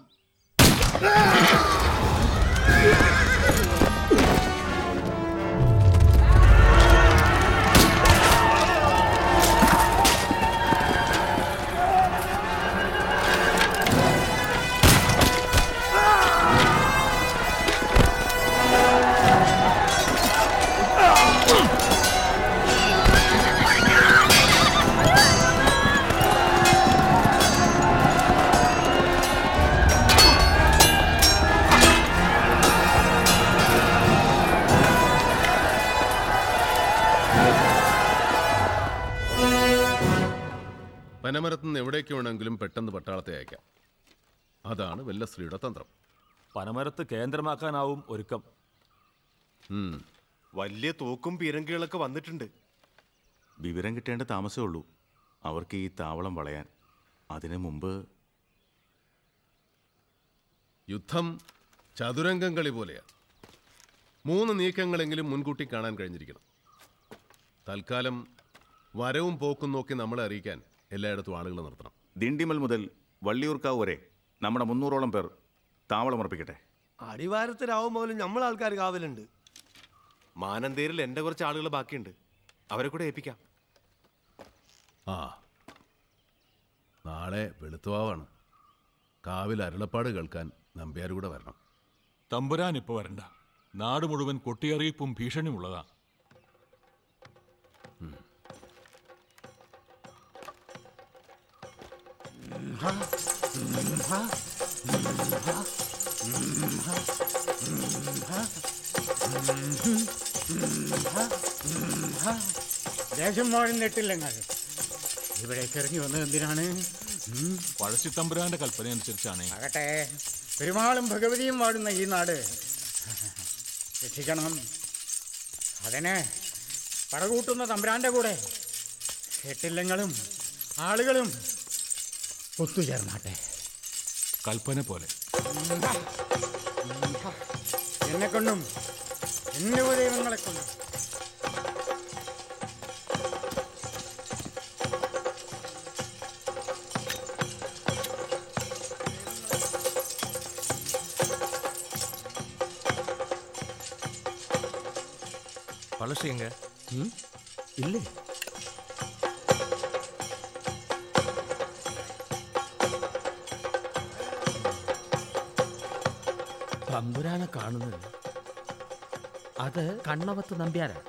പനമരത്ത് നിന്ന് എവിടേക്ക് വേണമെങ്കിലും പെട്ടെന്ന് പട്ടാളത്തെ അയക്കാം. അതാണ് വെല്ലശ്രീയുടെ തന്ത്രം. പനമരത്ത് കേന്ദ്രമാക്കാനാവും ഒരുക്കം. വലിയ തോക്കും പീരങ്കികളൊക്കെ വന്നിട്ടുണ്ട്. വിവരം കിട്ടേണ്ട താമസമേ ഉള്ളൂ അവർക്ക് ഈ താവളം വളയാൻ. അതിനു മുമ്പ് യുദ്ധം ചതുരംഗം കളി പോലെയാണ്. 3 നീക്കങ്ങളെങ്കിലും മുൻകൂട്ടി കാണാൻ കഴിഞ്ഞിരിക്കണം. തൽക്കാലം വരവും പോക്കും നോക്കി നമ്മളെ അറിയിക്കാൻ എല്ലായിടത്തും ആളുകൾ നിർത്തണം. ദിണ്ടിമൽ മുതൽ വള്ളിയൂർക്കാവ് വരെ നമ്മുടെ 300ഓളം പേർ താവളമർപ്പിക്കട്ടെ. അടിവാരത്തിലാവും പോലും നമ്മൾ ആൾക്കാർ കാവലുണ്ട്. മാനന്തേരിൽ എൻ്റെ കുറച്ച് ആളുകൾ ബാക്കിയുണ്ട്, അവരെ കൂടെ ഏൽപ്പിക്കാം. നാളെ വെളുത്തുവാവാണ്. കാവിൽ അരുളപ്പാട് കേൾക്കാൻ നമ്പ്യാർ കൂടെ വരണം. തമ്പുരാൻ ഇപ്പോൾ വരണ്ട. നാട് മുഴുവൻ കൊട്ടിയറിയിപ്പും ഭീഷണിയും ഉള്ളതാ. ദേശം വാഴുന്നിട്ടില്ലെങ്കിൽ ഇവിടേക്ക് ഇറങ്ങി വന്നത് എന്തിനാണ്? പഴശ്ശിത്തമ്പുരാന്റെ കൽപ്പന അനുസരിച്ചാണ്. ആകട്ടെ, പെരുമാളും ഭഗവതിയും വാഴുന്ന ഈ നാട് രക്ഷിക്കണം. അതിന് പടകൂട്ടുന്ന തമ്പുരാന്റെ കൂടെ കെട്ടില്ലങ്ങളും ആളുകളും ഒത്തുചേർന്നാട്ടെ. കൽപ്പന പോലെ. എന്നെക്കൊണ്ടും എന്റെ ദൈവങ്ങളെ കൊണ്ടും பழசு எங்க? ഇല്ലേ? തമ്പുരാനെ കാണുന്നില്ല. അത് കണ്ണവത്ത് നമ്പ്യാരാണ്.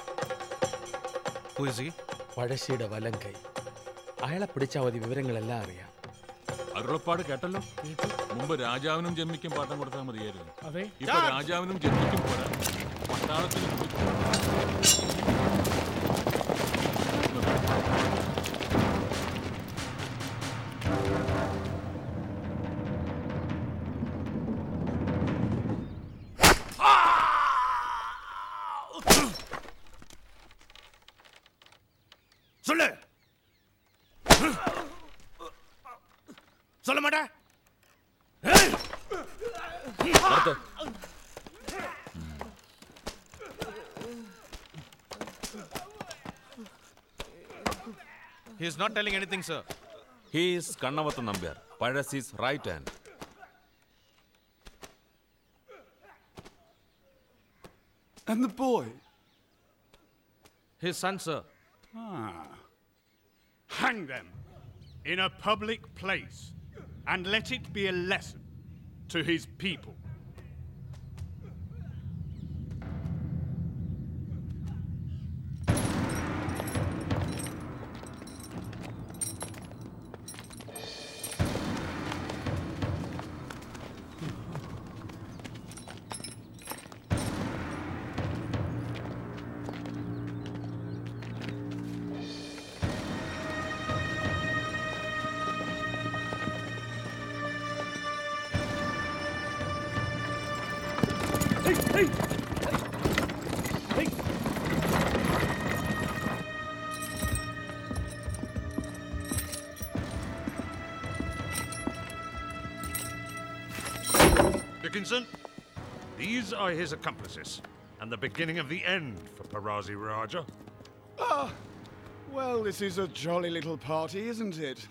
പഴശ്ശിയുടെ വലം കൈ. അയാളെ പിടിച്ചാൽ മതി, വിവരങ്ങളെല്ലാം അറിയാം. അരുളപ്പാട് കേട്ടല്ലോ. മുമ്പ് രാജാവിനും ജന്മിക്കും പാട്ടം കൊടുത്താൽ മതിയായിരുന്നു. അതെ, ഇപ്പൊ രാജാവിനും ജന്മിക്കും പോരാ, പട്ടാളത്തിനും. சொல்ல மாட்டேன். He is not telling anything, sir. He is Kannavath Nambyar, Pazhashi's right hand. And the boy? His son, sir. Hang them in a public place and let it be a lesson to his people. Dickinson, these are his accomplices, and the beginning of the end for Parazi Raja. Well, this is a jolly little party, isn't it?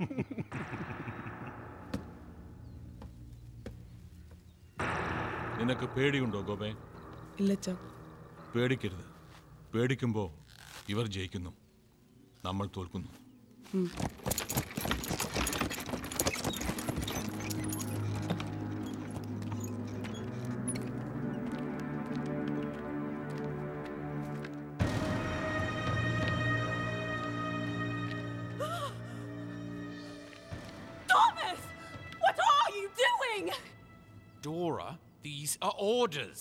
നിനക്ക് പേടിയുണ്ടോ ഗോപേ? ഇല്ലച്ചാ. പേടിക്കരുത്. പേടിക്കുമ്പോൾ ഇവർ ജയിക്കുന്നു, നമ്മൾ തോൽക്കുന്നു. Thomas! What are you doing? Dora, these are orders.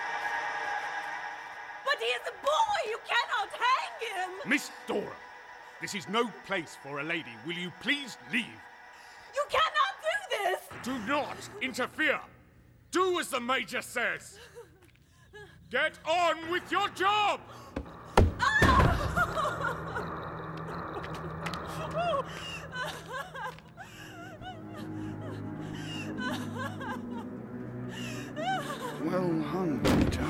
But he is a boy! You cannot hang him! Miss Dora, This is no place for a lady. Will you please leave? You cannot do this! Do not interfere. Do as the Major says. Get on with your job! Well hung, Peter.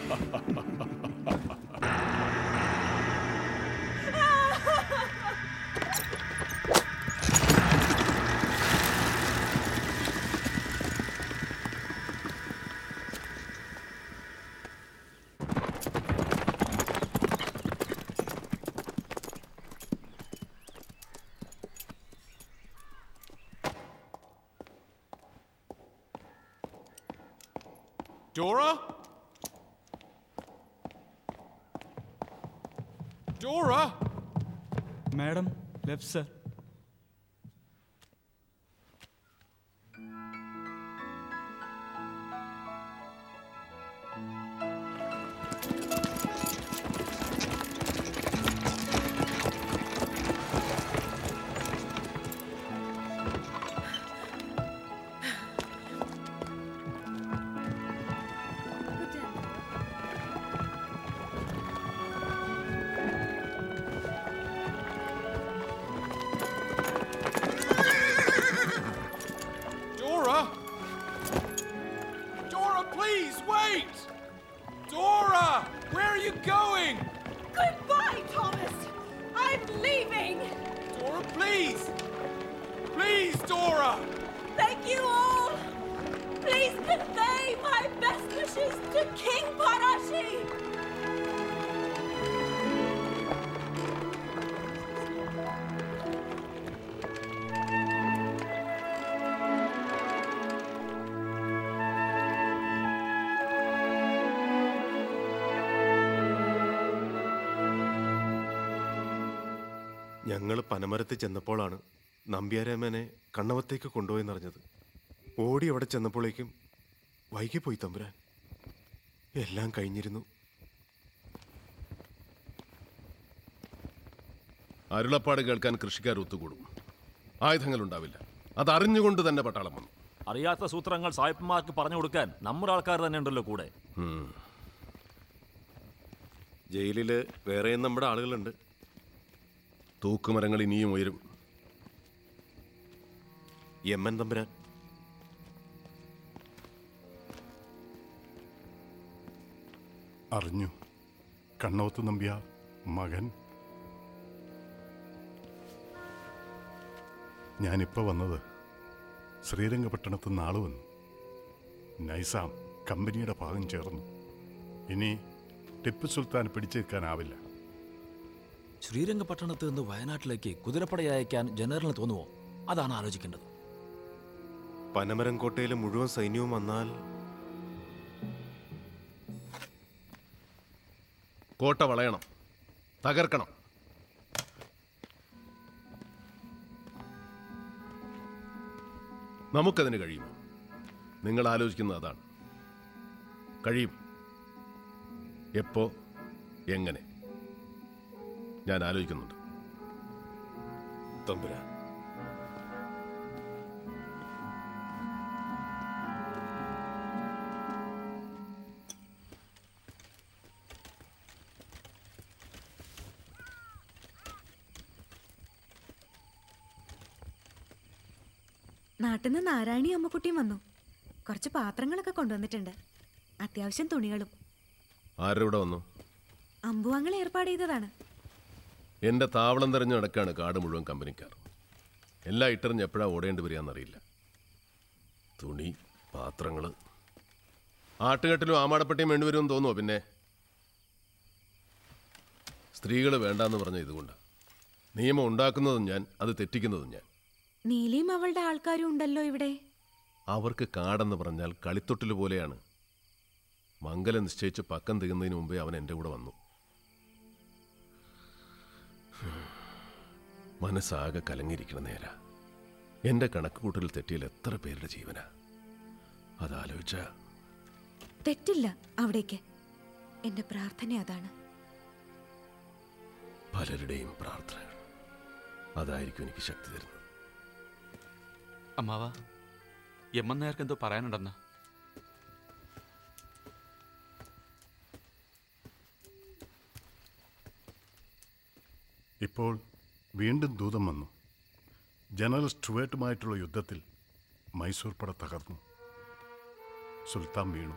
Dora? Dora? Madam, left, sir. Dora? Dora, please, wait! Dora! Where are you going? Goodbye, Thomas! I'm leaving! Dora, please! Please, Dora! Thank you all! Please convey my best wishes to King Parashi! ഞങ്ങൾ പനമരത്തിൽ ചെന്നപ്പോഴാണ് നമ്പ്യാരാമനെ കണ്ണവത്തേക്ക് കൊണ്ടുപോയെന്നറിഞ്ഞത്. ഓടി അവിടെ ചെന്നപ്പോഴേക്കും വൈകിപ്പോയി തമ്പുരാൻ. എല്ലാം കഴിഞ്ഞിരുന്നു. അരുളപ്പാട് കേൾക്കാൻ കൃഷിക്കാർ ഒത്തുകൂടും. ആയുധങ്ങളുണ്ടാവില്ല. അതറിഞ്ഞുകൊണ്ട് തന്നെ പട്ടാളം വന്നു. അറിയാത്ത സൂത്രങ്ങൾ സായിപ്പന്മാർക്ക് പറഞ്ഞു കൊടുക്കാൻ നമ്മുടെ ആൾക്കാർ തന്നെ ഉണ്ടല്ലോ കൂടെ. ജയിലില് വേറെയും നമ്മുടെ ആളുകളുണ്ട്. തൂക്കുമരങ്ങൾ ഇനിയും ഉയരും. യമ്മൻ തമ്പുരാൻ, അറിഞ്ഞു. കണ്ണോത്ത് നമ്പ്യാർ മകൻ. ഞാനിപ്പോൾ വന്നത് ശ്രീരംഗപട്ടണത്ത് നിന്ന് ആള് വന്നു. നൈസാം കമ്പനിയുടെ ഭാഗം ചേർന്നു. ഇനി ടിപ്പു സുൽത്താൻ പിടിച്ചെടുക്കാനാവില്ല. ശ്രീരംഗപട്ടണത്ത് നിന്ന് വയനാട്ടിലേക്ക് കുതിരപ്പട അയക്കാൻ ജനറലിന് തോന്നുമോ? അതാണ് ആലോചിക്കേണ്ടത്. പനമരം കോട്ടയിലെ മുഴുവൻ സൈന്യവും വന്നാൽ കോട്ട വളയണം, തകർക്കണം. നമുക്കതിന് കഴിയുമോ? നിങ്ങൾ ആലോചിക്കുന്നത് അതാണ്. കഴിയും. എപ്പോ, എങ്ങനെ? ഞാൻ ആലോചിക്കുന്നുണ്ട്. തമ്പുരാൻ, നാട്ടിൽ നിന്ന് നാരായണി അമ്മക്കുട്ടിയും വന്നു. കുറച്ച് പാത്രങ്ങളൊക്കെ കൊണ്ടുവന്നിട്ടുണ്ട്. അത്യാവശ്യം തുണികളും. ആരുടെ വന്നു? അമ്പുവാങ്ങൾ ഏർപ്പാട് ചെയ്തതാണ്. എന്റെ താവളം തെരഞ്ഞു നടക്കാണ് കാട് മുഴുവൻ കമ്പനിക്കാർ. എല്ലാം ഇട്ടെറിഞ്ഞ് എപ്പോഴാ ഓടേണ്ടി വരികയെന്നറിയില്ല. തുണി, പാത്രങ്ങൾ, ആട്ടുകെട്ടിലും ആമാടപ്പെട്ടിയും വേണ്ടിവരുമെന്ന് തോന്നുമോ? പിന്നെ സ്ത്രീകൾ വേണ്ടാന്ന് പറഞ്ഞ ഇതുകൊണ്ടാണ്. നിയമം ഉണ്ടാക്കുന്നതും ഞാൻ, അത് തെറ്റിക്കുന്നതും ഞാൻ. നീലിയും അവളുടെ ആൾക്കാരും ഉണ്ടല്ലോ ഇവിടെ. അവർക്ക് കാടെന്ന് പറഞ്ഞാൽ കളിത്തൊട്ടിൽ പോലെയാണ്. മംഗലം നിശ്ചയിച്ച് പക്കം തികന്നതിന് മുമ്പേ അവൻ എൻ്റെ കൂടെ വന്നു. മനസ്സാകെ കലങ്ങിയിരിക്കണ നേരാ. എൻ്റെ കണക്കുകൂട്ടൽ തെറ്റിയിൽ എത്ര പേരുടെ ജീവനാ. അതാലോചിച്ച തെറ്റില്ല. അവിടേക്ക് എന്റെ പ്രാർത്ഥന അതാണ്. പലരുടെയും പ്രാർത്ഥനകൾ. അതായിരിക്കും എനിക്ക് ശക്തി തരുന്നത്. അമ്മാവ, യമ്മന്നേർക്ക് എന്തോ പറയാനുണ്ടെന്ന. ഇപ്പോൾ വീണ്ടും ദൂതം വന്നു. ജനറൽ സ്റ്റുവേർട്ടുമായിട്ടുള്ള യുദ്ധത്തിൽ മൈസൂർ പട തകർന്നു. സുൽത്താൻ വീണു.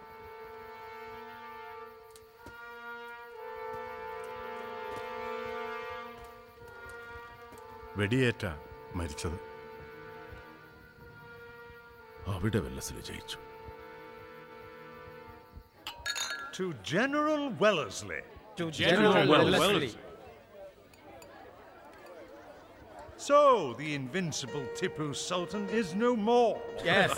വെടിയേറ്റ മരിച്ചത്. അവിടെ വെല്ലസ്ലി ജയിച്ചു. To General Wellesley. To General Wellesley. So, the invincible Tipu Sultan is no more. Yes.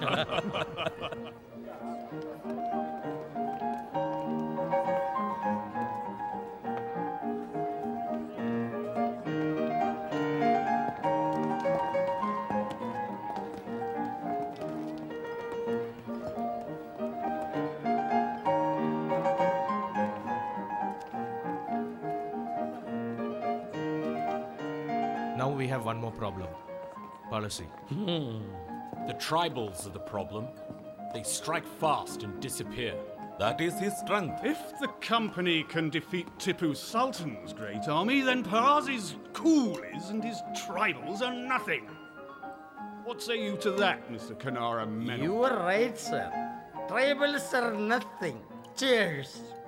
Now we have one more problem. Policy. The tribals are the problem. They strike fast and disappear. That is his strength. If the company can defeat Tipu Sultan's great army, then Parazi's coolies and his tribals are nothing. What say you to that, Mr. Kanara Menon? You are right, sir. Tribals are nothing. Cheers.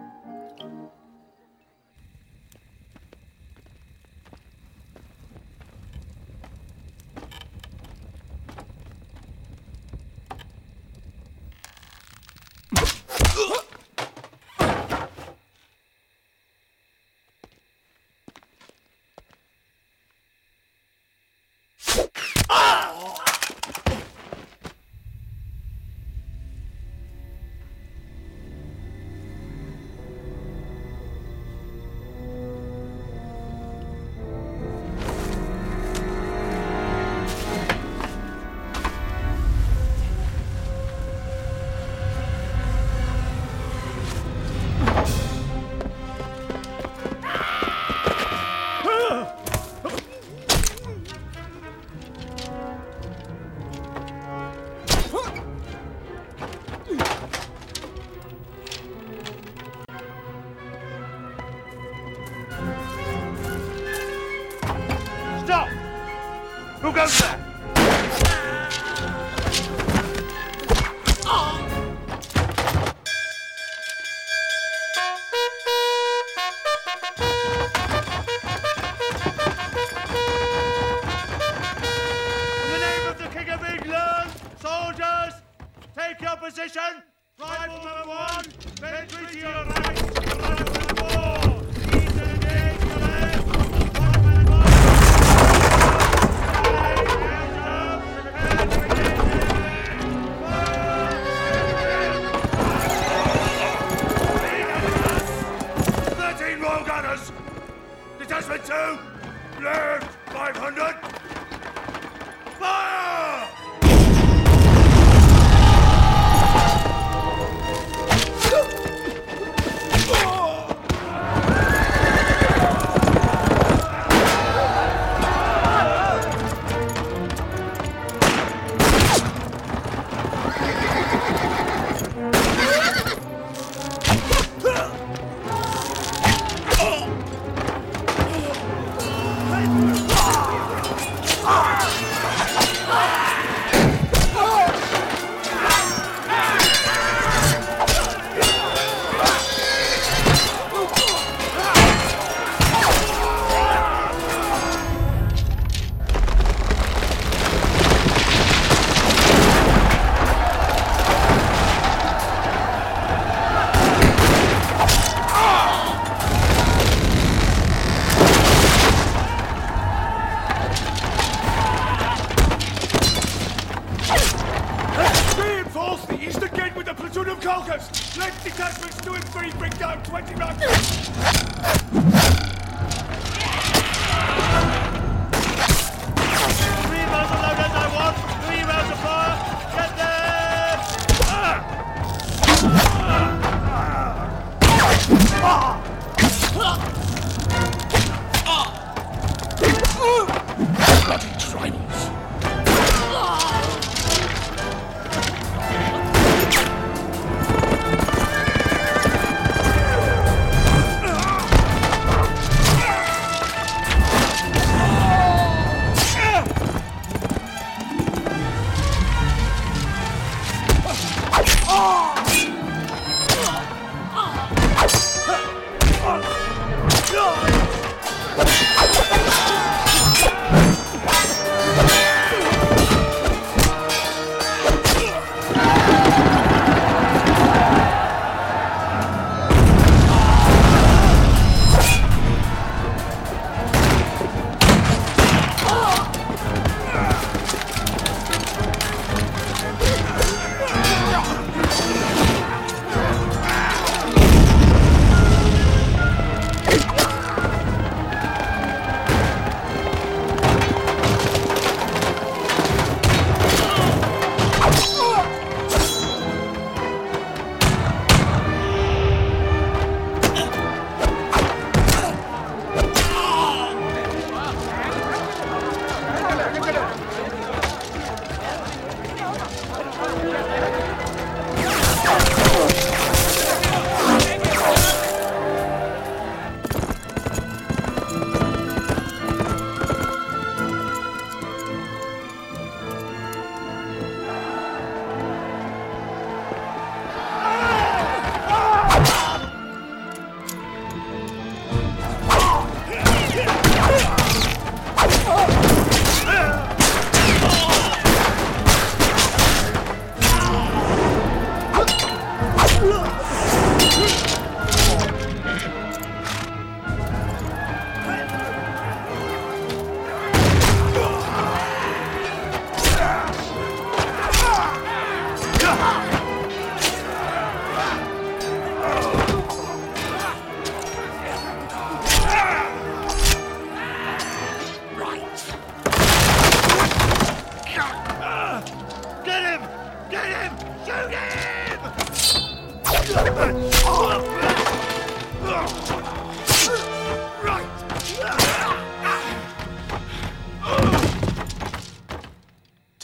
Stop! Who goes there? In the name of the King of England, soldiers, take your position. Rifle number 1, sentry to your right, rifle number 4. East engage to left, rifle number 1. Detachment 2, left 500. Fire! Reinforce the eastern gate with a platoon of Kalkas. Let detachments 2 and 3 bring down 20 rounds. 3 muzzle loaders I want. 3 rounds of fire. Get there.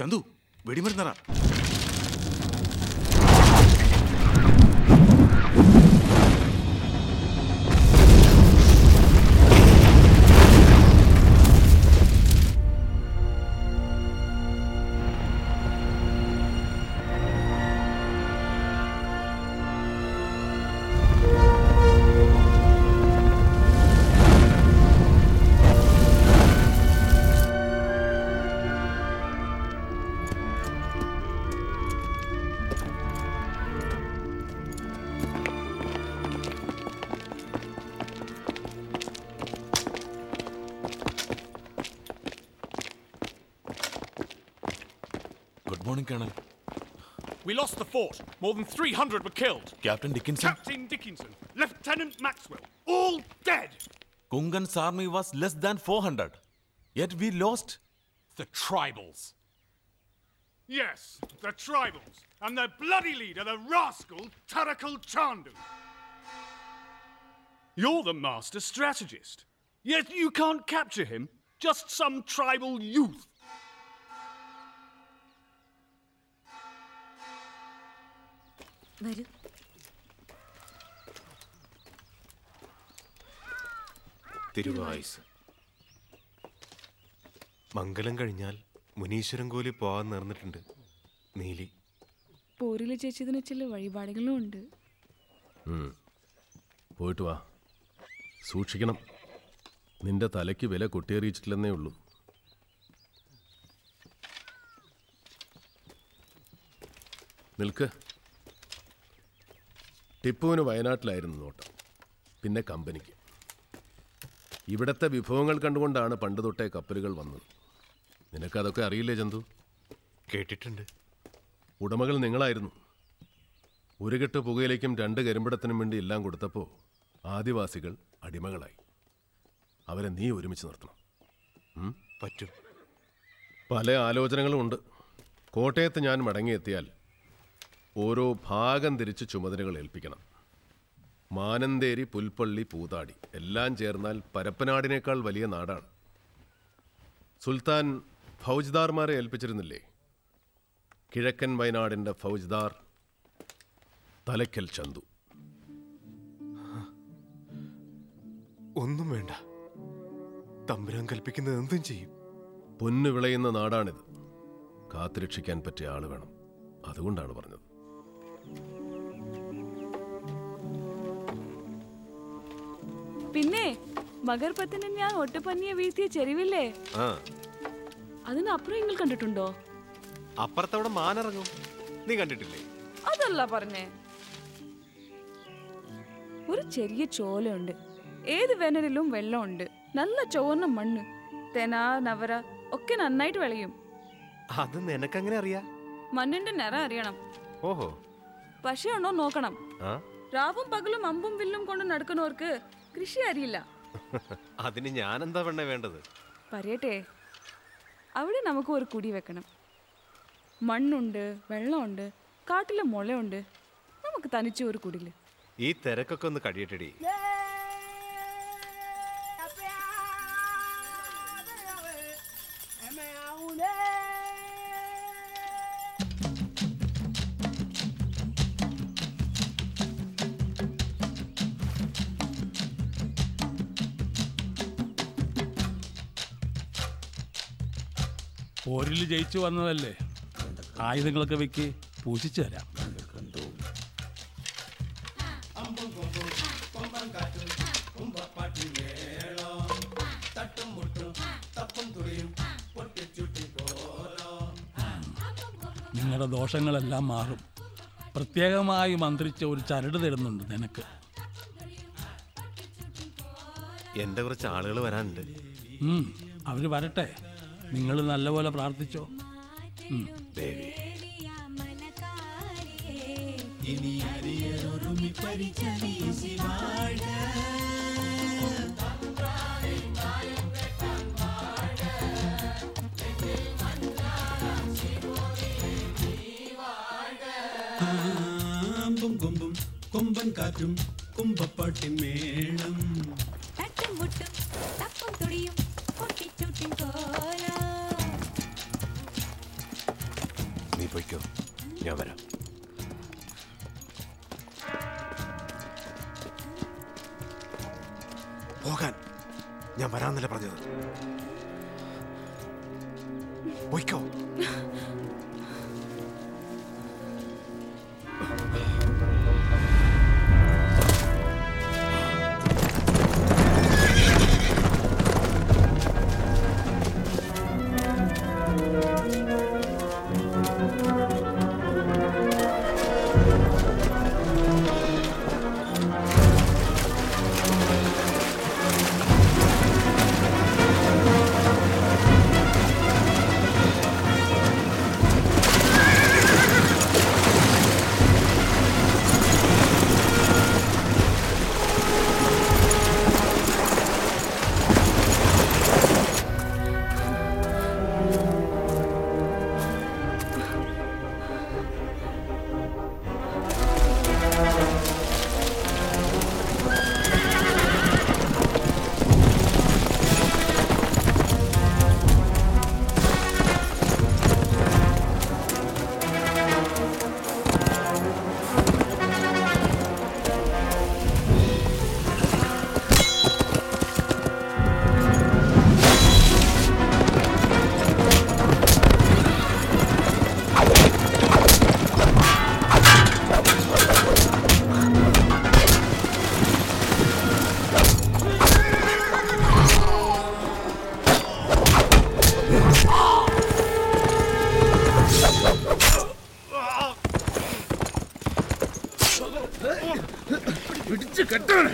Chandu വെടിമരുന്നറ. Good morning, Colonel. We lost the fort. More than 300 were killed. Captain Dickinson? Captain Dickinson, Lieutenant Maxwell, all dead. Kungan's army was less than 400. Yet we lost the tribals. Yes, the tribals. And their bloody leader, the rascal Tarakal Chandu. You're the master strategist. Yet you can't capture him. Just some tribal youth. വരൂ. തിരുവായുസ്. മംഗലം കഴിഞ്ഞാൽ മുനീശ്വരൻ കോലി പോവാൻ നേർന്നിട്ടുണ്ട്. നീലി പോരിൽ ചേച്ചതിന് ചില വഴിപാടുകളും ഉണ്ട്. പോയിട്ട് വാ. സൂക്ഷിക്കണം. നിന്റെ തലയ്ക്ക് വില കൊട്ടിയേറിയിട്ടില്ലെന്നേ ഉള്ളൂ. നിൽക്ക്. ടിപ്പുവിന് വയനാട്ടിലായിരുന്നു നോട്ടം, പിന്നെ കമ്പനിക്ക്. ഇവിടത്തെ വിഭവങ്ങൾ കണ്ടുകൊണ്ടാണ് പണ്ട് തൊട്ടേ കപ്പലുകൾ വന്നത്. നിനക്കതൊക്കെ അറിയില്ലേ ചന്തു? കേട്ടിട്ടുണ്ട്. ഉടമകൾ നിങ്ങളായിരുന്നു. ഒരു കെട്ട് പുകയിലേക്കും 2 കരിമ്പിടത്തിനും വേണ്ടി എല്ലാം കൊടുത്തപ്പോൾ ആദിവാസികൾ അടിമകളായി. അവരെ നീ ഒരുമിച്ച് നിർത്തണം. പറ്റും. പല ആലോചനകളും ഉണ്ട്. കോട്ടയത്ത് ഞാൻ മടങ്ങിയെത്തിയാൽ ഓരോ ഭാഗം തിരിച്ച് ചുമതലകൾ ഏൽപ്പിക്കണം. മാനന്തേരി, പുൽപ്പള്ളി, പൂതാടി എല്ലാം ചേർന്നാൽ പരപ്പനാടിനേക്കാൾ വലിയ നാടാണ്. സുൽത്താൻ ഫൗജ്ദാർമാരെ ഏൽപ്പിച്ചിരുന്നില്ലേ? കിഴക്കൻ വയനാടിൻ്റെ ഫൗജ്ദാർ തലയ്ക്കൽ ചന്തു. ഒന്നും വേണ്ട. തമ്പുരാൻ കൽപ്പിക്കുന്നത് എന്തും ചെയ്യും. പൊന്നു വിളയുന്ന നാടാണിത്. കാത്തുരക്ഷിക്കാൻ പറ്റിയ ആള് വേണം. അതുകൊണ്ടാണ് പറഞ്ഞത്. പിന്നെ മകർപത്തിന് ഞാൻ ഒട്ടപ്പന്നിയെ വീഴ്ത്തിയ ചെരിവില്ലേ, അതിനപ്പുറം നിങ്ങൾ കണ്ടിട്ടുണ്ടോ? അപ്പുറത്തവിടെ മാനിറങ്ങും. നീ കണ്ടിട്ടില്ലേ? അതല്ല പറഞ്ഞേ. ഒരു ചെറിയ ചോലയുണ്ട്. ഏത് വേനലിലും വെള്ളമുണ്ട്. നല്ല ചുവന്ന മണ്ണ്, തെന, നവര ഒക്കെ നന്നായിട്ട് വിളയും. അത് നിനക്കെങ്ങനെ അറിയാ? മണ്ണിന്റെ നിറം അറിയണം. ഓഹോ. പക്ഷേ ഉണ്ടോ നോക്കണം. രാവും പകലും അമ്പും വില്ലും കൊണ്ട് നടക്കുന്നവർക്ക് കൃഷി അറിയില്ല. അതിന് ഞാൻ എന്താ വേണ്ടേ വേണ്ടത്? പറയട്ടെ, അവിടെ നമുക്ക് ഒരു കുടി വെക്കണം. മണ്ണുണ്ട്, വെള്ളമുണ്ട്, കാട്ടിലെ മുളയുണ്ട്. നമുക്ക് തനിച്ച് ഒരു കുടില്. ഈ തിരക്കൊക്കെ ഒന്ന് കഴിയട്ടെടി. പോരിൽ ജയിച്ചു വന്നതല്ലേ, ആയുധങ്ങളൊക്കെ വെക്ക്, പൂജിച്ചു തരാം. നിങ്ങളുടെ ദോഷങ്ങളെല്ലാം മാറും. പ്രത്യേകമായി മന്ത്രിച്ച ഒരു ചരട് തരുന്നുണ്ട് നിനക്ക്. എന്റെ കുറച്ച് ആളുകൾ വരാനുണ്ട്. അവര് വരട്ടെ. നിങ്ങൾ നല്ലപോലെ പ്രാർത്ഥിച്ചോ. കൊമ്പൻ കാറ്റും കുമ്പപ്പാട്ടിൻ മേളം പോയിക്കോ, ഞാൻ വരാം. പോകാൻ ഞാൻ വരാന്നല്ലേ പറഞ്ഞത്. പോയിക്കോ. പിടിച്ച് കെട്ടാണ്.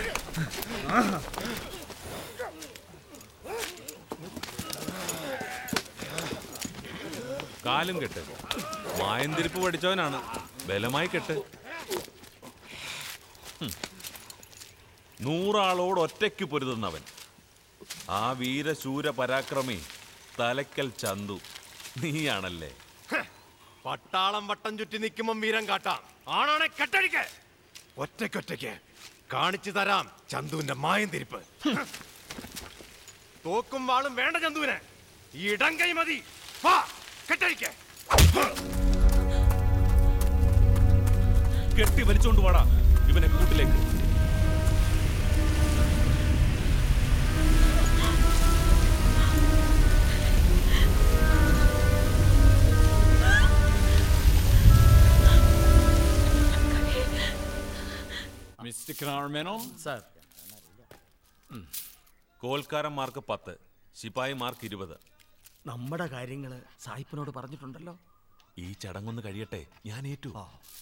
കാലും കെട്ട്. മായന്തിരിപ്പ് പഠിച്ചവനാണ്. ബലമായി കെട്ട്. 100 ആളോട് ഒറ്റയ്ക്ക് പൊരുതുന്നവൻ. ആ വീരശൂര പരാക്രമി തലക്കൽ ചന്തു നീയാണല്ലേ? പട്ടാളം വട്ടം ചുറ്റി നിൽക്കുമ്പം വീരം കാട്ടാം. ആണാണെ കെട്ടടിക്ക്. ഒറ്റയ്ക്കൊറ്റയ്ക്ക് കാണിച്ചു തരാം ചന്തുവിന്റെ മായന്തിരിപ്പ്. തോക്കും വാളും വേണ്ട ചന്തുവിന്. ഈ ഇടം കൈ മതി. വാ, കെട്ടടിക്ക്. കെട്ടി വലിച്ചോണ്ട് വാടാ ഇവനെ കൂട്ടിലേക്ക്. Mr. Carmenon? Sir. കോൽക്കാരന്മാർക്ക് 10, ശിപായിമാർക്ക് 20. നമ്മുടെ കാര്യങ്ങൾ സായിപ്പിനോട് പറഞ്ഞിട്ടുണ്ടല്ലോ. ഈ ചടങ്ങൊന്ന് കഴിയട്ടെ, ഞാൻ ഏറ്റു.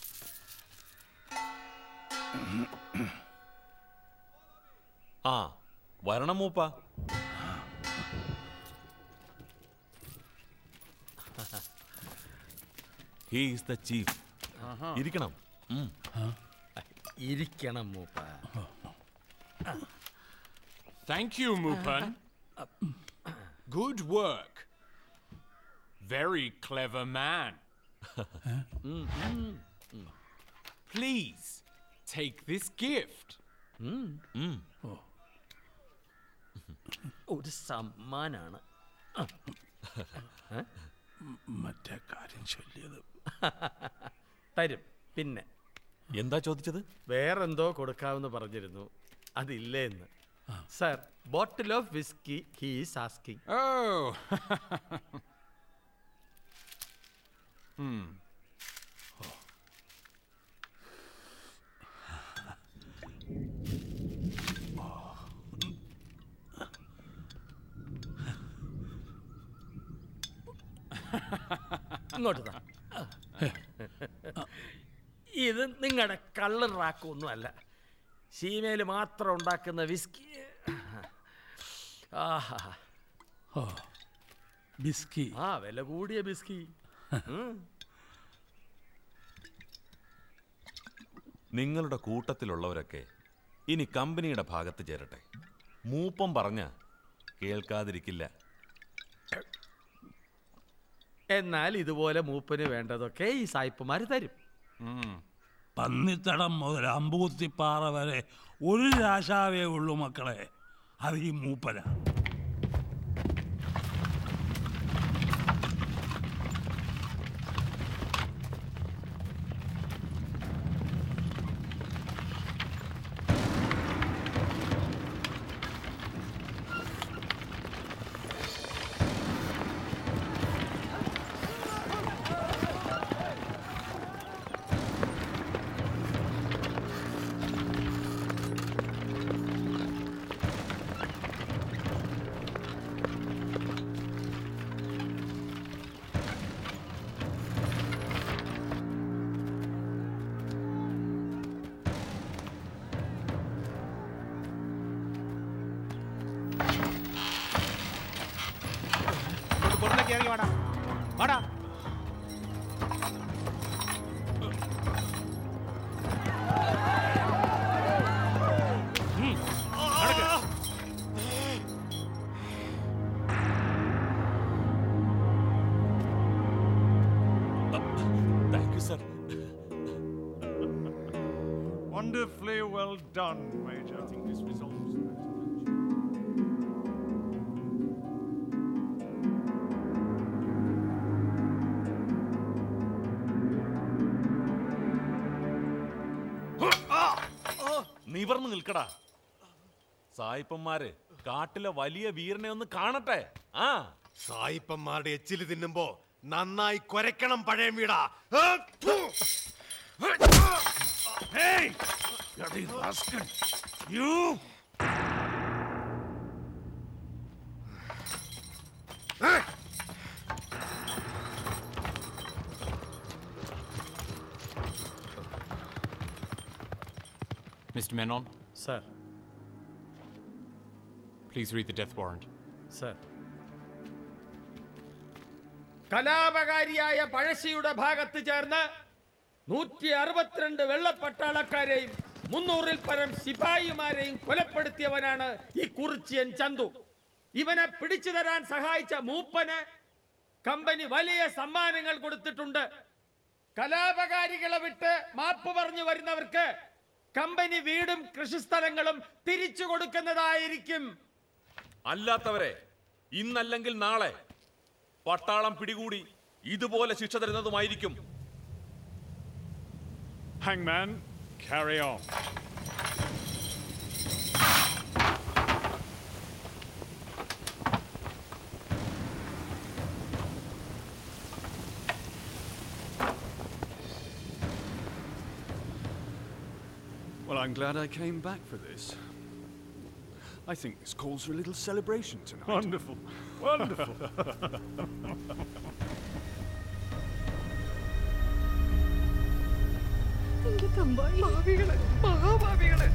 ആ വരണം മൂപ്പ. He is the chief. ഇരിക്കണം. ഇരിക്കണം മൂപ്പ. Thank you, Moopan. Good work. Very clever man. Please, take this gift. ഒരു സമ്മാനാണ്. മറ്റേ കാര്യം ചൊല്ലിയത് തരും. പിന്നെ എന്താ ചോദിച്ചത്? വേറെന്തോ കൊടുക്കാമെന്ന് പറഞ്ഞിരുന്നു. അതില്ലേ എന്ന്. Sir, bottle of whisky he is asking. Oh. ഇങ്ങോട്ട് താ. ഇത് നിങ്ങളുടെ കള്ള് റാക്കൊന്നും അല്ല. സീമയിൽ മാത്രം ഉണ്ടാക്കുന്ന വിസ്കി. ബിസ്കി. ആ വില കൂടിയ ബിസ്കി. നിങ്ങളുടെ കൂട്ടത്തിലുള്ളവരൊക്കെ ഇനി കമ്പനിയുടെ ഭാഗത്ത് ചേരട്ടെ. മൂപ്പം പറഞ്ഞ കേൾക്കാതിരിക്കില്ല. എന്നാൽ ഇതുപോലെ മൂപ്പന് വേണ്ടതൊക്കെ ഈ സായിപ്പുമാർ തരും. പന്നിത്തടം മുതൽ അമ്പൂത്തിപ്പാറ വരെ ഒരു രാജാവേ ഉള്ളൂ മക്കളെ. അത് ഈ മൂപ്പന. ഇറങ്ങി വാടാ വാടാ. Thank you, sir. Wonderfully well done, Major. I think this resolves that. നിവർന്ന് നിൽക്കടാ. സായിപ്പന്മാര് കാട്ടിലെ വലിയ വീരനെ ഒന്ന് കാണട്ടെ. ആ സായിപ്പന്മാരുടെ എച്ചില് തിന്നുമ്പോ നന്നായി കൊരക്കണം പഴയ വീടാ. Hey! Bloody rascal! You! Mr. Menon, Sir. please read the death warrant. Sir. കലാപകാരിയായ പഴശ്ശിയുടെ ഭാഗത്ത് ചേർന്ന് 162 വെള്ളപ്പട്ടാളക്കാരെയും 300-ൽ പരം സിപായിമാരെയും കൊലപ്പെടുത്തിയവനാണ് ഈ കുറിച്യൻ ചന്തു. ഇവനെ പിടിച്ചു തരാൻ സഹായിച്ച മൂപ്പന് കമ്പനി വലിയ സമ്മാനങ്ങൾ കൊടുത്തിട്ടുണ്ട്. കലാപകാരികളെ വിട്ട് മാപ്പ് പറഞ്ഞു വരുന്നവർക്ക് കമ്പനി വീടും കൃഷിസ്ഥലങ്ങളും തിരിച്ചു കൊടുക്കുന്നതായിരിക്കും. അല്ലാത്തവരെ ഇന്നല്ലെങ്കിൽ നാളെ പട്ടാളം പിടികൂടി ഇതുപോലെ ശിക്ഷ തരുന്നതുമായിരിക്കും. Hangman, carry on. Well, I'm glad I came back for this. I think this calls for a little celebration tonight. Wonderful. Wonderful. മഹാഭാവികളെ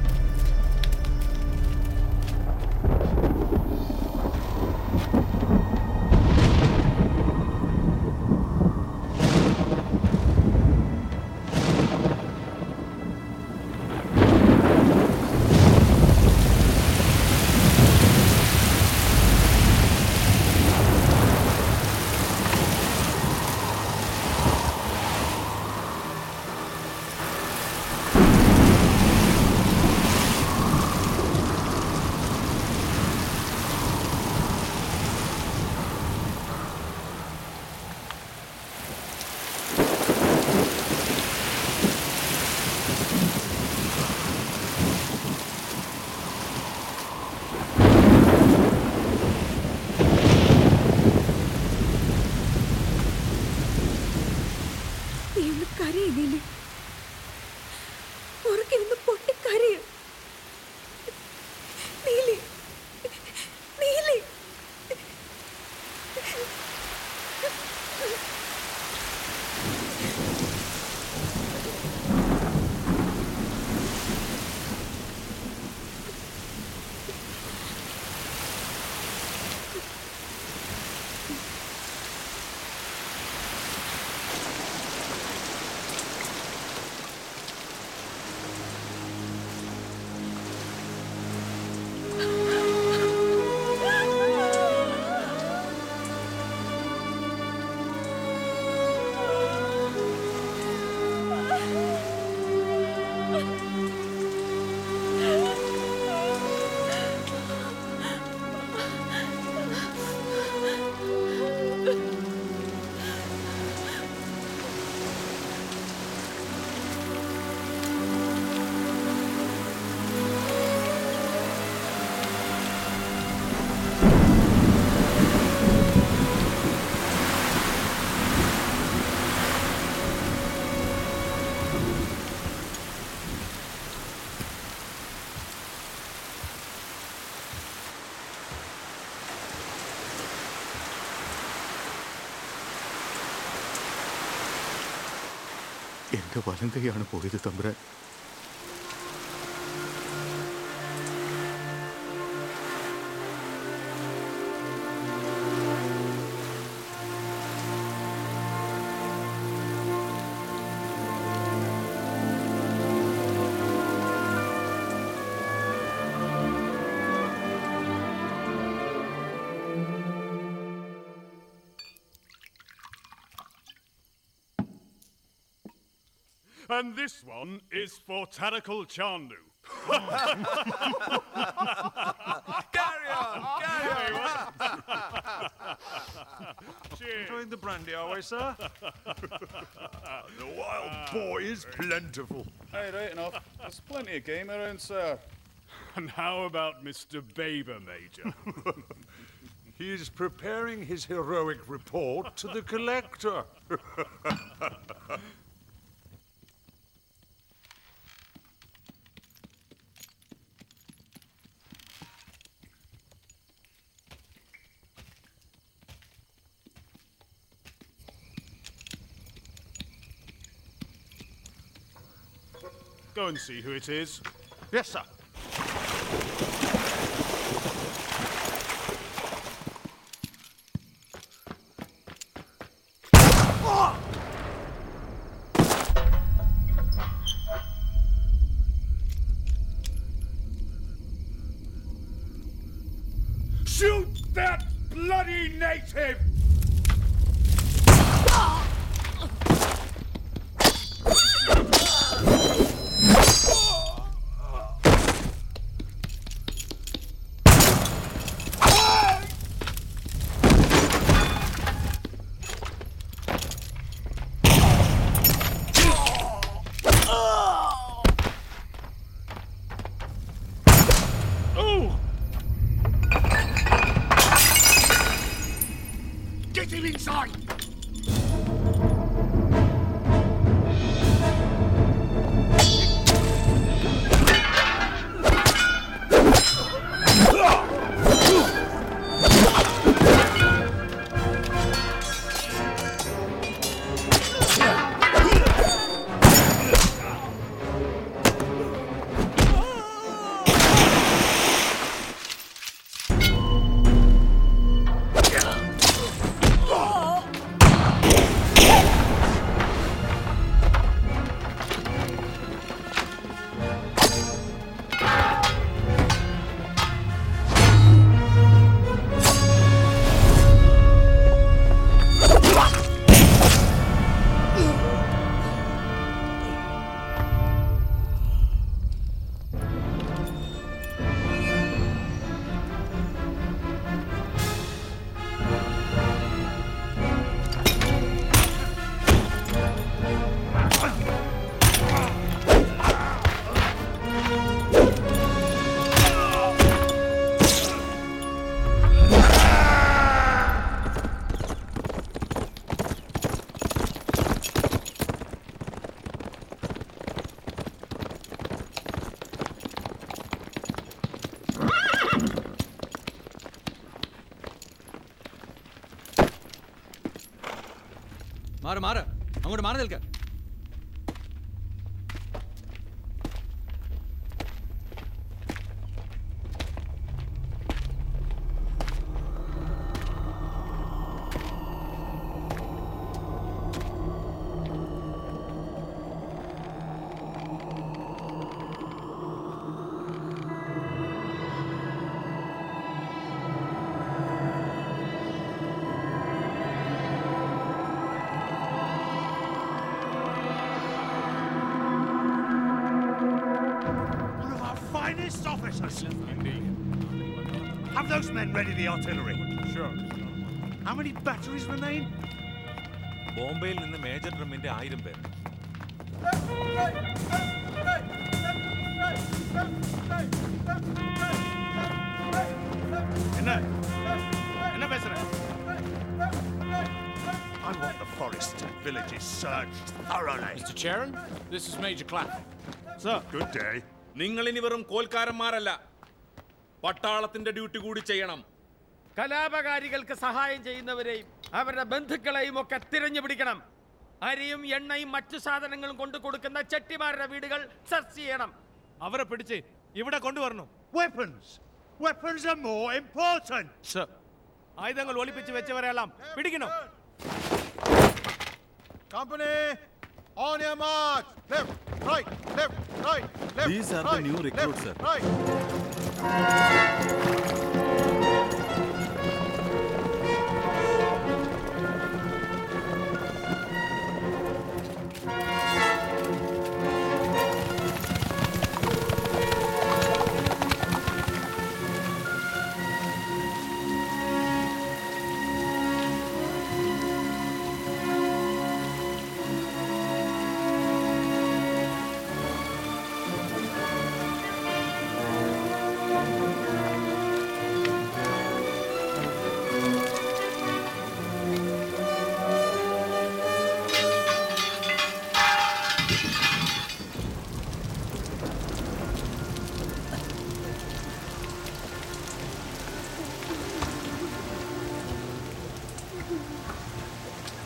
എന്റെ വലം കൈയാണ് പോയത് തമ്പുരാൻ. And this one is for Tarakal Chandu. Carry on! Enjoying the brandy, are we, sir? The wild boy is plentiful. Hey, right enough. There's plenty of game around, sir. And how about Mr. Baber, Major? He is preparing his heroic report to the collector. Go and see who it is. Yes, sir. Shoot that bloody native! Get him inside! മാറ് അങ്ങോട്ട് മാറി നിൽക്ക. Officers. Have those men ready the artillery? Sure. How many batteries remain? ബോംബെയിൽ നിന്ന് major ഡ്രമ്മിന്റെ 1000 പേർ. I want the forest and villages searched thoroughly. Mr. Charon, this is Major Clapp. Sir, good day. നിങ്ങൾ ഇനി വെറും കോൽക്കാരന്മാരല്ല, പട്ടാളത്തിന്റെ ഡ്യൂട്ടി കൂടി ചെയ്യണം. കലാപകാരികൾക്ക് സഹായം ചെയ്യുന്നവരെയും അവരുടെ ബന്ധുക്കളെയും ഒക്കെ തിരഞ്ഞു പിടിക്കണം. അരിയും എണ്ണയും മറ്റു സാധനങ്ങളും കൊണ്ടു കൊടുക്കുന്ന ചെട്ടിമാരുടെ വീടുകൾ സെർച്ച് ചെയ്യണം. അവരെ പിടിച്ച് ഇവിടെ കൊണ്ടുവരണം. Weapons! Weapons are more important! Sir. ആയുധങ്ങൾ ഒളിപ്പിച്ച് വെച്ചവരെല്ലാം പിടിക്കണം. Company! On your march! Left, right, left, right, left. These are right, the new recruits, left, sir. Right.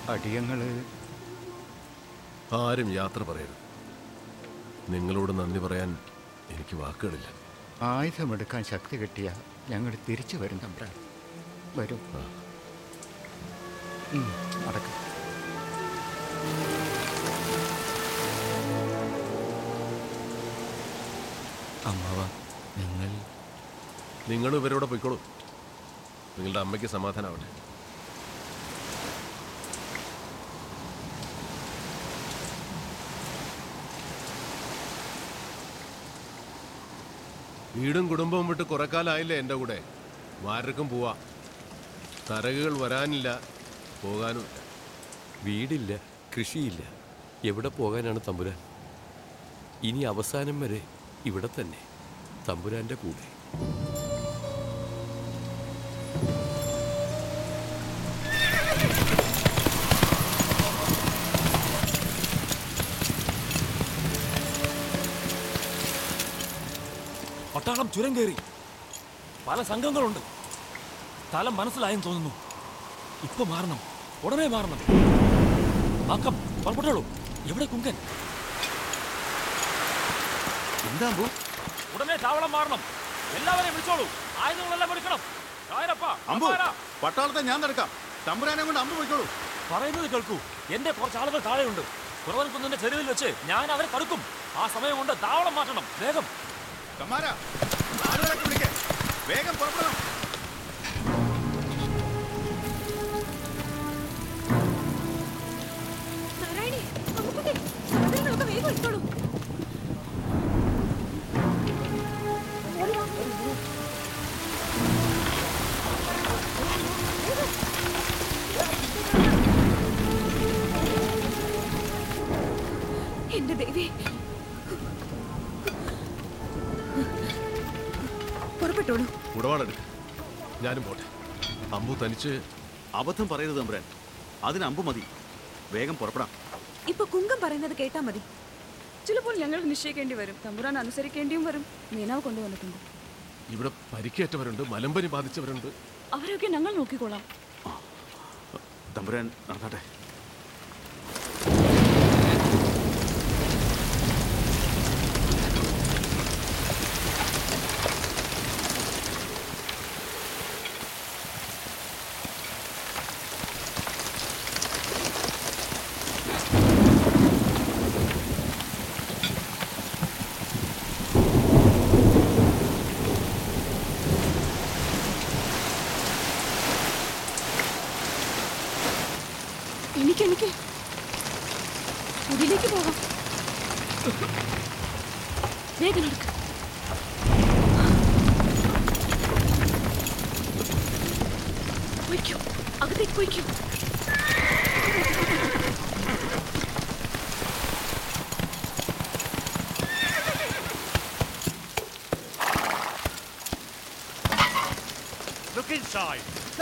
അടിയങ്ങള് ആരും യാത്ര പറയരുത്. നിങ്ങളോട് നന്ദി പറയാൻ എനിക്ക് വാക്കുകളില്ല. ആയുധമെടുക്കാൻ ശക്തി കിട്ടിയ ഞങ്ങൾ തിരിച്ചു വരും തമ്പ്രാൻ. വരും. നടക്കും. അമ്മാവ, നിങ്ങൾ ഇവരോടെ പോയിക്കോളൂ. നിങ്ങളുടെ അമ്മയ്ക്ക് സമാധാനമാവട്ടെ. വീടും കുടുംബവും വിട്ട് കുറെ കാലമായില്ലേ എൻ്റെ കൂടെ. ആർക്കും പോവാ. തരകുകൾ വരാനില്ല, പോകാനുമില്ല. വീടില്ല, കൃഷിയില്ല, എവിടെ പോകാനാണ് തമ്പുരാൻ? ഇനി അവസാനം വരെ ഇവിടെ തന്നെ, തമ്പുരാന്റെ കൂടെ. പട്ടാളം ചുരം കയറി. പല സംഘങ്ങളുണ്ട്. സ്ഥലം മനസ്സിലായെന്ന് തോന്നുന്നു. ഇപ്പൊ മാറണം, ഉടനെ മാറണം. ആക്കം പുറപ്പെട്ടോളൂ. എവിടെ കുങ്കൻ? എന്താ ഉടനെ താവളം മാറണം. എല്ലാവരെയും വിളിച്ചോളൂ. ആയുധങ്ങളെല്ലാം എടുക്കണം. അമ്പു, പട്ടാളത്തെ ഞാൻ നടക്കാം. തമ്പുരാനെ കൊണ്ട് അമ്പു പോയിക്കോളൂ. പറയുന്നത് കേൾക്കൂ. എന്റെ കുറച്ച് ആളുകൾ താഴെയുണ്ട്. കുറവൻ കുന്നിന്റെ ചെരുവിൽ വെച്ച് ഞാൻ അവരെ തടുക്കും. ആ സമയം കൊണ്ട് താവളം മാറ്റണം. വേഗം വേഗം പുറപ്പെടണം. നാരായണി, അമ്മുക്കുട്ടി, സാധനങ്ങളൊക്കെ വേഗം എടുത്തോളൂ. എന്റെ ദേവി, പുറപ്പെട്ടോളൂ. ഉടവാണെടുക്ക. ഞാനും പോട്ടെ. അമ്പു തനിച്ച് അബദ്ധം പറയരുത് തമ്പുരാൻ. അതിന് അമ്പു മതി. വേഗം പുറപ്പെടാം. ഇപ്പൊ കുങ്കം പറയുന്നത് കേട്ടാ മതി. ചിലപ്പോൾ ഞങ്ങൾ നിശ്ചയിക്കേണ്ടി വരും. തമ്പുരാൻ അനുസരിക്കേണ്ടിയും വരും. മീനാവ് കൊണ്ടുവന്നിട്ടുണ്ട്. ഇവിടെ പരിക്കേറ്റവരുണ്ട്, മലമ്പനി ബാധിച്ചവരുണ്ട്. അവരൊക്കെ ഞങ്ങൾ നോക്കിക്കോളാം. തമ്പുരാൻ നടന്നാട്ടെ. എനിക്ക് ഇതിലേക്ക് പോകാം. വേഗം നടക്ക. പോയിക്കോ, അകത്തേക്ക് പോയിക്കോ. Look inside.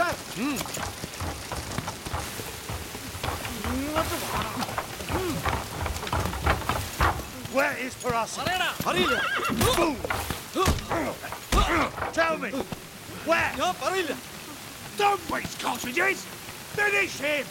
Where is Parasa? Hurry! Tell me, where? Don't waste cartridges! Finish him!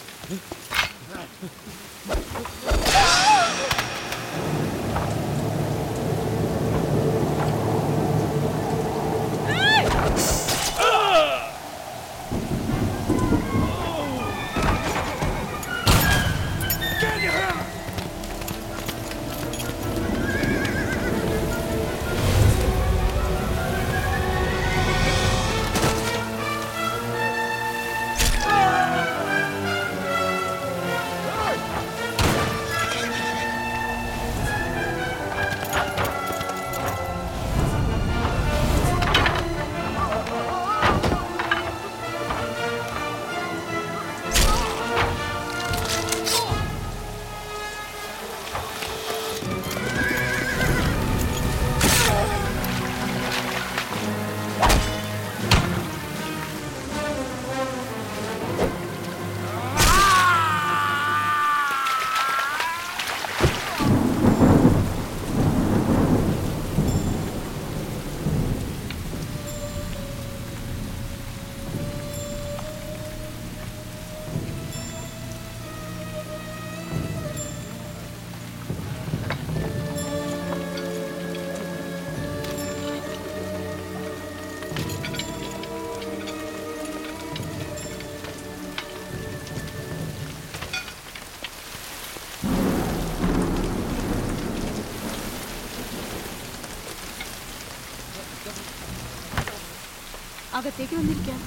അകത്തേക്ക് വന്നിരിക്കാം.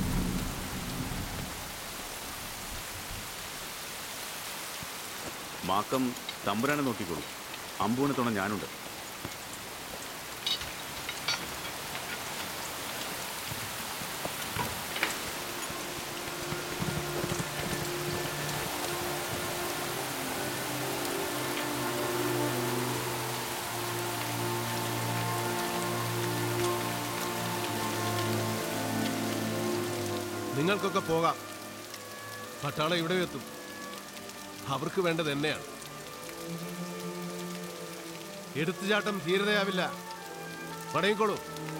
മാക്കം തമ്പുരാനെ നോക്കിക്കോളൂ. അമ്പൂനെ തുണ ഞാനുണ്ട്. നിങ്ങൾക്കൊക്കെ പോകാം. പട്ടാളം ഇവിടെ എത്തും. അവർക്ക് വേണ്ടത് എന്നെയാണ്. എടുത്തുചാട്ടം ധീരതയാവില്ല. മടങ്ങിക്കോളൂ.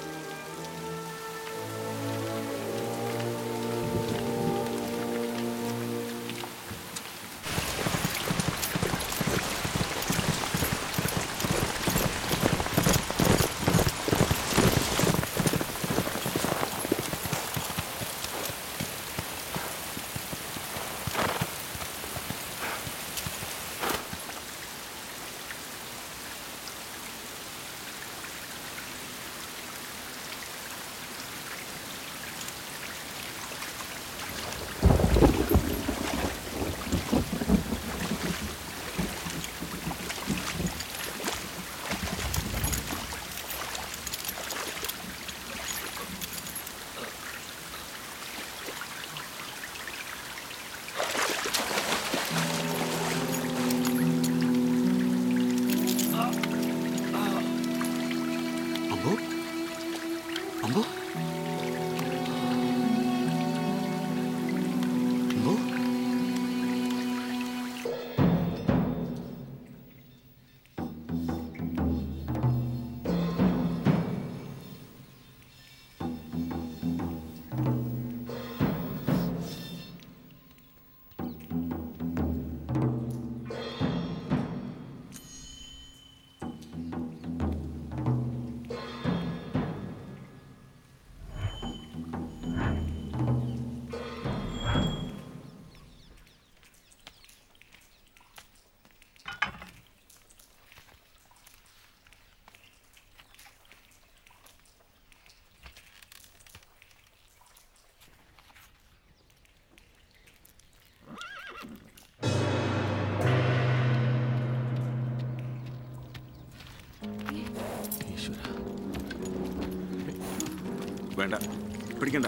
വേണ്ട, പിടിക്കണ്ട.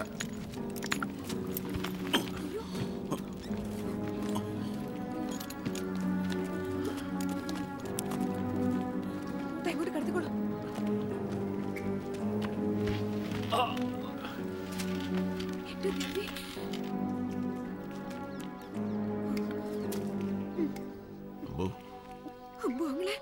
ഇങ്ങോട്ട് കടത്തിക്കോളൂ. അമ്പു അങ്ങളെ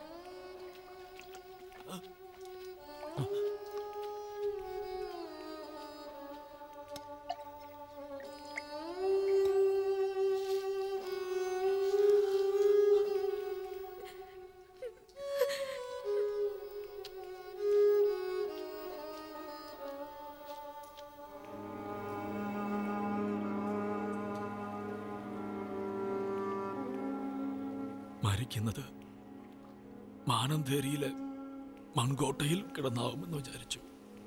മരിക്കുന്നത് മാനന്തേരിയിലെ മൺകോട്ടയിൽ കിടന്നാവുമെന്ന് വിചാരിച്ചു.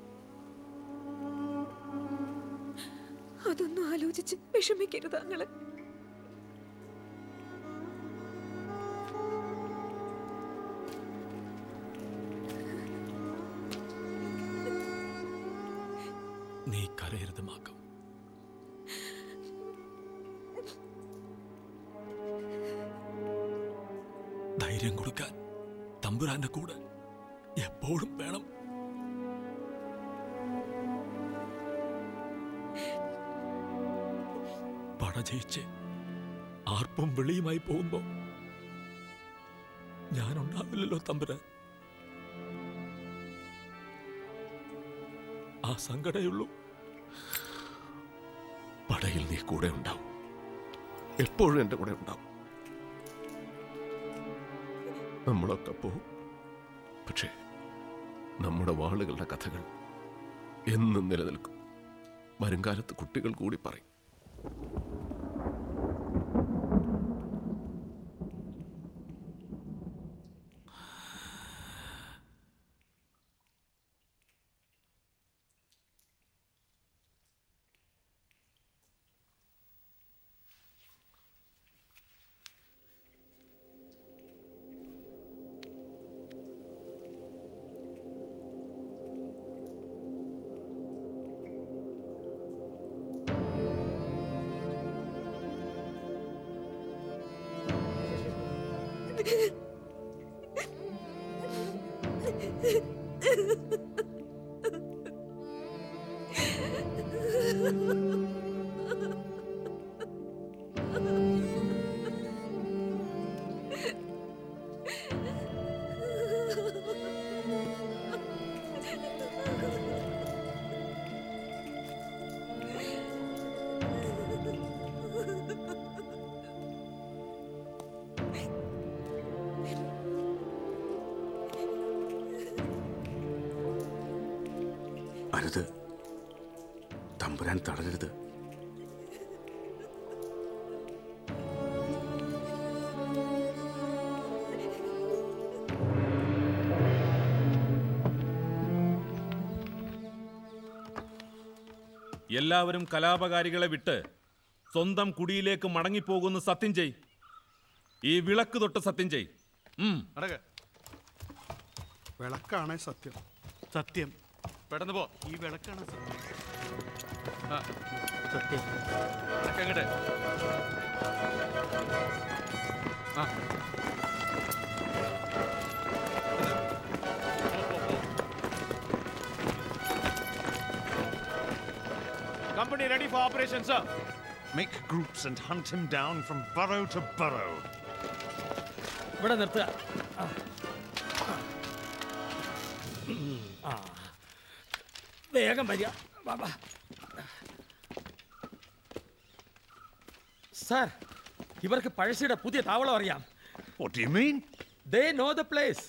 അതൊന്നും ആലോചിച്ച് വിഷമിക്കരുത് അങ്ങള്. നീ കരയരുത് മാക്കം. ധൈര്യം കൊടുക്കാൻ തമ്പുരാന്റെ കൂടെ എപ്പോഴും വേണം. പട ജയിച്ച് ആർപ്പും വിളിയുമായി പോകുമ്പോ ഞാനുണ്ടാവില്ലല്ലോ തമ്പുരാൻ. ആ സങ്കടയുള്ളൂ. പടയിൽ നീ കൂടെ ഉണ്ടാവും. എപ്പോഴും എൻ്റെ കൂടെ ഉണ്ടാവും. നമ്മളൊക്കെ പോവും. പക്ഷേ നമ്മുടെ വാളുകളുടെ കഥകൾ എന്നും നിലനിൽക്കും. വരുംകാലത്ത് കുട്ടികൾ കൂടി പറയും. അരുത്, തമ്പുരാൻ തളരരുത്. എല്ലാവരും കലാപകാരികളെ വിട്ട് സ്വന്തം കുടിയിലേക്ക് മടങ്ങിപ്പോകുന്ന സത്യം ചെയ്. ഈ വിളക്ക് തൊട്ട് സത്യം ചെയ്. വിളക്കാണ് സത്യം. സത്യം. പെട്ടെന്ന് പോ. ഈ വിളക്കാണ് സത്യം. സത്യം. അങ്ങോട്ട്. Company ready for operation, sir. Make groups and hunt him down from burrow to burrow. ഇവിടെ നിർത്തുക. വേഗം വരിക. സാർ, ഇവർക്ക് പഴശ്ശിയുടെ പുതിയ താവളം അറിയാം. What do you mean? They know the place.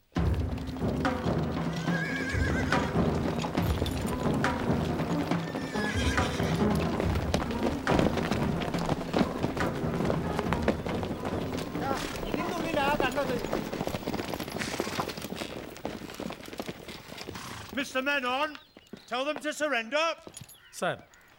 Mr. Menon, tell them to surrender. Sir.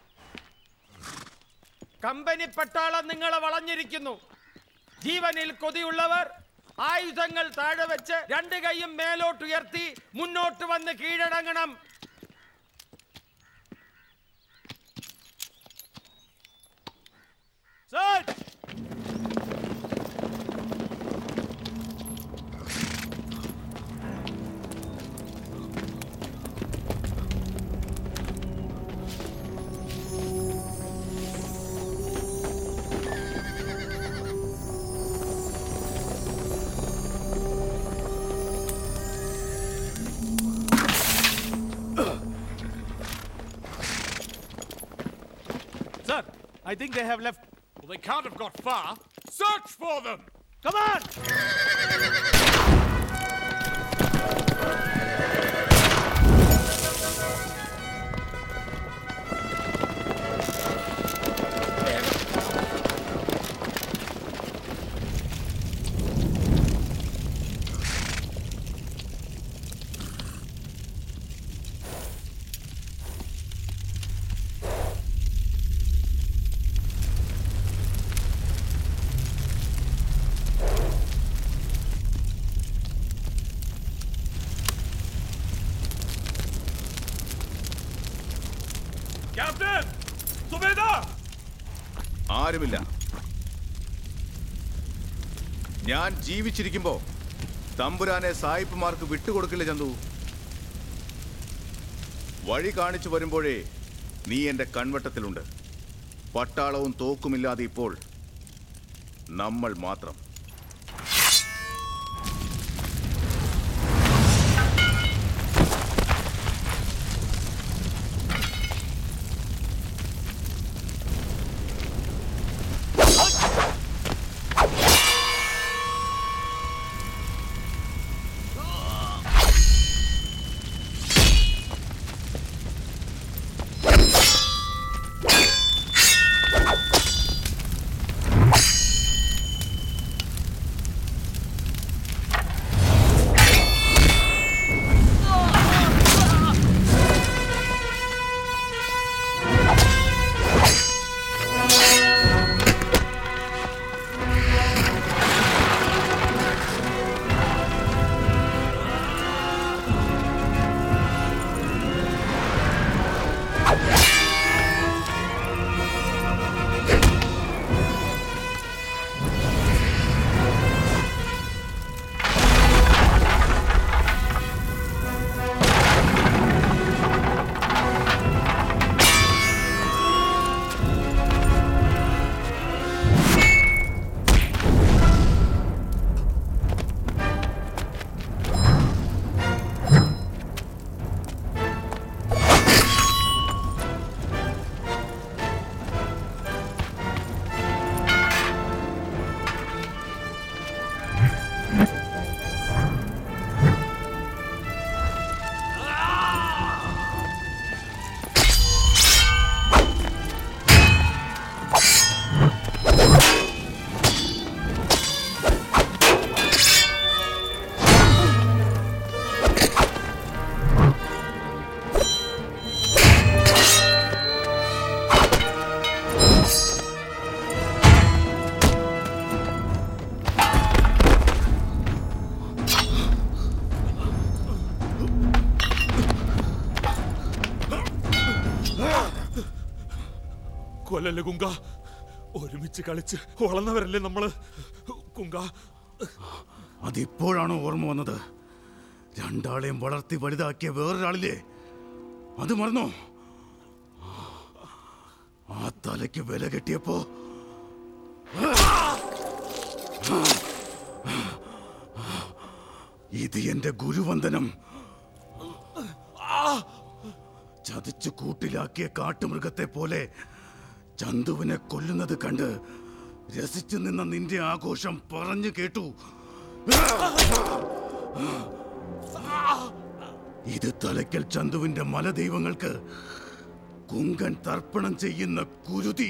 Company പട്ടാളം നിങ്ങളെ വളഞ്ഞിരിക്കുന്നു. ജീവനിൽ കൊതിയുള്ളവർ ആയുധങ്ങൾ താഴെ വെച്ച് രണ്ട് കൈയും മേലോട്ടുയർത്തി മുന്നോട്ട് വന്ന് കീഴടങ്ങണം. I think they have left. Well, they can't have got far. Search for them! Come on! ആരുമില്ല. ഞാൻ ജീവിച്ചിരിക്കുമ്പോ തമ്പുരാനെ സായിപ്പുമാർക്ക് വിട്ടുകൊടുക്കില്ല ചന്തു. വഴി കാണിച്ചു വരുമ്പോഴേ നീ എന്റെ കൺവട്ടത്തിലുണ്ട്. പട്ടാളവും തോക്കുമില്ലാതെ ഇപ്പോൾ നമ്മൾ മാത്രം. കൊല്ലല്ലേ കുങ്ക. ഒരുമിച്ച് കളിച്ച് വളർന്നവരല്ലേ നമ്മള് കുങ്ക. അതിപ്പോഴാണോ ഓർമ്മ വന്നത്? രണ്ടാളെയും വളർത്തി വലുതാക്കിയ വേറൊരാളില്ലേ, അത് മറന്നോ? ആ തലയ്ക്ക് വില കെട്ടിയപ്പോ ഇത് എന്റെ ഗുരുവന്ദനം. ചതിച്ചു കൂട്ടിലാക്കിയ കാട്ടുമൃഗത്തെ പോലെ ചന്തുവിനെ കൊല്ലുന്നത് കണ്ട് രസിച്ചു നിന്ന നിന്റെ ആഘോഷം പറഞ്ഞു കേട്ടു. ഇത് തലയ്ക്കൽ ചന്തുവിന്റെ മലദൈവങ്ങൾക്ക് കുങ്കൻ തർപ്പണം ചെയ്യുന്ന കുരുതി.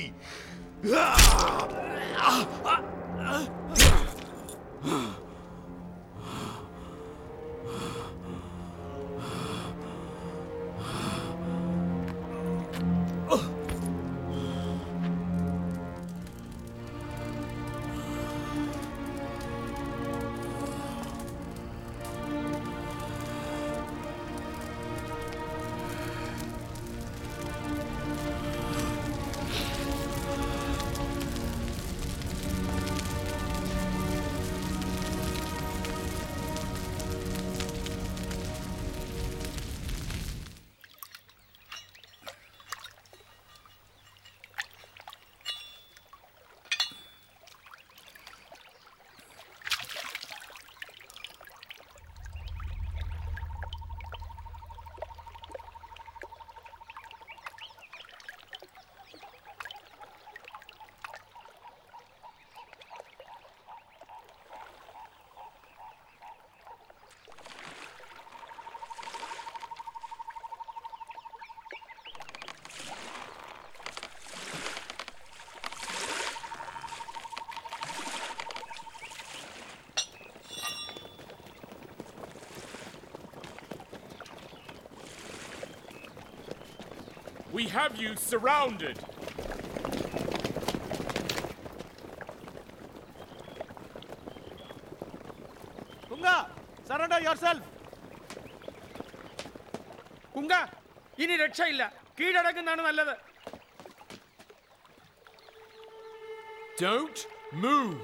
We have you surrounded. Kunga, surrender yourself. Kunga, ഇനി രക്ഷയില്ല. കീഴടങ്ങുന്നതാണ് നല്ലത്. Don't move.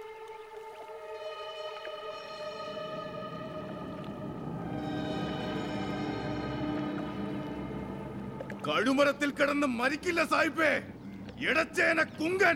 കഴുമരത്തിൽ കിടന്ന് മരിക്കില്ല സായിപ്പേ, ഇടച്ചേന കുങ്കൻ.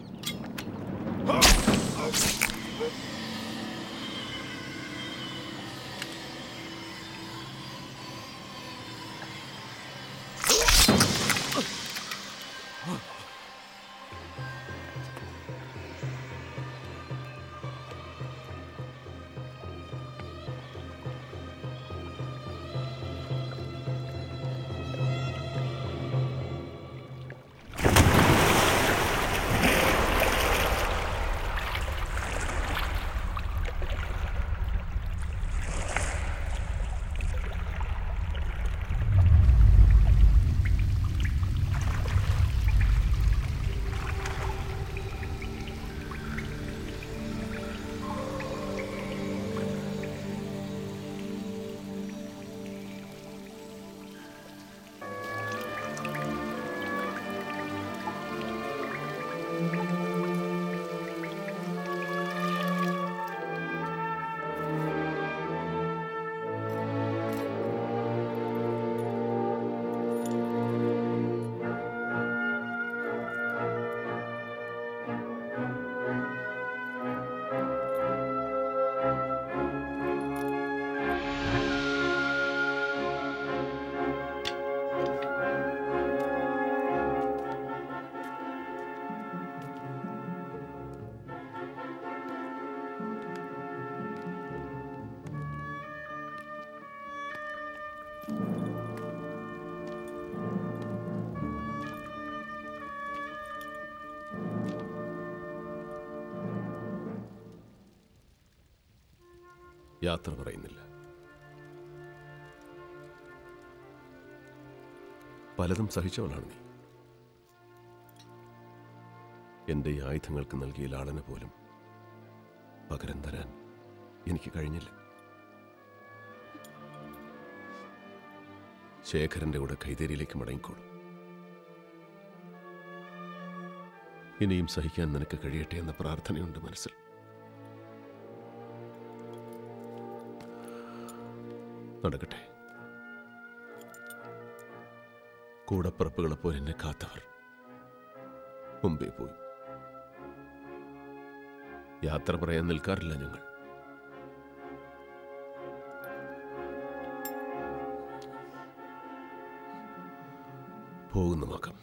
യാത്ര പറയുന്നില്ല. പലതും സഹിച്ചവളാണ് നീ. എൻ്റെ ഈ ആയുധങ്ങൾക്ക് നൽകിയ ലാളന പോലും പകരം തരാൻ എനിക്ക് കഴിഞ്ഞില്ല. ശേഖരന്റെ കൂടെ കൈതേരിയിലേക്ക് മടങ്ങിക്കോളും. ഇനിയും സഹിക്കാൻ നിനക്ക് കഴിയട്ടെ എന്ന പ്രാർത്ഥനയുണ്ട് മനസ്സിൽ. നടക്കട്ടെ. കൂടപ്പിറപ്പുകളെപ്പോലെ എന്നെ കാത്തവർ മുമ്പേ പോയി. യാത്ര പറയാൻ നിൽക്കാറില്ല ഞങ്ങൾ. പോകുന്ന മകം.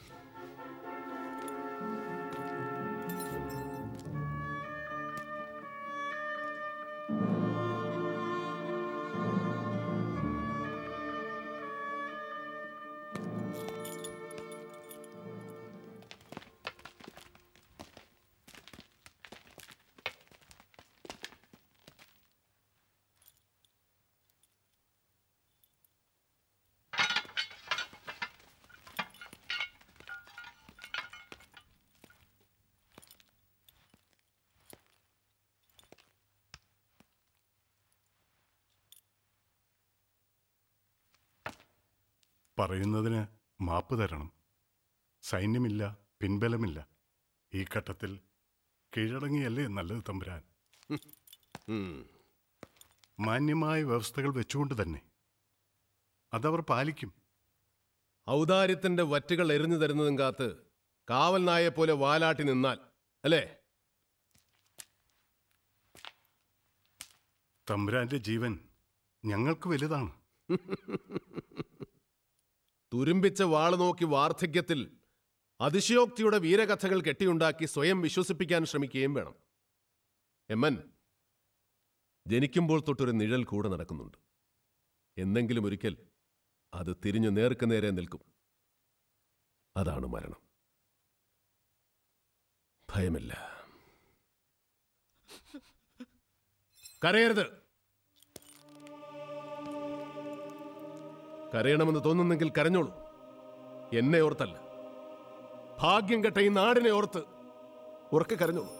പറയുന്നതിന് മാപ്പ് തരണം. സൈന്യമില്ല, പിൻബലമില്ല. ഈ ഘട്ടത്തിൽ കീഴടങ്ങിയല്ലേ നല്ലത് തമ്പുരാൻ. മാന്യമായ വ്യവസ്ഥകൾ വെച്ചുകൊണ്ട് തന്നെ അതവർ പാലിക്കും. ഔദാര്യത്തിന്റെ വറ്റുകൾ എറിഞ്ഞു തരുന്നതും കാത്ത് കാവൽ നായെ പോലെ വാലാട്ടി നിന്നാൽ അല്ലേ? തമ്പുരാന്റെ ജീവൻ ഞങ്ങൾക്ക് വലുതാണ്. തുരുമ്പിച്ച വാള് നോക്കി വാർദ്ധക്യത്തിൽ അതിശയോക്തിയുടെ വീരകഥകൾ കെട്ടിയുണ്ടാക്കി സ്വയം വിശ്വസിപ്പിക്കാൻ ശ്രമിക്കുകയും വേണം. എമ്മൻ, ജനിക്കുമ്പോൾ തൊട്ടൊരു നിഴൽ കൂടെ നടക്കുന്നുണ്ട്. എന്തെങ്കിലും ഒരിക്കൽ അത് തിരിഞ്ഞു നേർക്ക് നേരെ നിൽക്കും. അതാണ് മരണം. ഭയമില്ല. കരയരുത്. കരയണമെന്ന് തോന്നുന്നെങ്കിൽ കരഞ്ഞോളൂ. എന്നെ ഓർത്തല്ല, ഭാഗ്യം കെട്ട ഈ നാടിനെ ഓർത്ത് ഉറക്കെ കരഞ്ഞോളൂ.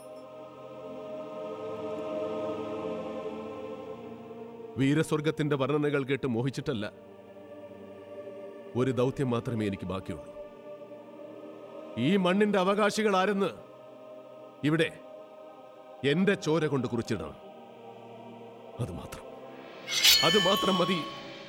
വീരസ്വർഗത്തിന്റെ വർണ്ണനകൾ കേട്ട് മോഹിച്ചിട്ടല്ല. ഒരു ദൗത്യം മാത്രമേ എനിക്ക് ബാക്കിയുള്ളൂ. ഈ മണ്ണിന്റെ അവകാശികൾ ആരെന്ന് ഇവിടെ എന്റെ ചോര കൊണ്ട് കുറിച്ചിടണം. അത് മാത്രം മതി.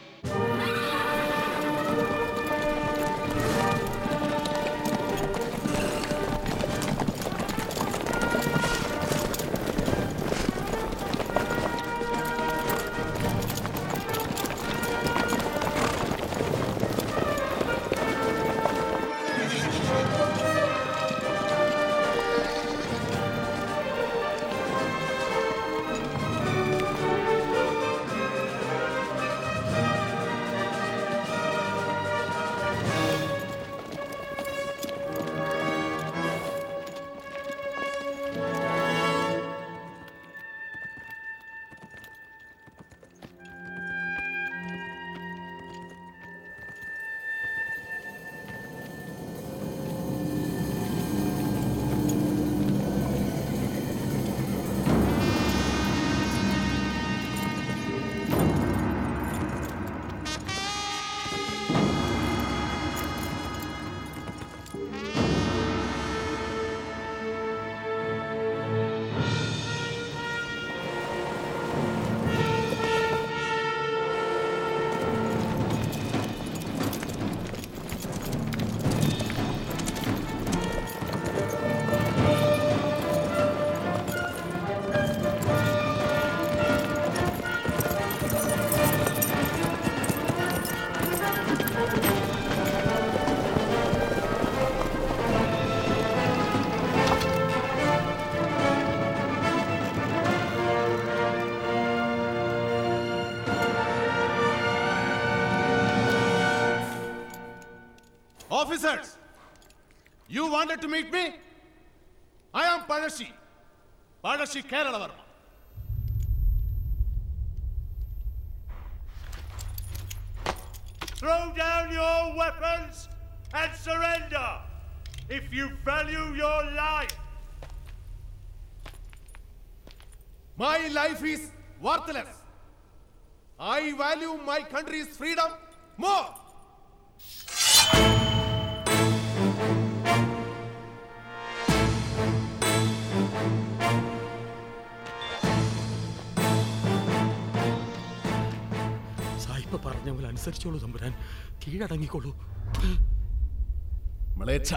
Officers, you wanted to meet me? I am Padashi Kerala Varma. Throw down your weapons and surrender if you value your life. My life is worthless. I value my country's freedom more. അനുസരിച്ചോളൂ തമ്പുരാൻ, കീഴടങ്ങിക്കോളൂ. മളേച്ഛ,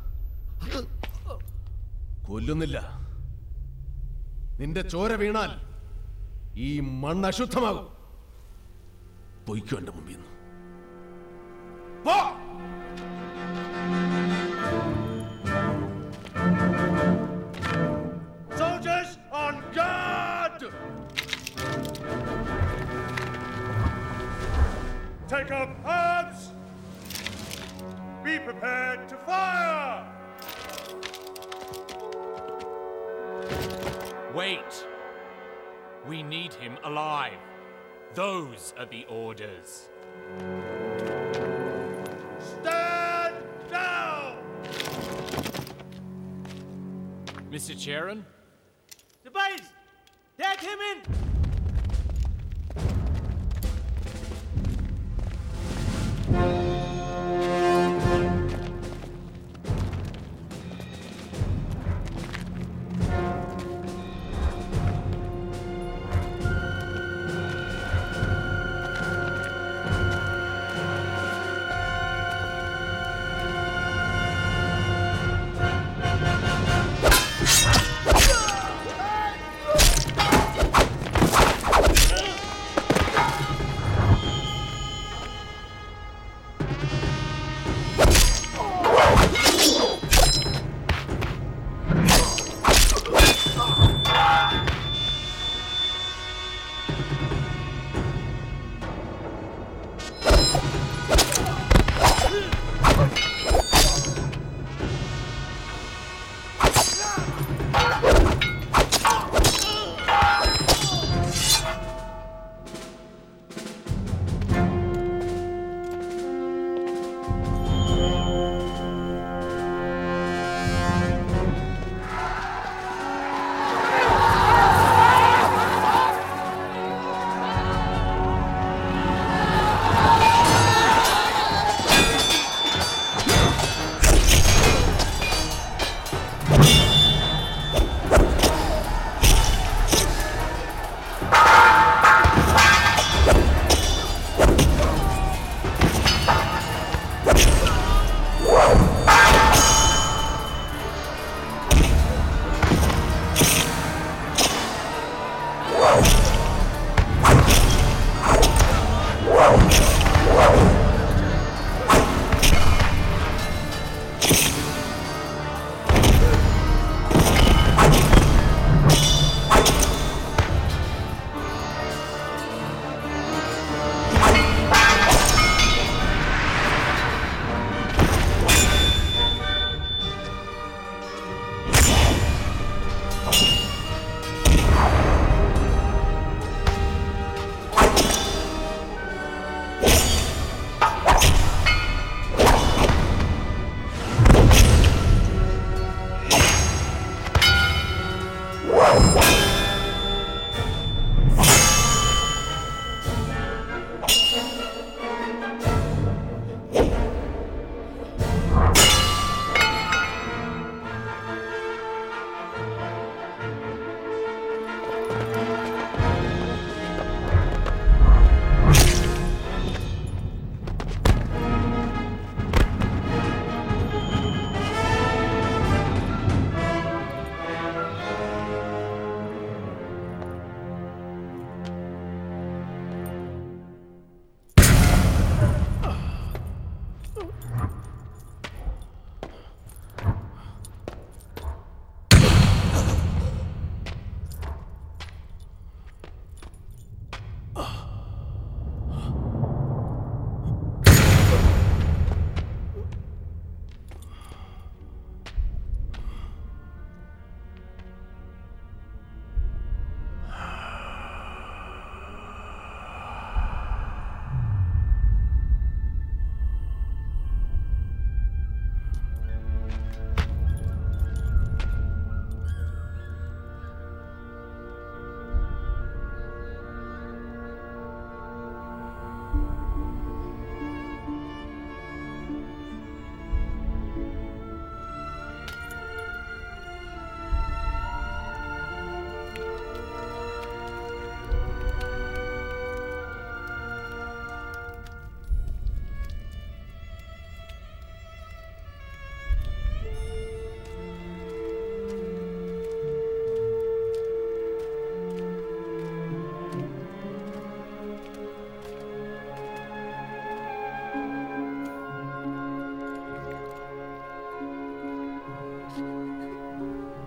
കൊല്ലുന്നില്ല. നിന്റെ ചോര വീണാൽ ഈ മണ്ണ് അശുദ്ധമാകും. പൊയ്ക്കോ എന്റെ മുമ്പിൽ നിന്ന്. Soldiers on guard! Take up arms! Be prepared to fire! Wait! We need him alive. Those are the orders. Stand down! Mr. Charon? Tobias, take him in!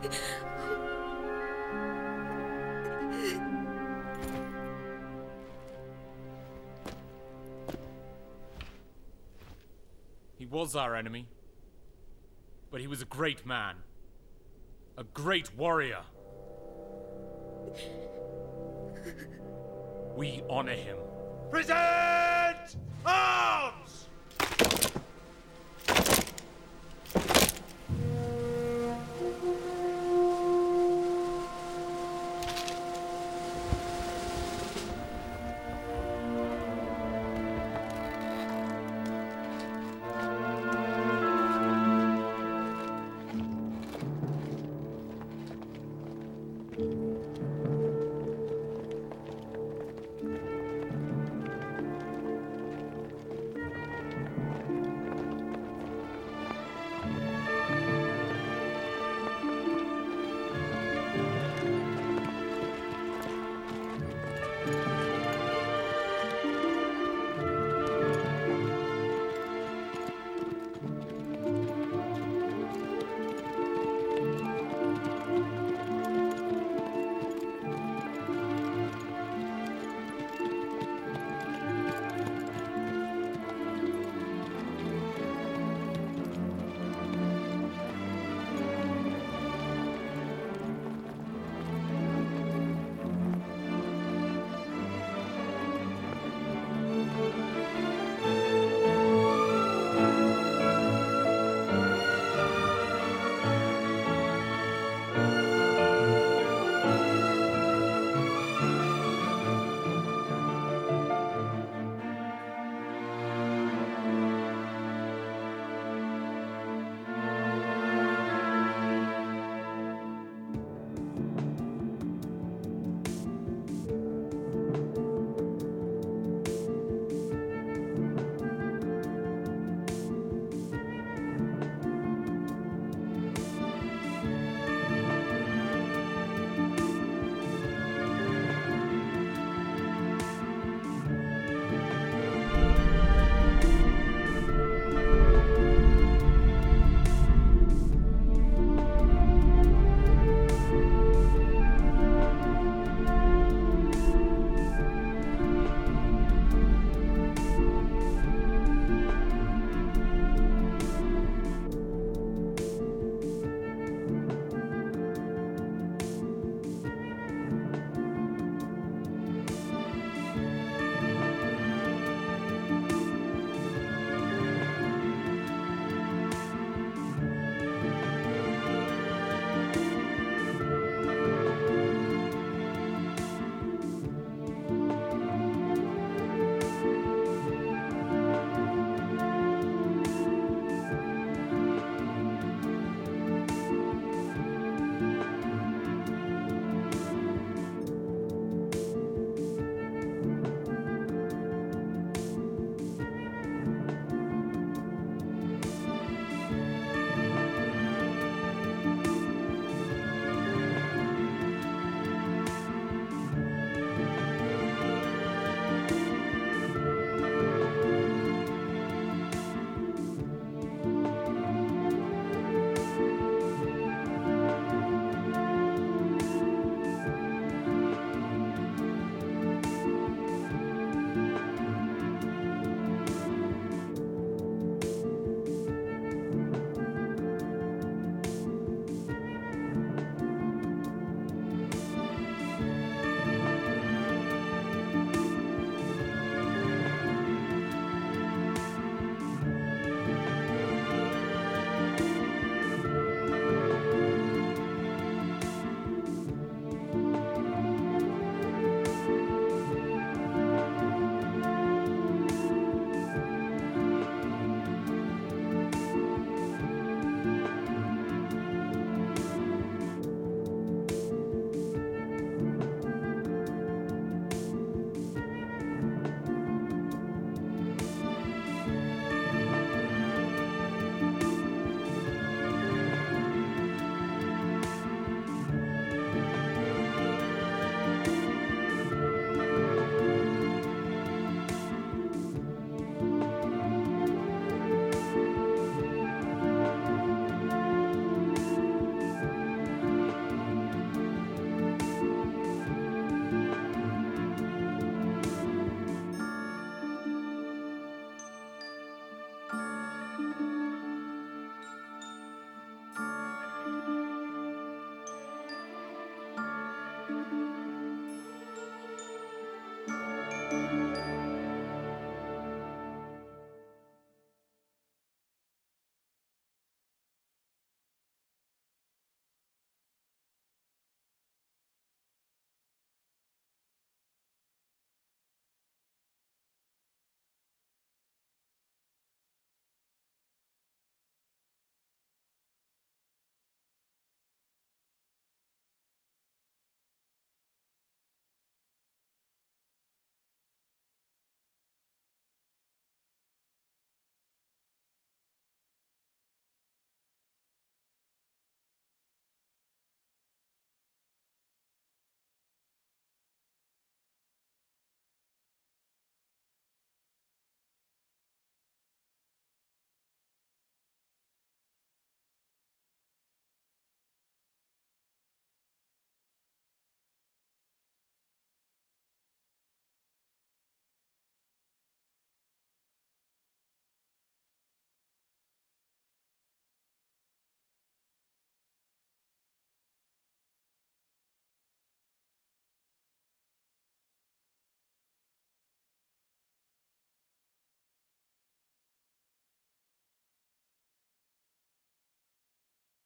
He was our enemy, but he was a great man, a great warrior. We honor him. Present arms!